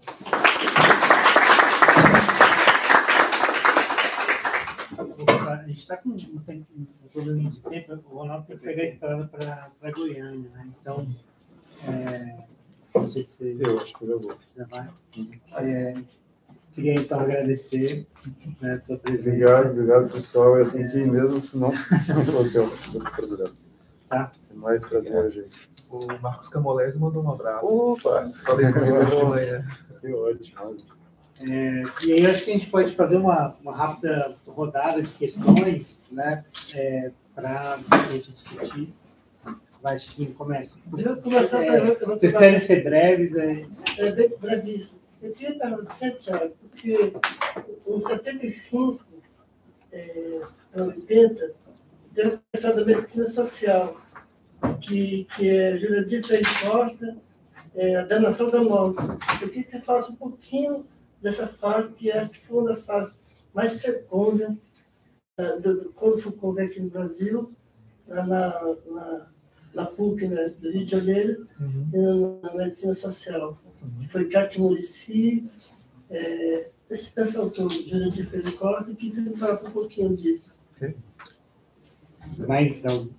A gente está com um, tempo, um problema de tempo, o Ronaldo tem que pegar a estrada para Goiânia, né? Então, é, não sei se eu acho que eu vou. Já vai. É, queria então agradecer, né, a tua presença. Obrigado, obrigado pessoal. Eu senti mesmo, senão não fosse o programa. Tá. É mais prazer, gente. O Marcos Camolese mandou um abraço. Opa! Só lembrou hoje de manhã. Que ótimo. É, e aí eu acho que a gente pode fazer uma, uma rápida rodada de questões, né, é, para a gente discutir. Vai, Chiquinho, começa. Eu vou começar É, a pergunta. vocês querem ser breves? É... É bem brevíssimo. Eu queria perguntar, Tiago, porque em setenta e cinco, é, oitenta, tem uma questão da medicina social, que, que é Jurandir Freire Costa, é, a Danação da Morte. Eu queria que você falasse um pouquinho dessa fase, que acho que foi uma das fases mais fecundas uh, do, do, quando Foucault veio aqui no Brasil, na, na, na P U C, né, do Rio de Janeiro, uhum. e na, na medicina social. Uhum. Foi Cátia Muricy, é, esse pessoal todo, Jurandir Freire Costa, e que você falasse um pouquinho disso. Okay. Mais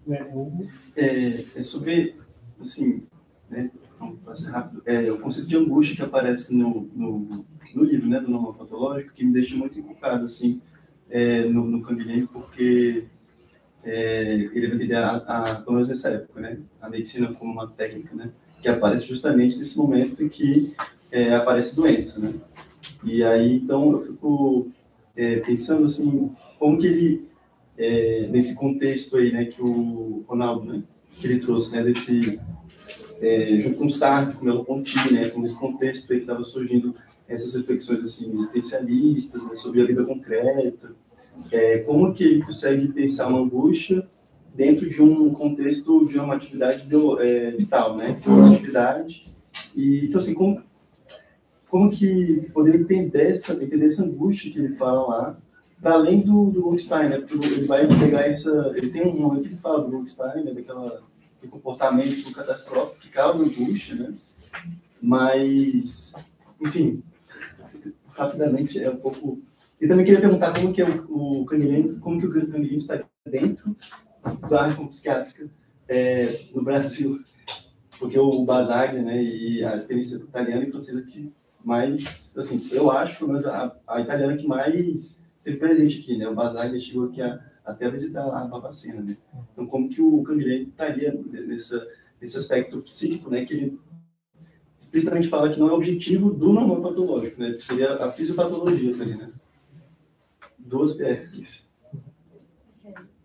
é, é sobre, assim, né, vamos passar rápido, é, o conceito de angústia que aparece no, no, no livro, né, do Normal Patológico, que me deixa muito inculcado, assim, é, no, no Canguilhem, porque é, ele vai entender, a, a, pelo menos nessa época, né, a medicina como uma técnica, né, que aparece justamente nesse momento em que é, aparece doença, né. E aí, então, eu fico é, pensando, assim, como que ele, é, nesse contexto aí, né, que o Ronaldo, né, que ele trouxe, né, desse... É, junto com o Sartre, com o Merleau-Ponty, né, com esse contexto aí que estava surgindo essas reflexões assim, existencialistas, né, sobre a vida concreta, é, como que ele consegue pensar uma angústia dentro de um contexto de uma atividade bio, é, vital, né, de uma atividade, e então assim, como, como que poderia entender essa, entender essa angústia que ele fala lá, para além do, do Goldstein, né, porque ele vai pegar essa, ele tem um momento que ele fala do Goldstein, né, daquela do comportamento catastrófico que causa angústia, né? Mas, enfim, rapidamente é um pouco... Eu também queria perguntar como que é o, o Canguilhem, como que o Canguilhem está dentro da área psiquiátrica é, no Brasil, porque o Basaglia, né, e a experiência italiana e francesa que mais, assim, eu acho, mas a, a italiana que mais esteve presente aqui, né? O Basaglia chegou aqui a até visitar lá a Barbacena, né? Então, como que o Canguilhem estaria nessa, nesse aspecto psíquico, né? Que ele explicitamente fala que não é objetivo do normal patológico, né? Seria a fisiopatologia também, né? Duas P Rs.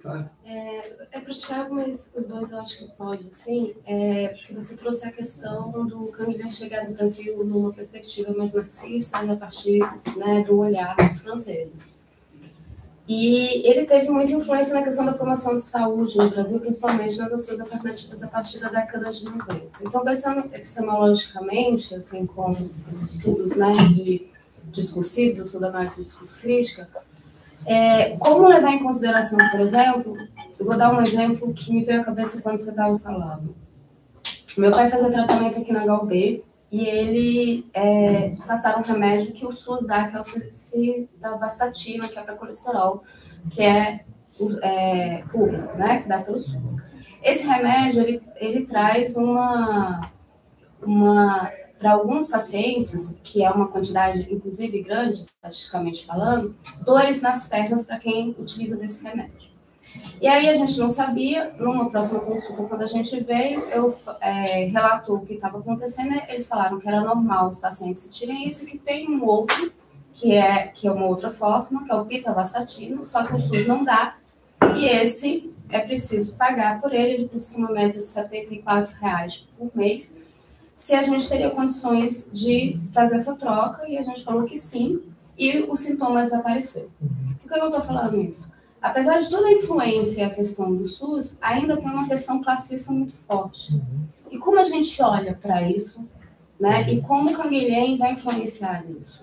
Claro. É, é para o Thiago, mas os dois eu acho que pode, sim. É, porque você trouxe a questão do Canguilhem chegar no Brasil numa perspectiva mais marxista, a partir, né, do olhar dos franceses. E ele teve muita influência na questão da promoção de saúde no Brasil, principalmente nas ações afirmativas a partir da década de noventa. Então, pensando epistemologicamente, assim, com os estudos, né, de discursivos, eu sou da análise do discurso crítica, é, como levar em consideração, por exemplo, eu vou dar um exemplo que me veio à cabeça quando você estava falando. Meu pai fazia tratamento aqui na H U B e ele é, passaram um remédio que o SUS dá, que é o citalvastatina, que é para colesterol, que é, é público, né, que dá pelo SUS. Esse remédio, ele, ele traz uma, uma para alguns pacientes, que é uma quantidade, inclusive, grande, estatisticamente falando, dores nas pernas para quem utiliza desse remédio. E aí a gente não sabia, numa próxima consulta, quando a gente veio, eu é, relatou o que estava acontecendo, eles falaram que era normal os pacientes se tirem isso, que tem um outro, que é, que é uma outra forma, que é o pitavastatina, só que o SUS não dá, e esse é preciso pagar por ele, ele custa uma média de setenta e quatro reais por mês, se a gente teria condições de fazer essa troca, e a gente falou que sim, e o sintoma desapareceu. Por que eu estou falando isso? Apesar de toda a influência e a questão do SUS, ainda tem uma questão classista muito forte. Uhum. E como a gente olha para isso, né? Uhum. E como o Canguilhem vai influenciar isso?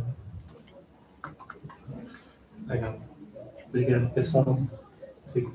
Legal. Obrigado, pessoal. Você...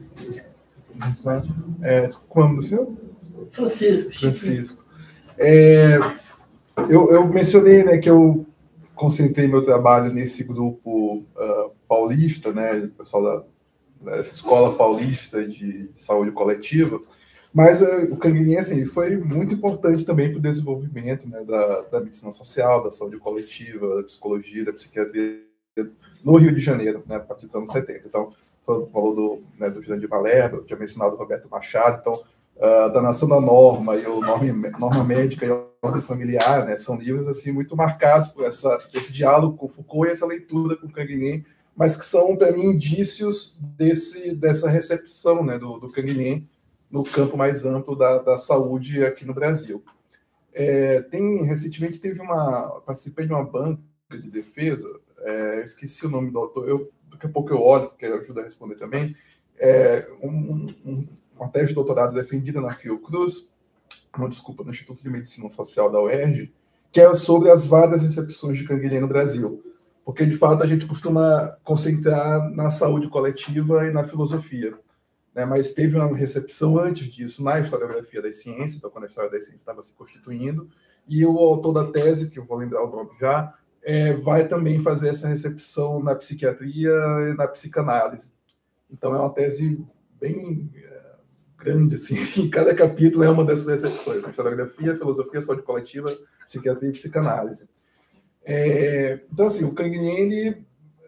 É, qual é o nome do seu? Francisco. Francisco. É, eu, eu mencionei, né, que eu concentrei meu trabalho nesse grupo uh, paulista, né, o pessoal da, dessa escola paulista de saúde coletiva, mas uh, o Canguilhem, assim, foi muito importante também para o desenvolvimento, né, da, da medicina social, da saúde coletiva, da psicologia, da psiquiatria no Rio de Janeiro, né, a partir dos anos setenta. Então, falou do, né, do Jurandir Malherbe, eu tinha mencionado o Roberto Machado, então, uh, da Nação da Norma e o Norma, Norma Médica e a Ordem Familiar, né, são livros assim, muito marcados por essa, esse diálogo com Foucault e essa leitura com Canguilhem, mas que são, para mim, indícios desse, dessa recepção, né, do, do Canguilhem no campo mais amplo da, da saúde aqui no Brasil. É, tem, recentemente teve uma, participei de uma banca de defesa, é, esqueci o nome do autor, eu, daqui a pouco eu olho, porque ajuda a responder também, é, um, um, uma tese de doutorado defendida na Fiocruz, não, desculpa, no Instituto de Medicina Social da U E R J, que é sobre as várias recepções de Canguilhem no Brasil, porque, de fato, a gente costuma concentrar na saúde coletiva e na filosofia, né? Mas teve uma recepção antes disso na historiografia das ciências, então, quando a história das ciências estava se constituindo, e o autor da tese, que eu vou lembrar o nome já, é, vai também fazer essa recepção na psiquiatria e na psicanálise. Então, é uma tese bem é, grande, assim, em cada capítulo é uma dessas recepções, historiografia, filosofia, saúde coletiva, psiquiatria e psicanálise. É, então, assim, o Canguilhem, ele,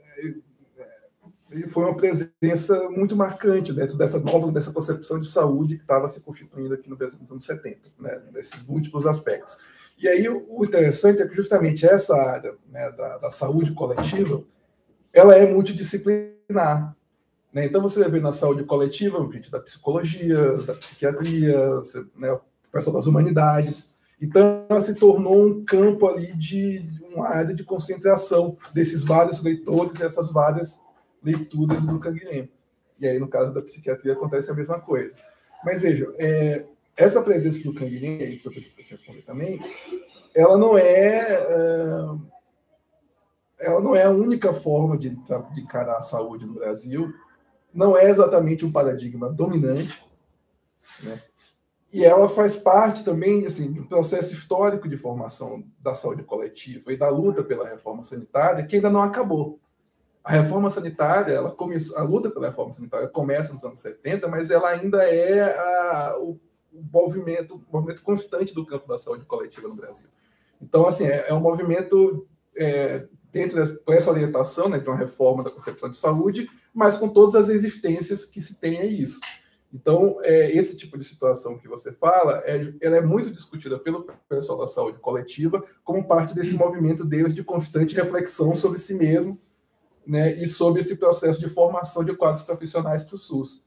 ele foi uma presença muito marcante dentro dessa nova, dessa concepção de saúde que estava se constituindo aqui no Brasil nos anos setenta, né, nesses múltiplos aspectos. E aí, o interessante é que justamente essa área, né, da, da saúde coletiva, ela é multidisciplinar. Né? Então, você vê na saúde coletiva o gente da psicologia, da psiquiatria, você, né, o pessoal das humanidades. Então, ela se tornou um campo ali de uma área de concentração desses vários leitores e essas várias leituras do Canguilhem. E aí, no caso da psiquiatria, acontece a mesma coisa. Mas, vejam, é, essa presença do Canguilhem, que eu tenho que responder também, ela não é, uh, ela não é a única forma de, de encarar a saúde no Brasil, não é exatamente um paradigma dominante, né? E ela faz parte também assim, de um processo histórico de formação da saúde coletiva e da luta pela reforma sanitária, que ainda não acabou. A reforma sanitária, ela começou, a luta pela reforma sanitária começa nos anos setenta, mas ela ainda é a, o, o movimento, o movimento constante do campo da saúde coletiva no Brasil. Então, assim, é, é um movimento é, dentro dessa orientação, né, de uma reforma da concepção de saúde, mas com todas as resistências que se tem a isso. Então, é, esse tipo de situação que você fala, é, ela é muito discutida pelo pessoal da saúde coletiva como parte desse movimento deles de constante reflexão sobre si mesmo, né, e sobre esse processo de formação de quadros profissionais para o SUS.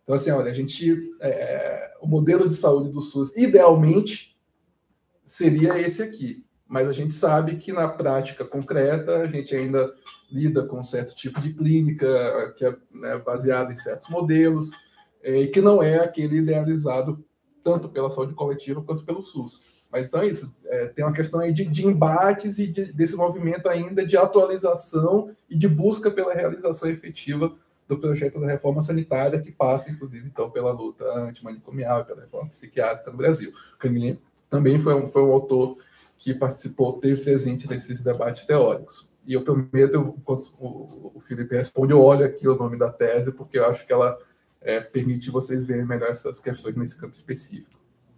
Então, assim, olha, a gente, é, o modelo de saúde do SUS, idealmente, seria esse aqui. Mas a gente sabe que, na prática concreta, a gente ainda lida com um certo tipo de clínica que é, né, baseada em certos modelos, é, e que não é aquele idealizado tanto pela saúde coletiva quanto pelo SUS. Mas, então, é isso. É, tem uma questão aí de, de embates e de, desse movimento ainda de atualização e de busca pela realização efetiva do projeto da reforma sanitária, que passa, inclusive, então, pela luta antimanicomial e pela reforma psiquiátrica no Brasil. O Canguilhem também foi um, foi um autor que participou, teve presente nesses debates teóricos. E eu prometo, enquanto o, o Felipe responde, eu olho aqui o nome da tese, porque eu acho que ela é, permite vocês verem melhor essas questões nesse campo específico.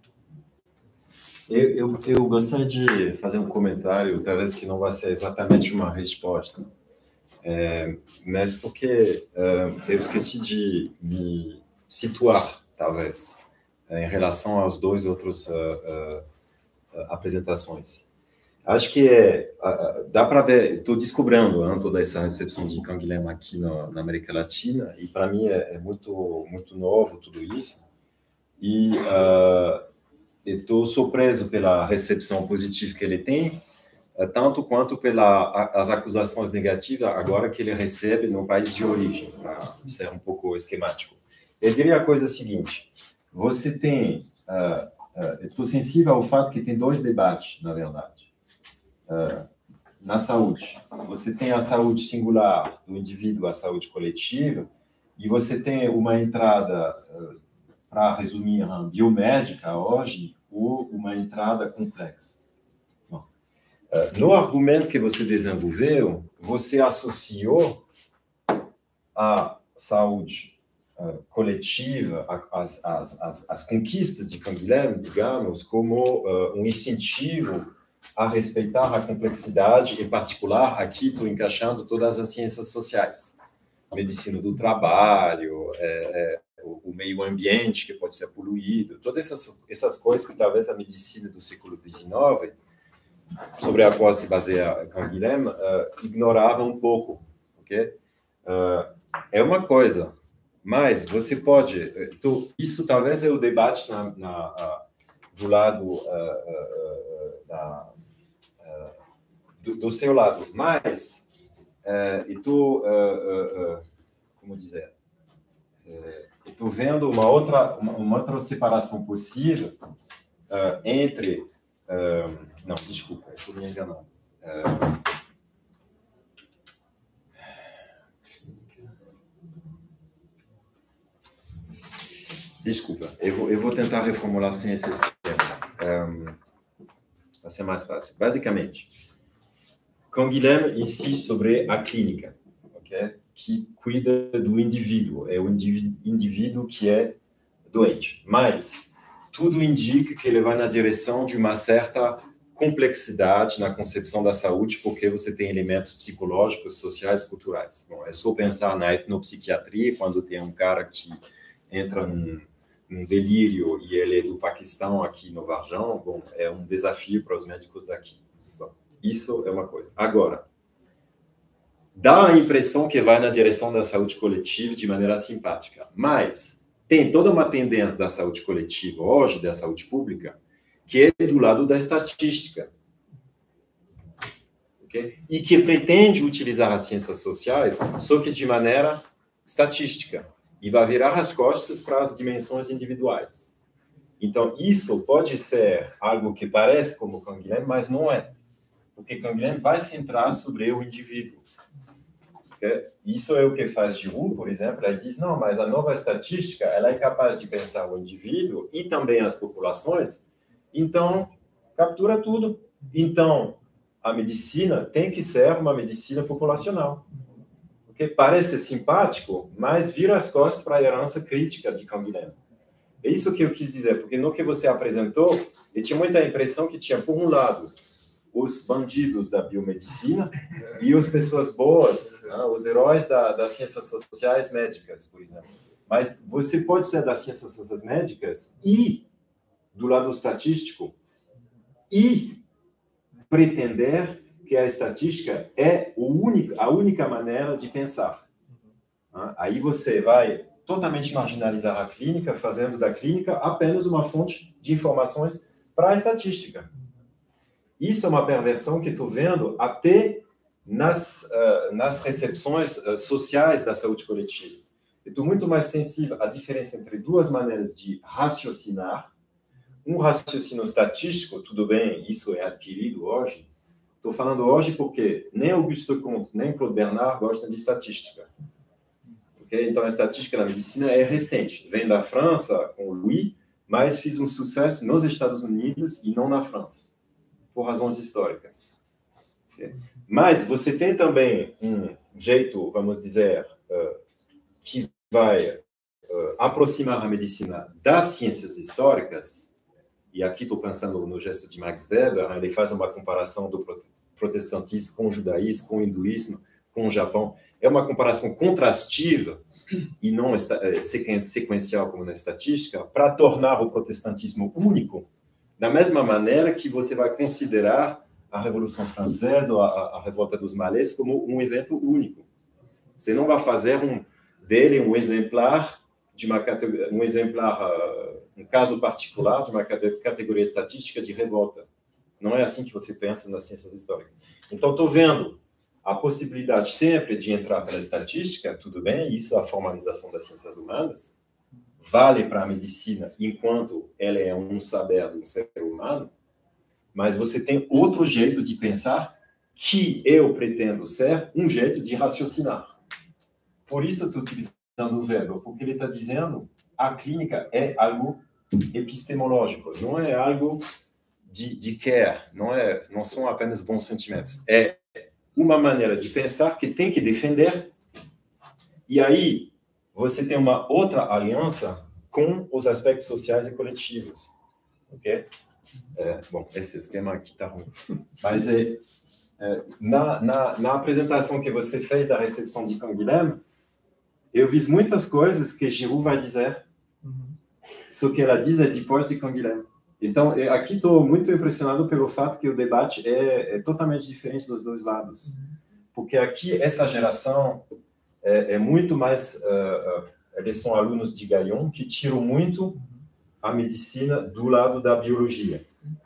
Eu, eu, eu gostaria de fazer um comentário, talvez que não vai ser exatamente uma resposta. É, mas porque uh, eu esqueci de me situar, talvez, em relação aos dois outros uh, uh, uh, apresentações. Acho que é, uh, dá para ver, estou descobrindo hein, toda essa recepção de Canguilhem aqui no, na América Latina, e para mim é, é muito, muito novo tudo isso, e uh, estou surpreso pela recepção positiva que ele tem, tanto quanto pelas acusações negativas agora que ele recebe no país de origem, para ser um pouco esquemático. Eu diria a coisa seguinte, você tem, uh, uh, eu estou sensível ao fato que tem dois debates, na verdade, uh, na saúde. Você tem a saúde singular do indivíduo, a saúde coletiva, e você tem uma entrada, uh, para resumir, um, biomédica hoje, ou uma entrada complexa. No argumento que você desenvolveu, você associou a saúde uh, coletiva, as, as, as, as conquistas de Canguilhem, digamos, como uh, um incentivo a respeitar a complexidade, em particular, aqui estou encaixando todas as ciências sociais, medicina do trabalho, é, é, o, o meio ambiente que pode ser poluído, todas essas, essas coisas que talvez a medicina do século dezenove, sobre a qual se baseia Canguilhem, uh, ignorava um pouco, ok? Uh, é uma coisa, mas você pode... Então, isso talvez é o debate na, na, uh, do lado uh, uh, da, uh, do, do seu lado, mas uh, estou, uh, uh, uh, como dizer, uh, estou vendo uma outra, uma, uma outra separação possível uh, entre... Uh, Não, desculpa, estou me enganando. É... Desculpa, eu vou, eu vou tentar reformular sem esse esquema. Um, vai ser mais fácil. Basicamente, Canguilhem insiste sobre a clínica, okay? Que cuida do indivíduo. É o indivíduo, indivíduo que é doente. Mas tudo indica que ele vai na direção de uma certa complexidade na concepção da saúde, porque você tem elementos psicológicos, sociais, culturais. Bom, é só pensar na etnopsiquiatria, quando tem um cara que entra num, num delírio e ele é do Paquistão, aqui no Varjão, bom, é um desafio para os médicos daqui. Bom, isso é uma coisa. Agora, dá a impressão que vai na direção da saúde coletiva de maneira simpática, mas tem toda uma tendência da saúde coletiva hoje, da saúde pública, que é do lado da estatística, okay? E que pretende utilizar as ciências sociais, só que de maneira estatística, e vai virar as costas para as dimensões individuais. Então, isso pode ser algo que parece como Canguilhem, mas não é, porque Canguilhem vai centrar sobre o indivíduo. Okay? Isso é o que faz Giroux, por exemplo, ele diz, não, mas a nova estatística ela é capaz de pensar o indivíduo e também as populações. Então, captura tudo. Então, a medicina tem que ser uma medicina populacional. Porque parece simpático, mas vira as costas para a herança crítica de Canguilhem. É isso que eu quis dizer, porque no que você apresentou, eu tinha muita impressão que tinha, por um lado, os bandidos da biomedicina e as pessoas boas, né, os heróis da, das ciências sociais médicas, por exemplo. Mas você pode ser das ciências sociais médicas e do lado estatístico e pretender que a estatística é o único, a única maneira de pensar. Aí você vai totalmente marginalizar a clínica, fazendo da clínica apenas uma fonte de informações para a estatística. Isso é uma perversão que estou vendo até nas, uh, nas recepções uh, sociais da saúde coletiva. Estou muito mais sensível à diferença entre duas maneiras de raciocinar. Um raciocínio estatístico, tudo bem, isso é adquirido hoje. Estou falando hoje porque nem Auguste Comte, nem Claude Bernard gostam de estatística. Okay? Então, a estatística na medicina é recente. Vem da França, com o Louis, mas fez um sucesso nos Estados Unidos e não na França, por razões históricas. Okay? Mas você tem também um jeito, vamos dizer, uh, que vai uh, aproximar a medicina das ciências históricas, e aqui estou pensando no gesto de Max Weber, né? Ele faz uma comparação do protestantismo com o judaísmo, com o hinduísmo, com o Japão. É uma comparação contrastiva e não sequencial como na estatística, para tornar o protestantismo único, da mesma maneira que você vai considerar a Revolução Francesa ou a, a Revolta dos Malês como um evento único. Você não vai fazer um, dele um exemplar de uma um exemplar, uh, um caso particular de uma categoria estatística de revolta. Não é assim que você pensa nas ciências históricas. Então, estou vendo a possibilidade sempre de entrar pela estatística, tudo bem, isso é a formalização das ciências humanas, vale para a medicina enquanto ela é um saber de um ser humano, mas você tem outro jeito de pensar que eu pretendo ser um jeito de raciocinar. Por isso eu estou utilizando o Weber, porque ele está dizendo a clínica é algo epistemológico, não é algo de, de care, não, é, não são apenas bons sentimentos, é uma maneira de pensar que tem que defender. E aí você tem uma outra aliança com os aspectos sociais e coletivos. Ok? É, bom, esse esquema aqui está ruim. Mas é, é, na, na, na apresentação que você fez da recepção de Canguilhem, eu vi muitas coisas que Giroud vai dizer. Só que ela diz é depois de Canguilhem. Então, aqui estou muito impressionado pelo fato que o debate é, é totalmente diferente dos dois lados. Porque aqui, essa geração é, é muito mais... Uh, uh, eles são alunos de Gaillon, que tiram muito a medicina do lado da biologia.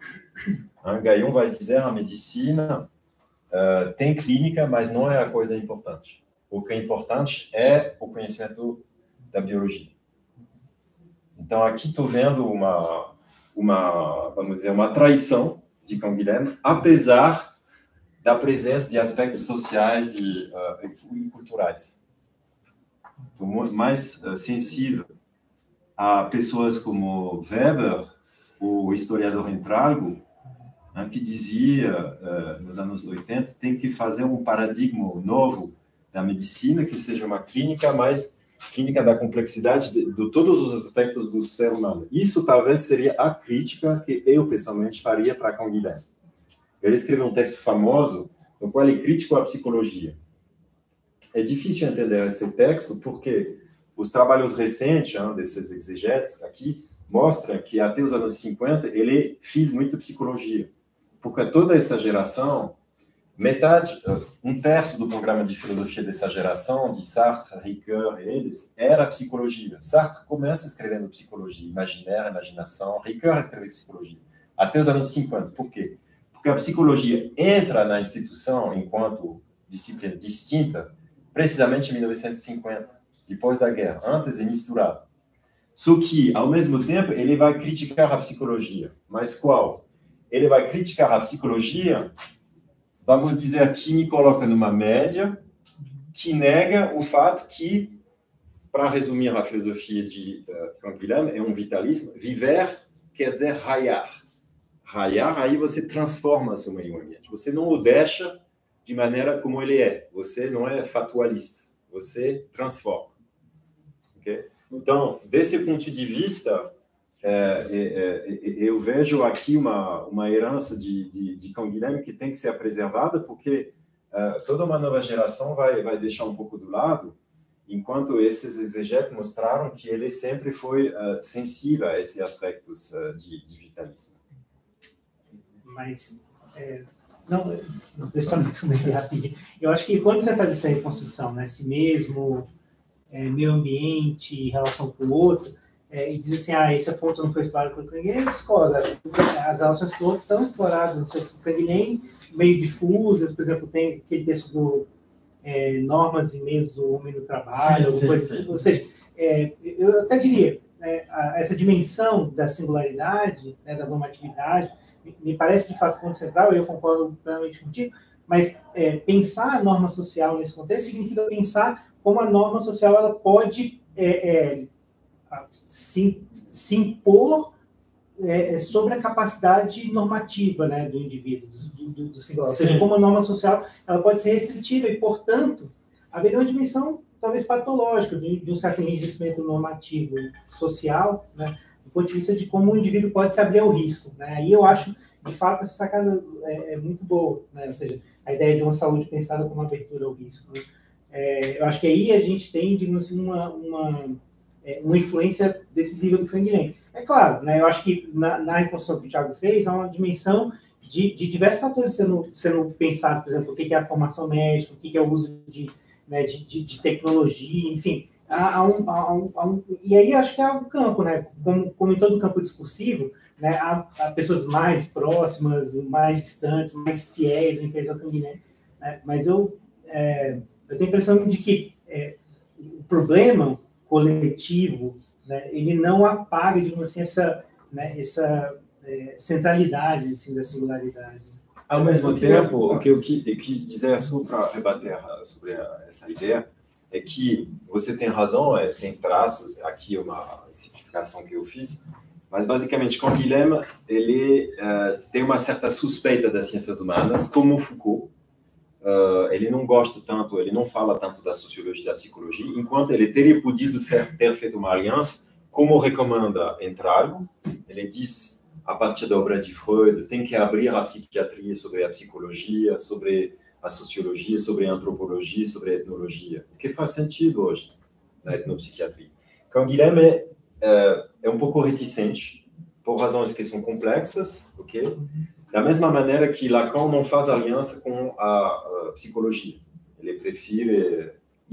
Hein? Gaillon vai dizer a medicina uh, tem clínica, mas não é a coisa importante. O que é importante é o conhecimento da biologia. Então, aqui estou vendo uma... uma, vamos dizer, uma traição de Canguilhem, apesar da presença de aspectos sociais e, uh, e culturais. Estou muito mais uh, sensível a pessoas como Weber, o historiador Entralgo, né, que dizia, uh, nos anos oitenta, tem que fazer um paradigma novo da medicina, que seja uma clínica mais clínica da complexidade de, de todos os aspectos do ser humano. Isso talvez seria a crítica que eu, pessoalmente, faria para Canguilhem. Ele escreveu um texto famoso, no qual ele criticou a psicologia. É difícil entender esse texto, porque os trabalhos recentes hein, desses exegetes aqui mostram que até os anos cinquenta ele fez muito psicologia. Porque toda essa geração... Metade, um terço do programa de filosofia dessa geração, de Sartre, Ricoeur e eles, era psicologia. Sartre começa escrevendo psicologia, imaginaire, imaginação. Ricoeur escreveu psicologia. Até os anos cinquenta. Por quê? Porque a psicologia entra na instituição enquanto disciplina distinta, precisamente em mil novecentos e cinquenta, depois da guerra. Antes é misturado. Só que, ao mesmo tempo, ele vai criticar a psicologia. Mas qual? Ele vai criticar a psicologia... Vamos dizer que me coloca numa média que nega o fato que, para resumir a filosofia de uh, Canguilhem, é um vitalismo. Viver quer dizer raiar. Raiar, aí você transforma seu meio ambiente. Você não o deixa de maneira como ele é. Você não é fatualista. Você transforma. Okay? Então, desse ponto de vista... É, é, é, eu vejo aqui uma, uma herança de, de, de Canguilhem que tem que ser preservada, porque é, toda uma nova geração vai, vai deixar um pouco do lado, enquanto esses exegetes mostraram que ele sempre foi é, sensível a esses aspectos é, de, de vitalismo. Mas, é, não, não deixa muito bem rapidinho. Eu acho que quando você faz essa reconstrução, né, si mesmo, é, meio ambiente, relação com o outro, é, e diz assim, ah, esse ponto não foi explorado pelo Canguilhem, ele discorda. As relações com o outro estão exploradas no seu Canguilhem, meio difusas, por exemplo, tem aquele texto do é, Normas e Meios do Homem no Trabalho, sim, sim, coisa, sim. Ou seja, é, eu até diria, é, a, essa dimensão da singularidade, né, da normatividade, me, me parece de fato ponto central, e eu concordo plenamente contigo, mas é, pensar a norma social nesse contexto significa pensar como a norma social ela pode é, é, se, se impor é, sobre a capacidade normativa, né, do indivíduo, do, do, do singular. Ou seja, como a norma social ela pode ser restritiva e, portanto, haveria uma dimensão talvez patológica de, de um certo enrijecimento normativo social, né, do ponto de vista de como o indivíduo pode se abrir ao risco. Né? Aí eu acho, de fato, essa sacada é, é muito boa, né? Ou seja, a ideia de uma saúde pensada como abertura ao risco. Né? É, eu acho que aí a gente tem, digamos assim, uma, uma, é, uma influência decisiva do Canguilhem. É claro, né, eu acho que na, na reconstrução que o Thiago fez, há uma dimensão de, de diversos fatores sendo, sendo pensados, por exemplo, o que é a formação médica, o que é o uso de, né, de, de, de tecnologia, enfim. Há, há um, há um, há um, e aí acho que é um campo, né, como, como em todo campo discursivo, né, há, há pessoas mais próximas, mais distantes, mais fiéis em defesa do Canguilhem, né, mas eu, é, eu tenho a impressão de que é, o problema coletivo, né, ele não apaga, digamos assim, essa, né, essa é, centralidade assim, da singularidade. Ao mesmo tempo, o que eu quis dizer só para rebater sobre essa ideia é que você tem razão, é, tem traços, aqui uma simplificação que eu fiz, mas basicamente Canguilhem ele uh, tem uma certa suspeita das ciências humanas, como Foucault. Uh, ele não gosta tanto, ele não fala tanto da sociologia e da psicologia, enquanto ele teria podido ter, ter feito uma aliança, como recomenda Entrago. Ele diz, a partir da obra de Freud, tem que abrir a psiquiatria sobre a psicologia, sobre a sociologia, sobre a antropologia, sobre a etnologia, o que faz sentido hoje na etnopsiquiatria. Canguilhem é, é, é um pouco reticente, por razões que são complexas, ok? Da mesma maneira que Lacan não faz aliança com a, a psicologia. Ele prefere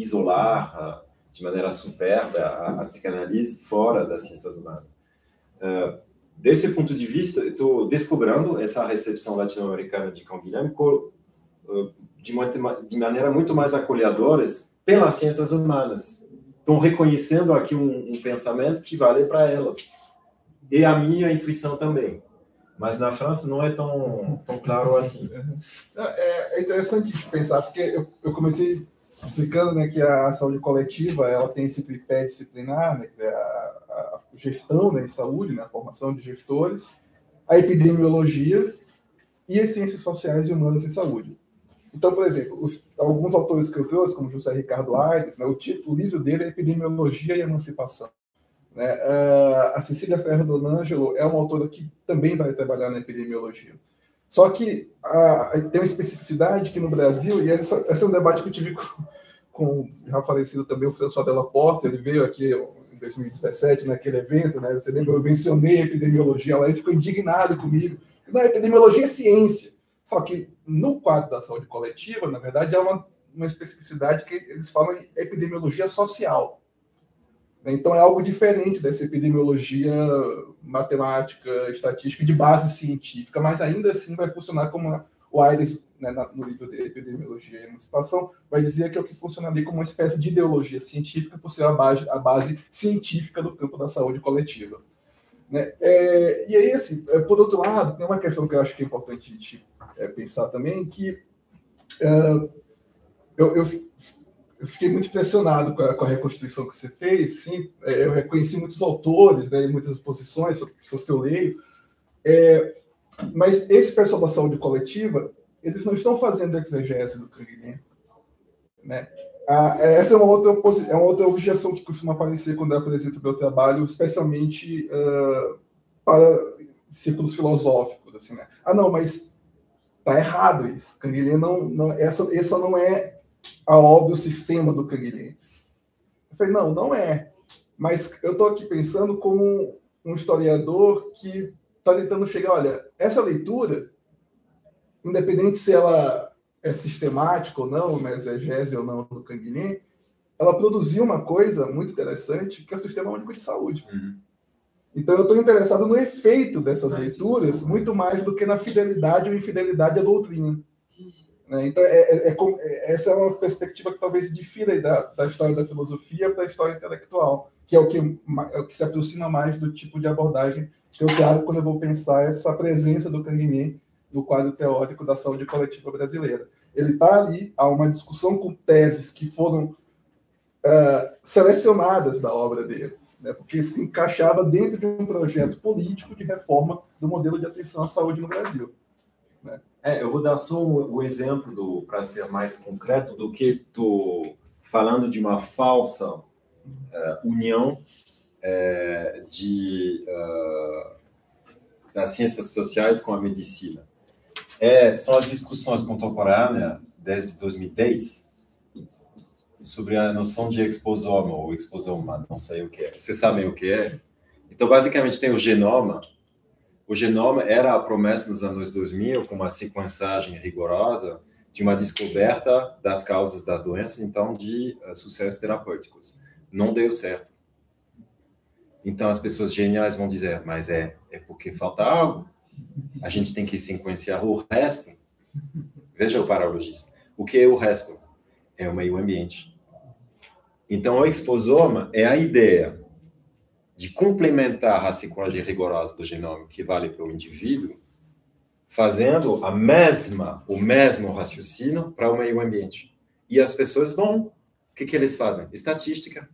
isolar uh, de maneira superba a, a psicanálise fora das ciências humanas. Uh, desse ponto de vista, estou descobrindo essa recepção latino-americana de Canguilhem uh, de, de maneira muito mais acolhedora pelas ciências humanas. Estão reconhecendo aqui um, um pensamento que vale para elas. E a minha intuição também. Mas na França não é tão, tão claro assim. É, é interessante de pensar, porque eu, eu comecei explicando, né, que a saúde coletiva ela tem esse tripé disciplinar, né, quer dizer, a, a gestão, né, em saúde, né, a formação de gestores, a epidemiologia e as ciências sociais e humanas em saúde. Então, por exemplo, os, alguns autores que eu trouxe, como José Ricardo Aires, né, o, título, o livro dele é Epidemiologia e Emancipação. Né? A Cecília Ferro Donangelo é uma autora que também vai trabalhar na epidemiologia. Só que a, tem uma especificidade que no Brasil, e essa, esse é um debate que eu tive com, com o já falecido também, o François Della Porta, ele veio aqui em dois mil e dezessete, naquele evento, né? Você lembra, eu mencionei a epidemiologia lá, ele ficou indignado comigo. Não, a epidemiologia é ciência. Só que no quadro da saúde coletiva, na verdade, há uma, uma especificidade que eles falam em epidemiologia social. Então, é algo diferente dessa epidemiologia matemática, estatística, de base científica, mas ainda assim vai funcionar como o Aires, né, no livro de Epidemiologia e Emancipação, vai dizer que é o que funcionaria como uma espécie de ideologia científica, por ser a base, a base científica do campo da saúde coletiva. Né? É, e aí, assim, por outro lado, tem uma questão que eu acho que é importante a gente é, pensar também, que uh, eu... eu Eu fiquei muito impressionado com a, com a reconstrução que você fez. Sim, é, eu reconheci muitos autores, né, muitas posições, pessoas que eu leio. É, mas esse pessoal da saúde coletiva, eles não estão fazendo exegese do Canguilhem. Né? Ah, essa é uma, outra, é uma outra objeção que costuma aparecer quando eu apresento o meu trabalho, especialmente uh, para círculos filosóficos. Assim, né? Ah, não, mas está errado isso. Canguilhem não, não, essa, essa não é a obra, o sistema do Canguilhem. Eu falei, não, não é. Mas eu estou aqui pensando como um historiador que está tentando chegar, olha, essa leitura, independente se ela é sistemática ou não, uma exegese ou não do Canguilhem, ela produziu uma coisa muito interessante, que é o Sistema Único de Saúde. Uhum. Então, eu estou interessado no efeito dessas Ah, leituras, sim, muito mais do que na fidelidade ou infidelidade à doutrina. Né? Então, é, é, é, é, essa é uma perspectiva que talvez difira da, da história da filosofia para a história intelectual, que é o que, é o que se aproxima mais do tipo de abordagem que eu trago quando eu vou pensar essa presença do Canguilhem no quadro teórico da saúde coletiva brasileira. Ele está ali, há uma discussão com teses que foram uh, selecionadas da obra dele, né, porque se encaixava dentro de um projeto político de reforma do modelo de atenção à saúde no Brasil. Né? É, eu vou dar só um, um exemplo, para ser mais concreto, do que estou falando de uma falsa uh, união uh, de, uh, das ciências sociais com a medicina. É, são as discussões contemporâneas, desde dois mil e dez, sobre a noção de exposoma, ou exposoma, não sei o que é. Vocês sabem o que é? Então, basicamente, tem o genoma. O genoma era a promessa nos anos dois mil, com uma sequenciagem rigorosa, de uma descoberta das causas das doenças, então, de uh, sucessos terapêuticos. Não deu certo. Então, as pessoas geniais vão dizer, mas é, é porque falta algo. A gente tem que sequenciar o resto. Veja o paralogismo. O que é o resto? É o meio ambiente. Então, o exposoma é a ideia de complementar a sequência rigorosa do genoma que vale para o indivíduo, fazendo a mesma, o mesmo raciocínio para o meio ambiente. E as pessoas vão. O que, que eles fazem? Estatística.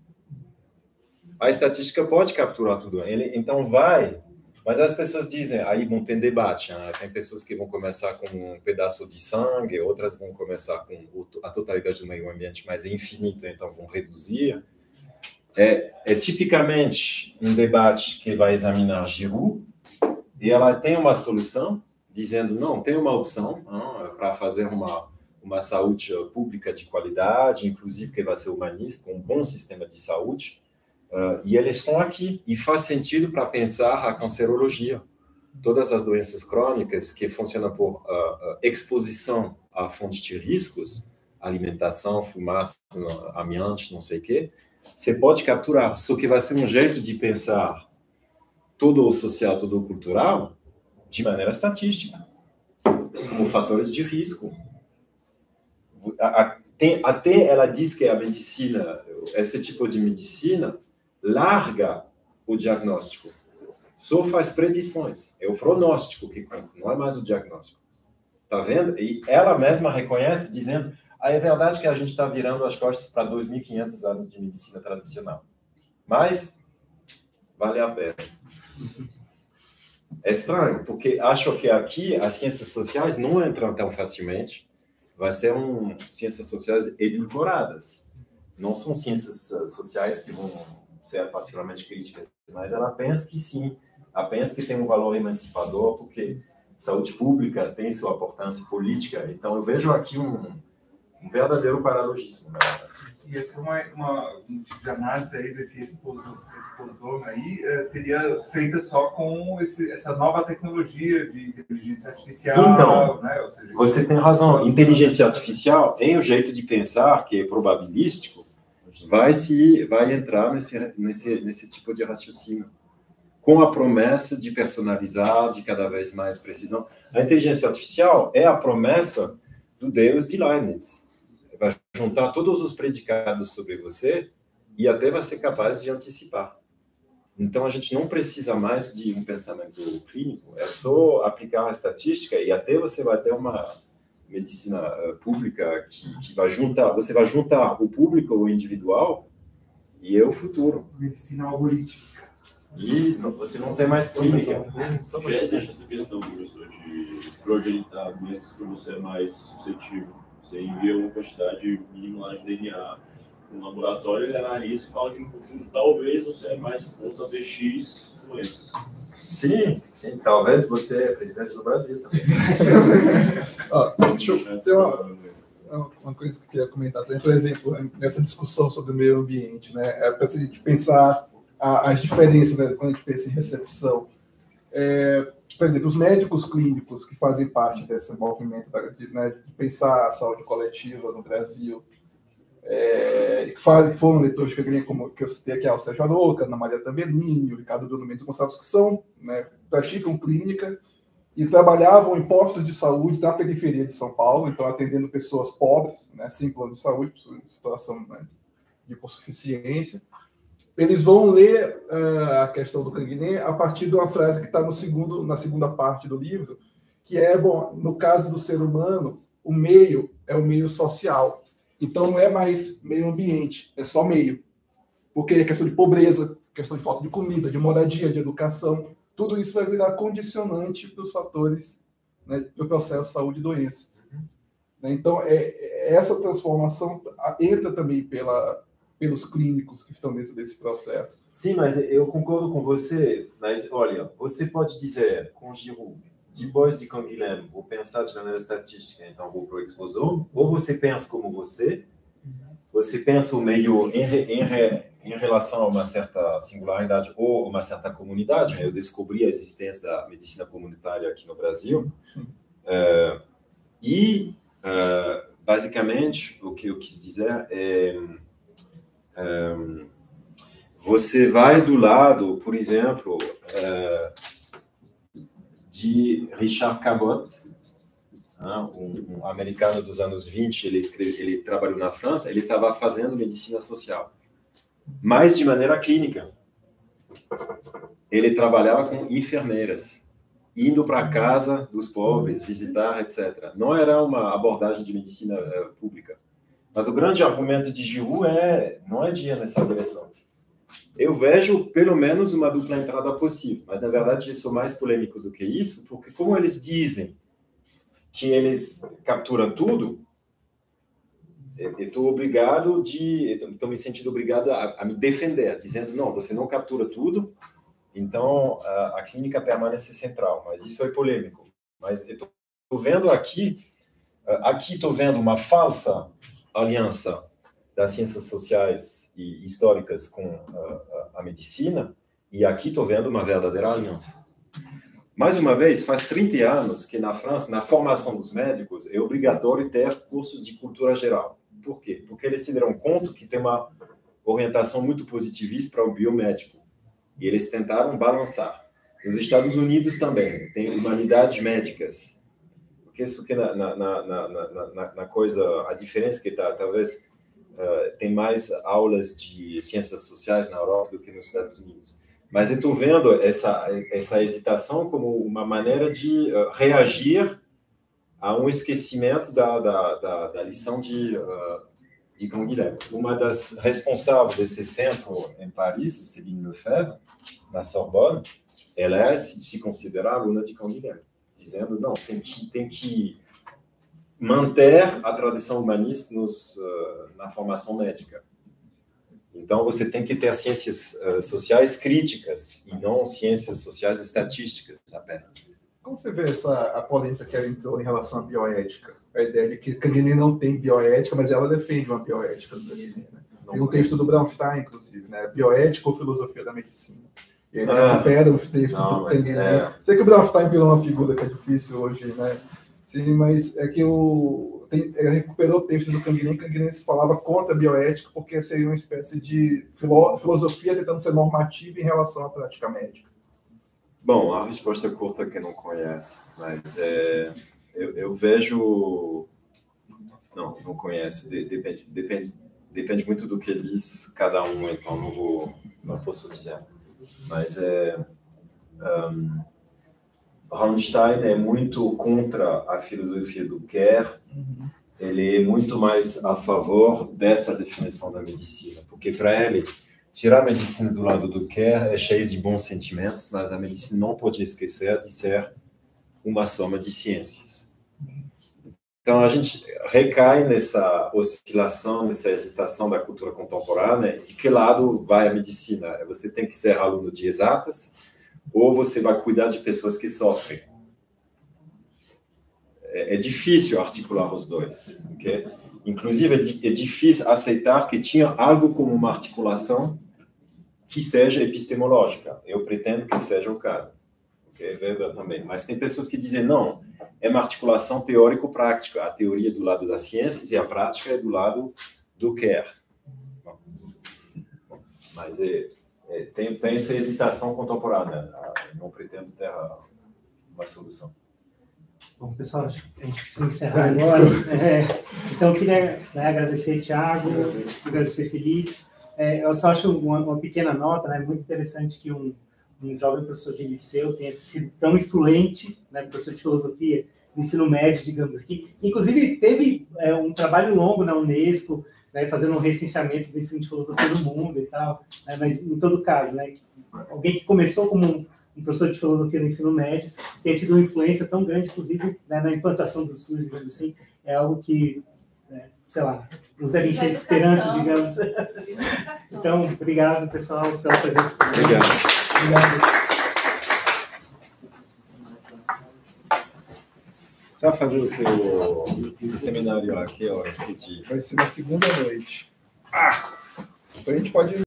A estatística pode capturar tudo. Ele, então, vai... Mas as pessoas dizem, aí vão ter debate, né? Tem pessoas que vão começar com um pedaço de sangue, outras vão começar com a totalidade do meio ambiente, mas é infinito, então vão reduzir. É, é tipicamente um debate que vai examinar Giroux, e ela tem uma solução, dizendo, não, tem uma opção para fazer uma, uma saúde pública de qualidade, inclusive que vai ser humanista, um bom sistema de saúde. Uh, e eles estão aqui, e faz sentido para pensar a cancerologia. Todas as doenças crônicas que funcionam por uh, uh, exposição a fontes de riscos, alimentação, fumaça, amiante, não sei o quê, você pode capturar, só que vai ser um jeito de pensar todo o social, todo o cultural, de maneira estatística, como fatores de risco. A, a, tem, até ela diz que a medicina, esse tipo de medicina, larga o diagnóstico. Só faz predições. É o pronóstico que conta, não é mais o diagnóstico. Tá vendo? E ela mesma reconhece, dizendo, ah, é verdade que a gente está virando as costas para dois mil e quinhentos anos de medicina tradicional. Mas vale a pena. É estranho, porque acho que aqui as ciências sociais não entram tão facilmente. Vai ser um ciências sociais edulcoradas. Não são ciências sociais que vão ser particularmente críticas, mas ela pensa que sim, ela pensa que tem um valor emancipador, porque saúde pública tem sua importância política. Então, eu vejo aqui um, um verdadeiro paralogismo. Né? E essa é uma, uma, um tipo de análise aí desse exposoma aí, é, seria feita só com esse, essa nova tecnologia de inteligência artificial. Então, né? Ou seja, você tem razão. Inteligência artificial é um jeito de pensar que é probabilístico, vai se vai entrar nesse nesse nesse tipo de raciocínio, com a promessa de personalizar, de cada vez mais precisão. A inteligência artificial é a promessa do Deus de Leibniz. Vai juntar todos os predicados sobre você e até vai ser capaz de antecipar. Então, a gente não precisa mais de um pensamento clínico, é só aplicar a estatística e até você vai ter uma medicina pública que, que vai juntar, você vai juntar o público, o individual, e é o futuro. Medicina algorítmica. E você não tem mais clínica. Só para deixar essa questão, professor, de projetar doenças que você é mais suscetível. Você envia uma quantidade mínima de D N A no laboratório, ele analisa e fala que no futuro talvez você é mais exposto a ver X doenças. Sim, sim, talvez você é presidente do Brasil também. Ó, deixa eu ter uma, uma coisa que eu queria comentar também, por exemplo, nessa discussão sobre o meio ambiente, né? É para a gente pensar a, as diferenças, né, quando a gente pensa em recepção. É, por exemplo, os médicos clínicos que fazem parte desse movimento de, né, de pensar a saúde coletiva no Brasil, é, que, faz, que foram leitores que eu, como, que eu citei aqui, o Sérgio Aroca, a Ana Maria Tambellini, o Ricardo Bruno Mendes Gonçalves, que são, né, praticam clínica e trabalhavam em postos de saúde na periferia de São Paulo, então atendendo pessoas pobres, né, sem plano de saúde, em situação, né, de hipossuficiência. Eles vão ler uh, a questão do Canguilhem a partir de uma frase que está no segundo, na segunda parte do livro, que é, bom, no caso do ser humano, o meio é o meio social. Então, não é mais meio ambiente, é só meio. Porque é questão de pobreza, questão de falta de comida, de moradia, de educação, tudo isso vai virar condicionante para os fatores, né, do processo saúde e doença. Então, é, é, essa transformação entra também pela, pelos clínicos que estão dentro desse processo. Sim, mas eu concordo com você. Mas, olha, você pode dizer, com Giroud, depois de Canguilhem, vou pensar de maneira estatística, então vou para o exposome, ou você pensa como você, você pensa o meio em, em, em relação a uma certa singularidade ou uma certa comunidade. Eu descobri a existência da medicina comunitária aqui no Brasil. Uh, e, uh, basicamente, o que eu quis dizer é... Um, você vai do lado, por exemplo... Uh, de Richard Cabot, um, um americano dos anos vinte, ele, escreve, ele trabalhou na França, ele estava fazendo medicina social, mas de maneira clínica. Ele trabalhava com enfermeiras, indo para a casa dos pobres, visitar, etcétera. Não era uma abordagem de medicina uh, pública. Mas o grande argumento de Giroud é, não é de ir nessa direção. Eu vejo, pelo menos, uma dupla entrada possível. Mas, na verdade, eu sou mais polêmico do que isso, porque como eles dizem que eles capturam tudo, eu estou obrigado de... Estou me sentindo obrigado a, a me defender, dizendo, não, você não captura tudo, então a, a clínica permanece central. Mas isso é polêmico. Mas eu estou vendo aqui... Aqui estou vendo uma falsa aliança das ciências sociais e históricas com a, a, a medicina, e aqui estou vendo uma verdadeira aliança. Mais uma vez, faz trinta anos que na França, na formação dos médicos, é obrigatório ter cursos de cultura geral. Por quê? Porque eles se deram conta que tem uma orientação muito positivista para o biomédico, e eles tentaram balançar. Nos Estados Unidos também, tem humanidades médicas, porque isso que na, na, na, na, na, na coisa, a diferença que está, talvez... Uh, tem mais aulas de ciências sociais na Europa do que nos Estados Unidos. Mas eu estou vendo essa, essa hesitação como uma maneira de uh, reagir a um esquecimento da, da, da, da lição de, uh, de Canguilhem. Uma das responsáveis desse centro em Paris, Céline Lefebvre, na Sorbonne, ela é, se, se considera aluna de Canguilhem, dizendo, não, tem que... Tem que manter a tradição humanista nos, uh, na formação médica. Então, você tem que ter ciências uh, sociais críticas e não ciências sociais estatísticas apenas. Como você vê essa, a polêmica que ela entrou em relação à bioética? A ideia de que Canguilhem não tem bioética, mas ela defende uma bioética do Canguilhem. Né? Tem um texto do Braunstein, inclusive, né? Bioética ou filosofia da medicina. E ele ah, recupera os textos não, do Canguilhem. É... Sei que o Braunstein virou uma figura que é difícil hoje, né? Sim, mas é que o tem, ele recuperou o texto do Canguilhem. Canguilhem se falava contra a bioética porque seria uma espécie de filo, filosofia tentando ser normativa em relação à prática médica. Bom, a resposta curta é que não conhece, mas é, eu, eu vejo... Não, não conhece, de, depende, depende, depende muito do que diz cada um, então não, vou, não posso dizer. Mas é... Um, Braunstein é muito contra a filosofia do Kerr, uhum. Ele é muito mais a favor dessa definição da medicina, porque para ele, tirar a medicina do lado do Kerr é cheio de bons sentimentos, mas a medicina não pode esquecer de ser uma soma de ciências. Então a gente recai nessa oscilação, nessa hesitação da cultura contemporânea, de que lado vai a medicina? Você tem que ser aluno de exatas, ou você vai cuidar de pessoas que sofrem. É, é difícil articular os dois. Okay? Inclusive, é, é difícil aceitar que tinha algo como uma articulação que seja epistemológica. Eu pretendo que seja o caso. Okay? Weber também. Mas tem pessoas que dizem, não, é uma articulação teórico-prática. A teoria é do lado das ciências e a prática é do lado do quer. Mas é, é, tem, tem essa hesitação contemporânea. Não pretendo ter uma solução. Bom, pessoal, acho que a gente precisa encerrar agora. É, então, eu queria, né, agradecer Thiago, agradecer Felipe. É, eu só acho uma, uma pequena nota, né, muito interessante que um, um jovem professor de liceu tenha sido tão influente, né, professor de filosofia, de ensino médio, digamos assim, que inclusive teve é, um trabalho longo na Unesco, né, fazendo um recenseamento do ensino de filosofia no mundo e tal, né, mas em todo caso, né, alguém que começou como um um professor de filosofia no ensino médio, tem tido uma influência tão grande, inclusive, né, na implantação do SUS, digamos assim, é algo que, né, sei lá, nos deve encher de esperança, digamos. Então, obrigado, pessoal, pela presença. Obrigado. Obrigado. Vai fazer o seu esse seminário aqui, ó, de... Vai ser na segunda noite. Ah! A gente pode